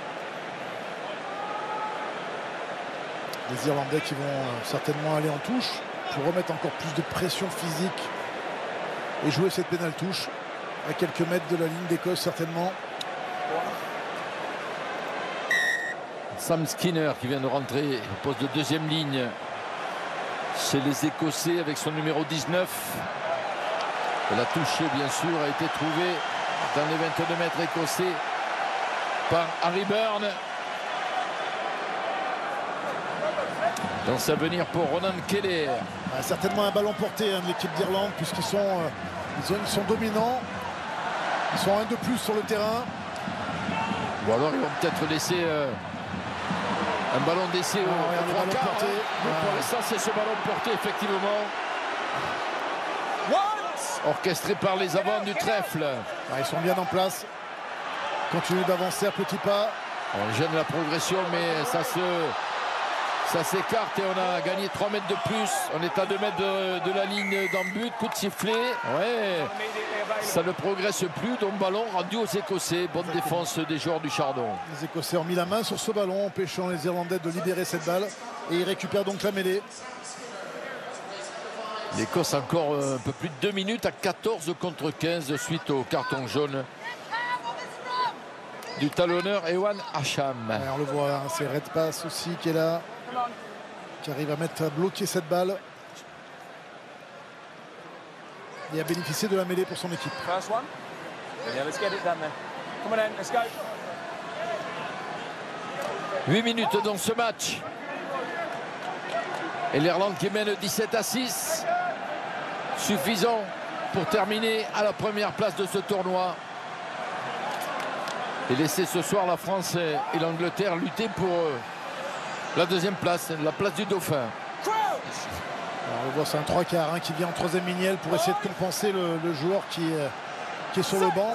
Les Irlandais qui vont euh, certainement aller en touche pour remettre encore plus de pression physique et jouer cette pénale touche à quelques mètres de la ligne d'Écosse certainement. Sam Skinner qui vient de rentrer au poste de deuxième ligne chez les Écossais avec son numéro dix-neuf. Et la touche, bien sûr, a été trouvée dans les vingt-deux mètres écossais par Harry Byrne. Dans à venir pour Ronan Keller. Ah, certainement un ballon porté hein, de l'équipe d'Irlande puisqu'ils sont, euh, ils ont- ils sont dominants. Ils sont un de plus sur le terrain. Ou alors ils vont peut-être laisser euh, un ballon d'essai au, Ah, au le trois ballon quarts, porté. hein. Donc, Ah. pour l'instant, c'est ce ballon porté, effectivement, Once. orchestré par les avants du trèfle. Ah, ils sont bien en place. Continuent d'avancer à petits pas. On gêne la progression, mais ça se, ça s'écarte et on a gagné trois mètres de plus. On est à deux mètres de, de la ligne d'en but. Coup de sifflet. Ouais, Immediately available. ça ne progresse plus. Donc ballon rendu aux Écossais. Bonne défense des joueurs du Chardon. Les Écossais ont mis la main sur ce ballon, empêchant les Irlandais de libérer cette balle. Et ils récupèrent donc la mêlée. L'Écosse encore euh, un peu plus de deux minutes à quatorze contre quinze suite au carton jaune du talonneur Ewan Hacham. Ouais, on le voit, hein, c'est Red Pass aussi qui est là, Come on. qui arrive à mettre à bloquer cette balle. Et à bénéficier de la mêlée pour son équipe. First one. Yeah, let's get it done then. Come on in, let's go. huit minutes dans ce match. Et l'Irlande qui mène dix-sept à six. Suffisant pour terminer à la première place de ce tournoi. Et laisser ce soir la France et l'Angleterre lutter pour euh, la deuxième place, la place du Dauphin. Crouch. Alors, on le voit, c'est un trois quarts hein, qui vient en troisième lignelle pour essayer de compenser le, le joueur qui, euh, qui est sur le banc.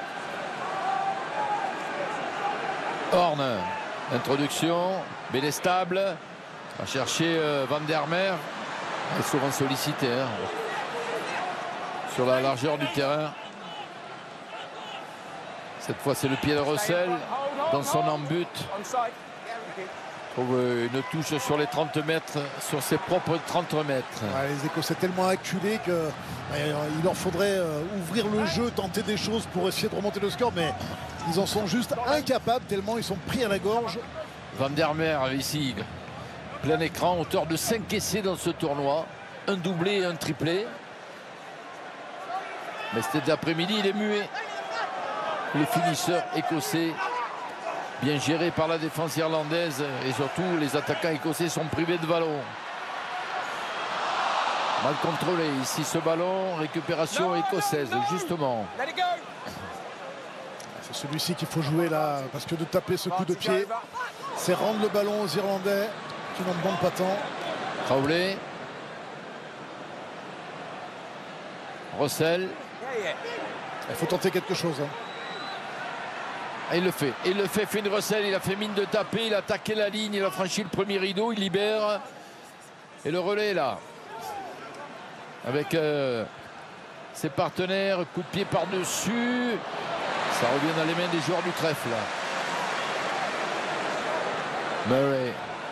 Horn, introduction, Bélestable, va chercher euh, Van der Mer, il est souvent sollicité hein, sur la largeur du terrain. Cette fois, c'est le pied de Russell dans son embut. Trouve une touche sur les trente mètres, sur ses propres trente mètres. Ouais, les Écossais tellement acculés qu'il euh, leur faudrait euh, ouvrir le jeu, tenter des choses pour essayer de remonter le score, mais ils en sont juste incapables tellement ils sont pris à la gorge. Van der Merwe ici, plein écran, auteur de cinq essais dans ce tournoi, un doublé et un triplé. Mais cet après-midi, il est muet. Le finisseur écossais, bien géré par la défense irlandaise, et surtout les attaquants écossais sont privés de ballon. Mal contrôlé ici ce ballon, récupération écossaise justement. C'est celui-ci qu'il faut jouer là, parce que de taper ce coup de pied, c'est rendre le ballon aux Irlandais qui n'en demandent pas tant. Crowley. Russell. Il faut tenter quelque chose. Hein. Et il le fait. Il le fait, Finn Russell. Il a fait mine de taper. Il a attaqué la ligne. Il a franchi le premier rideau. Il libère. Et le relais est là. Avec euh, ses partenaires. Coup de pied par-dessus. Ça revient dans les mains des joueurs du trèfle. Murray.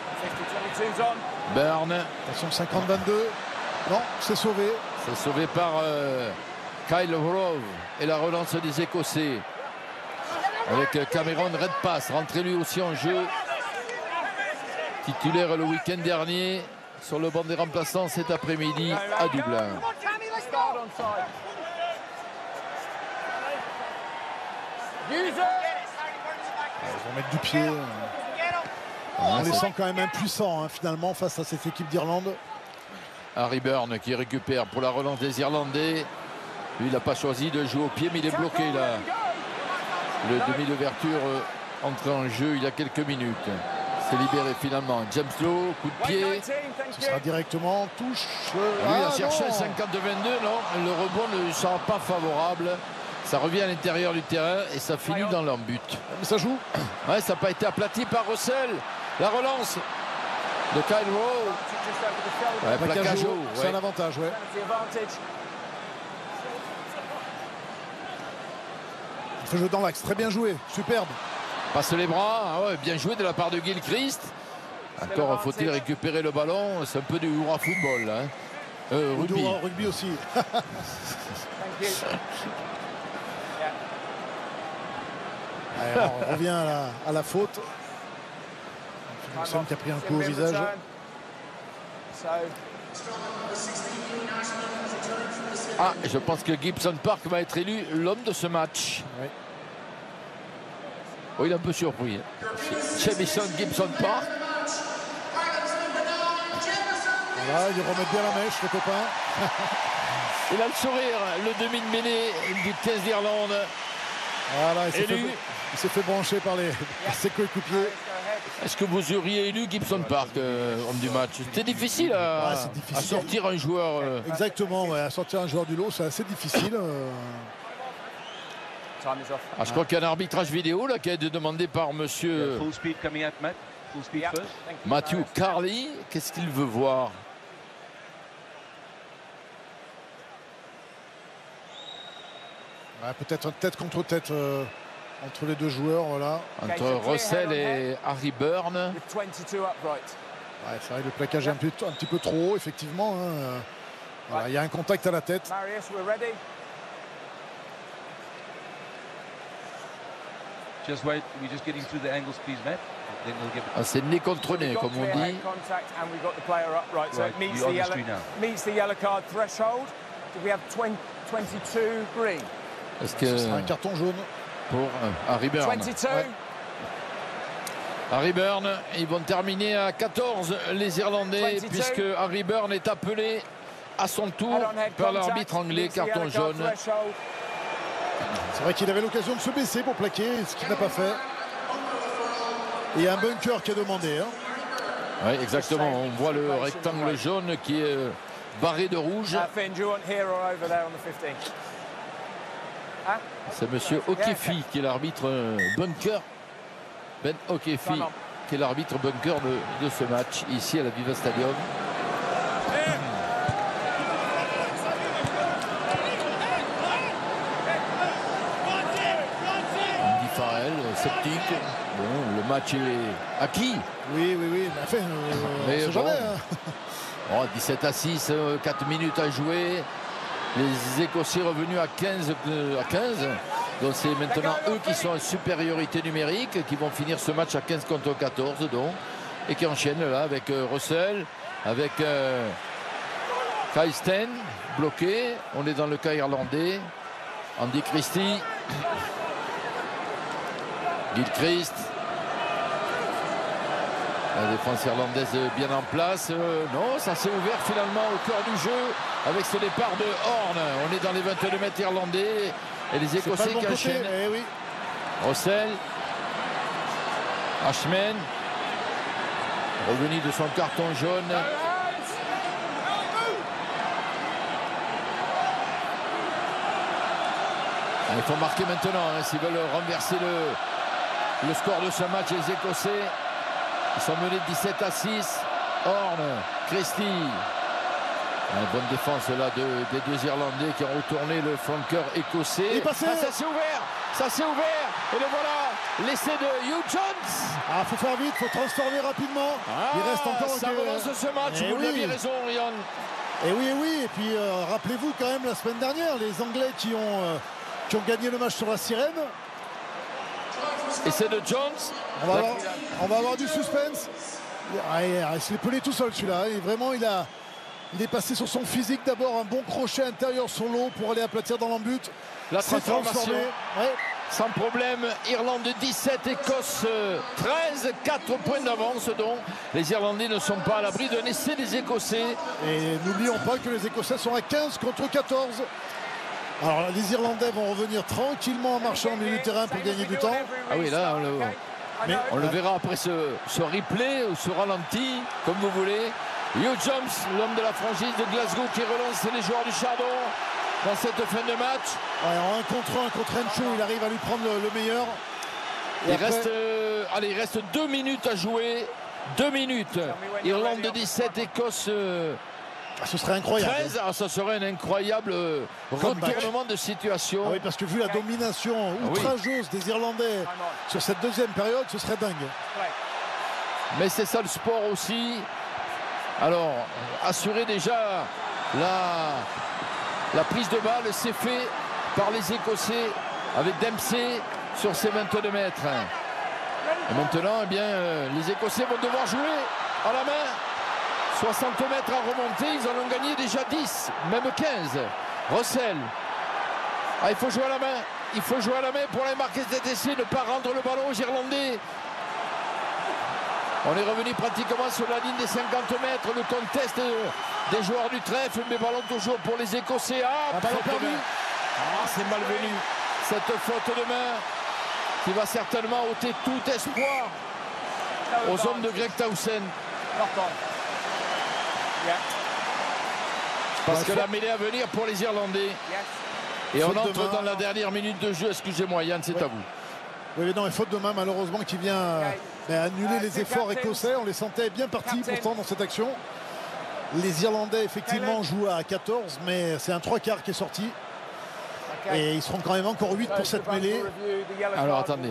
Byrne. Attention, cinquante vingt-deux. Non, c'est sauvé. C'est sauvé par euh, Kyle Rove. Et la relance des Écossais. Avec Cameron Redpath, rentré lui aussi en jeu. Titulaire le week-end dernier sur le banc des remplaçants cet après-midi à Dublin. Ils vont mettre du pied. On les sent quand même impuissants hein, finalement face à cette équipe d'Irlande. Harry Byrne qui récupère pour la relance des Irlandais. Lui, il n'a pas choisi de jouer au pied, mais il est bloqué là. Le demi d'ouverture euh, entré en jeu il y a quelques minutes. C'est libéré finalement. James Lowe, coup de pied. Ce sera directement touche. Lui, ah, il a cherché non. un cinquante vingt-deux, non. Le rebond ne lui sera pas favorable. Ça revient à l'intérieur du terrain et ça finit dans l'embut. Mais ça joue. Ouais, ça n'a pas été aplati par Russell. La relance de Kyle Rowe. Ouais, plaquage haut, C'est ouais. un avantage, ouais. Il faut jouer dans l'axe. Très bien joué. Superbe. Passe les bras. Ah ouais, bien joué de la part de Gilchrist. Encore faut-il récupérer le ballon. C'est un peu du hurrah football. Hein. Euh, Ou rugby. du rugby aussi. Allez, on revient à la, à la faute. Philipson qui a pris un coup au visage. Ah, je pense que Gibson Park va être élu l'homme de ce match. Oui. Oh, il est un peu surpris. Jamison Gibson Park. Voilà, il remet bien la mèche, le copain. Il a le sourire, le demi de mêlée du quinze d'Irlande. Voilà, il s'est fait, Élu. il s'est fait brancher par, les, par ses coéquipiers. Est-ce que vous auriez élu Gibson Park, euh, homme du match? C'était difficile, à, Ouais, c'est difficile. à sortir un joueur. Euh, Exactement, ouais, à sortir un joueur du lot, c'est assez difficile. euh. ah, je crois qu'il y a un arbitrage vidéo là, qui a été demandé par monsieur Full speed coming out, Matt. Full speed first. Matthew Carley. Qu'est-ce qu'il veut voir? Ouais, peut-être tête contre tête euh, entre les deux joueurs, voilà. Entre Russell et Harry Byrne. Ouais, c'est vrai, le plaquage est un, peu, un petit peu trop haut, effectivement. Hein. Voilà, il y a un contact à la tête. Just wait. We're just getting through the angles, please, Matt. Then we'll give it. Ah, c'est nez contre nez, comme on dit. Right, you're on the screen now. Meets the yellow card threshold. Do we have twenty-two green? Est-ce Ce que sera un carton jaune. pour euh, Harry Byrne? twenty-two. Ouais. Harry Byrne, ils vont terminer à quatorze les Irlandais, vingt-deux. puisque Harry Byrne est appelé à son tour Head-on-head par contact, l'arbitre anglais, meets the carton yellow card jaune. threshold. C'est vrai qu'il avait l'occasion de se baisser pour plaquer, ce qu'il n'a pas fait. Et il y a un bunker qui est demandé. Hein. Oui, exactement. On voit le rectangle jaune qui est euh, barré de rouge. Uh, Finn, do you want here or over there on the fifteen? Huh? C'est monsieur O'Keefe qui est l'arbitre euh, bunker. Ben O'Keefe qui est l'arbitre bunker de, de ce match ici à la Viva Stadium. sceptique. Bon, le match est acquis. Oui, oui, oui. Mais enfin, euh, Mais on sait bon. jamais. Hein. Oh, dix-sept à six, euh, quatre minutes à jouer. Les Écossais revenus à quinze, euh, à quinze. Donc c'est maintenant eux qui sont en supériorité numérique, qui vont finir ce match à quinze contre quatorze donc, et qui enchaînent là avec euh, Russell, avec euh, Kyle Stein bloqué. On est dans le cas irlandais. Andy Christie, Gilchrist. La défense irlandaise bien en place. Euh, non, ça s'est ouvert finalement au cœur du jeu avec ce départ de Horn. On est dans les vingt-deux mètres irlandais et les C'est pas Écossais le bon qui côté. enchaînent. Eh oui. Russell, Ashman, revenu de son carton jaune. Il faut marquer maintenant hein, s'ils veulent renverser le, le score de ce match. Les Écossais, ils sont menés dix-sept à six. Horn, Christie. Une bonne défense là de, des deux Irlandais qui ont retourné le flanqueur écossais. Il est passé. Ah, ça s'est ouvert, ça s'est ouvert. Et le voilà, l'essai de Hugh Jones. Ah, faut faire vite, faut transformer rapidement. Ah, Il reste encore ça que- relance ce match. Eh Vous oui. avez raison, Yann. Et oui, et oui. Et puis euh, rappelez-vous quand même la semaine dernière, les Anglais qui ont, euh, qui ont gagné le match sur la sirène. Essai de Jones. On va, avoir, on va avoir du suspense. Ah, il il se l'est pelé tout seul celui-là. Et vraiment, il, a, il est passé sur son physique. D'abord un bon crochet intérieur sur l'eau pour aller aplatir dans l'embut. La C'est transformation. transformé. Ouais. Sans problème, Irlande dix-sept, Écosse treize, quatre points d'avance donc. Les Irlandais ne sont pas à l'abri d'un essai des Écossais. Et n'oublions pas que les Écossais sont à quinze contre quatorze. Alors les Irlandais vont revenir tranquillement en marchant au milieu du terrain pour gagner du temps. Ah oui, là, on le, Mais on le verra après ce, ce replay ou ce ralenti, comme vous voulez. Hugh Jones, l'homme de la franchise de Glasgow, qui relance les joueurs du Chardon dans cette fin de match. ouais, en un contre un contre Encho, il arrive à lui prendre le, le meilleur. Et Il après- reste, euh, allez, il reste deux minutes à jouer. Deux minutes. Irlande dix-sept, Écosse euh, Ah, ce serait incroyable. treize. Ah, ça serait un incroyable euh, Comeback. retournement de situation. Ah oui, parce que vu la domination oui. outrageuse des Irlandais sur cette deuxième période, ce serait dingue. Mais c'est ça le sport aussi. Alors, assurer déjà la, la prise de balle, c'est fait par les Écossais avec Dempsey sur ses vingt-deux mètres. Et maintenant, eh bien, euh, les Écossais vont devoir jouer à la main. soixante mètres à remonter, ils en ont gagné déjà dix, même quinze. Russell. Ah, il faut jouer à la main. Il faut jouer à la main pour aller marquer cet essai, ne pas rendre le ballon aux Irlandais. On est revenu pratiquement sur la ligne des cinquante mètres. Le contest des joueurs du trèfle, mais ballon toujours pour les Écossais. Ah, Un ballon faute de perdu. main. Ah, c'est malvenu. Cette faute de main qui va certainement ôter tout espoir aux hommes de Greg Townsend. Parce que la mêlée à venir pour les Irlandais. Et on Faute de entre main. dans la dernière minute de jeu. Excusez-moi, Yann, c'est à vous. Oui, mais non, une faute de main malheureusement qui vient euh, ben, annuler les efforts écossais. On les sentait bien partis pourtant dans cette action. Les Irlandais effectivement jouent à quatorze, mais c'est un trois quarts qui est sorti. Et ils seront quand même encore huit pour cette mêlée. Alors, attendez.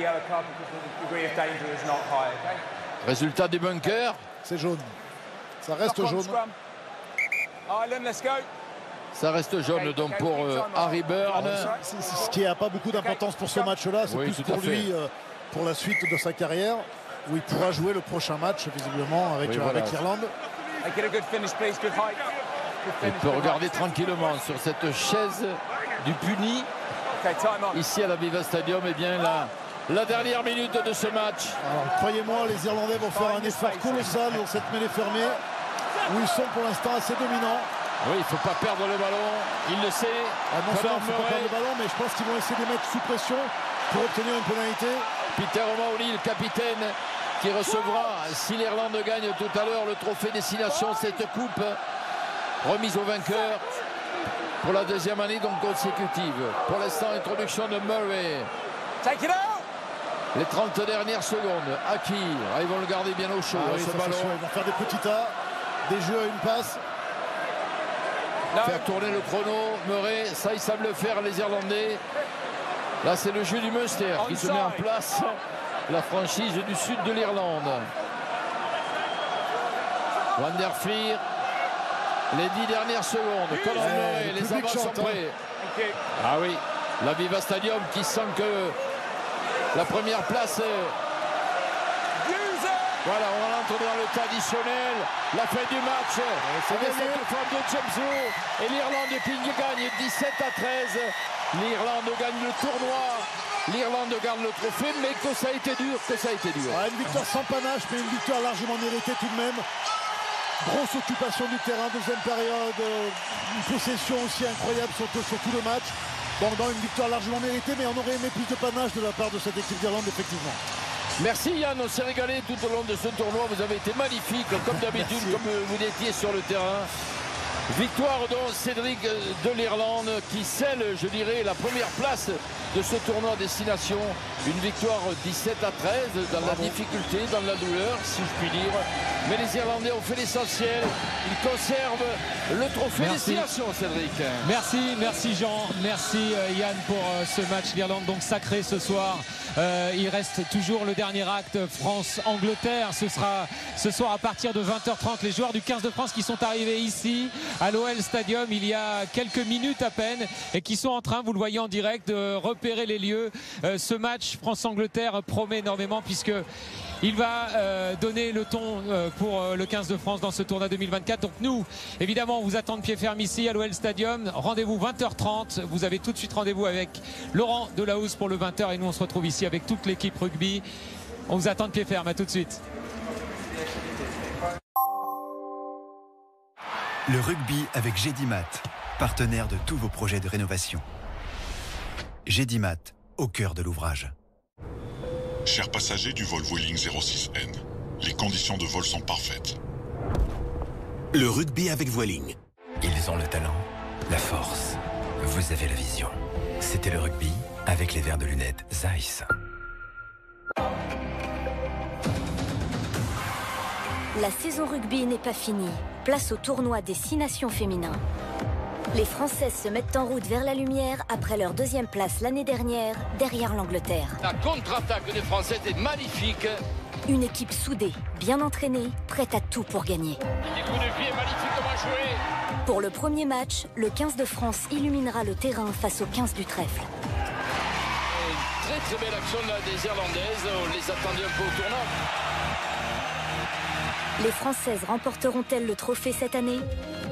Résultat des bunkers. C'est jaune. Ça reste jaune. Ireland, let's go. Ça reste jaune donc pour euh, Harry Byrne. C'est- c'est ce qui n'a pas beaucoup d'importance pour ce match-là. C'est Oui, plus tout à pour fait. lui, euh, pour la suite de sa carrière, où il pourra jouer le prochain match, visiblement, avec, Oui, euh, voilà. avec l'Irlande. Make it a good finish, please. Good height. Good Il finish, peut good regarder height. tranquillement sur cette chaise du puni Okay, time on. ici à la Viva Stadium. Et bien la, la dernière minute de ce match. Alors, croyez-moi, les Irlandais vont faire un effort colossal dans cette mêlée fermée, où ils sont pour l'instant assez dominants. Oui, il ne faut pas perdre le ballon. Il le sait. Ah, non seulement Conor il ne faut pas Murray, perdre le ballon, mais je pense qu'ils vont essayer de les mettre sous pression pour obtenir une pénalité. Peter O'Mahony, le capitaine, qui recevra, si l'Irlande gagne tout à l'heure, le trophée destination, cette coupe remise au vainqueur pour la deuxième année donc consécutive. Pour l'instant, introduction de Murray. Take it out. Les trente dernières secondes. Aki, ah, ils vont le garder bien au chaud, Ah hein, oui, ce ça, c'est ballon. sûr. Ils vont faire des petits tas, des jeux à une passe. No. Faire tourner le chrono. Murray, ça ils savent le faire les Irlandais. Là, c'est le jeu du Munster qui se met en place. La franchise du sud de l'Irlande. Van der Flier. Les dix dernières secondes. Colin Murray, les avants sont prêts. Ah oui, la Viva Stadium qui sent que la première place est... Voilà, on rentre dans le temps additionnel. La fin du match. Avec cette forme de James. Et l'Irlande qui gagne dix-sept à treize. L'Irlande gagne le tournoi. L'Irlande gagne le trophée, mais que ça a été dur, que ça a été dur. Ouais, une victoire sans panache, mais une victoire largement méritée tout de même. Grosse occupation du terrain, deuxième période. Une possession aussi incroyable sur, sur tout le match. Bon, non, une victoire largement méritée, mais on aurait aimé plus de panache de la part de cette équipe d'Irlande, effectivement. Merci Yann, on s'est régalé tout au long de ce tournoi. Vous avez été magnifique, comme d'habitude, comme vous étiez sur le terrain. Victoire donc Cédric de l'Irlande qui scelle, je dirais, la première place de ce tournoi à destination. Une victoire dix-sept à treize dans Bravo. La difficulté, dans la douleur, si je puis dire. Mais les Irlandais ont fait l'essentiel. Ils conservent le trophée merci. Destination, Cédric. Merci, merci Jean, merci Yann pour ce match. L'Irlande donc sacrée ce soir. Euh, il reste toujours le dernier acte France-Angleterre. Ce sera ce soir à partir de vingt heures trente. Les joueurs du quinze de France qui sont arrivés ici à l'O L Stadium il y a quelques minutes à peine et qui sont en train, vous le voyez en direct, de repérer les lieux. Euh, ce match France-Angleterre promet énormément puisque il va euh, donner le ton euh, pour euh, le quinze de France dans ce tournoi deux mille vingt-quatre. Donc nous, évidemment, on vous attend de pied ferme ici à l'O L Stadium. Rendez-vous vingt heures trente. Vous avez tout de suite rendez-vous avec Laurent Delahousse pour le vingt heures et nous on se retrouve ici avec toute l'équipe rugby. On vous attend de pied ferme. À tout de suite. Le rugby avec Gédimat, partenaire de tous vos projets de rénovation. Gédimat, au cœur de l'ouvrage. Chers passagers du vol Vueling zéro six N, les conditions de vol sont parfaites. Le rugby avec Vueling. Ils ont le talent, la force. Vous avez la vision. C'était le rugby avec les verres de lunettes Zeiss. La saison rugby n'est pas finie. Place au tournoi des six nations féminins. Les Françaises se mettent en route vers la lumière après leur deuxième place l'année dernière, derrière l'Angleterre. La contre-attaque des Françaises est magnifique. Une équipe soudée, bien entraînée, prête à tout pour gagner. Des coups de pied magnifiquement joués. Pour le premier match, le quinze de France illuminera le terrain face au quinze du trèfle. Une très très belle action là, des Irlandaises. On les attendait un peu au tournoi. Les Françaises remporteront-elles le trophée cette année?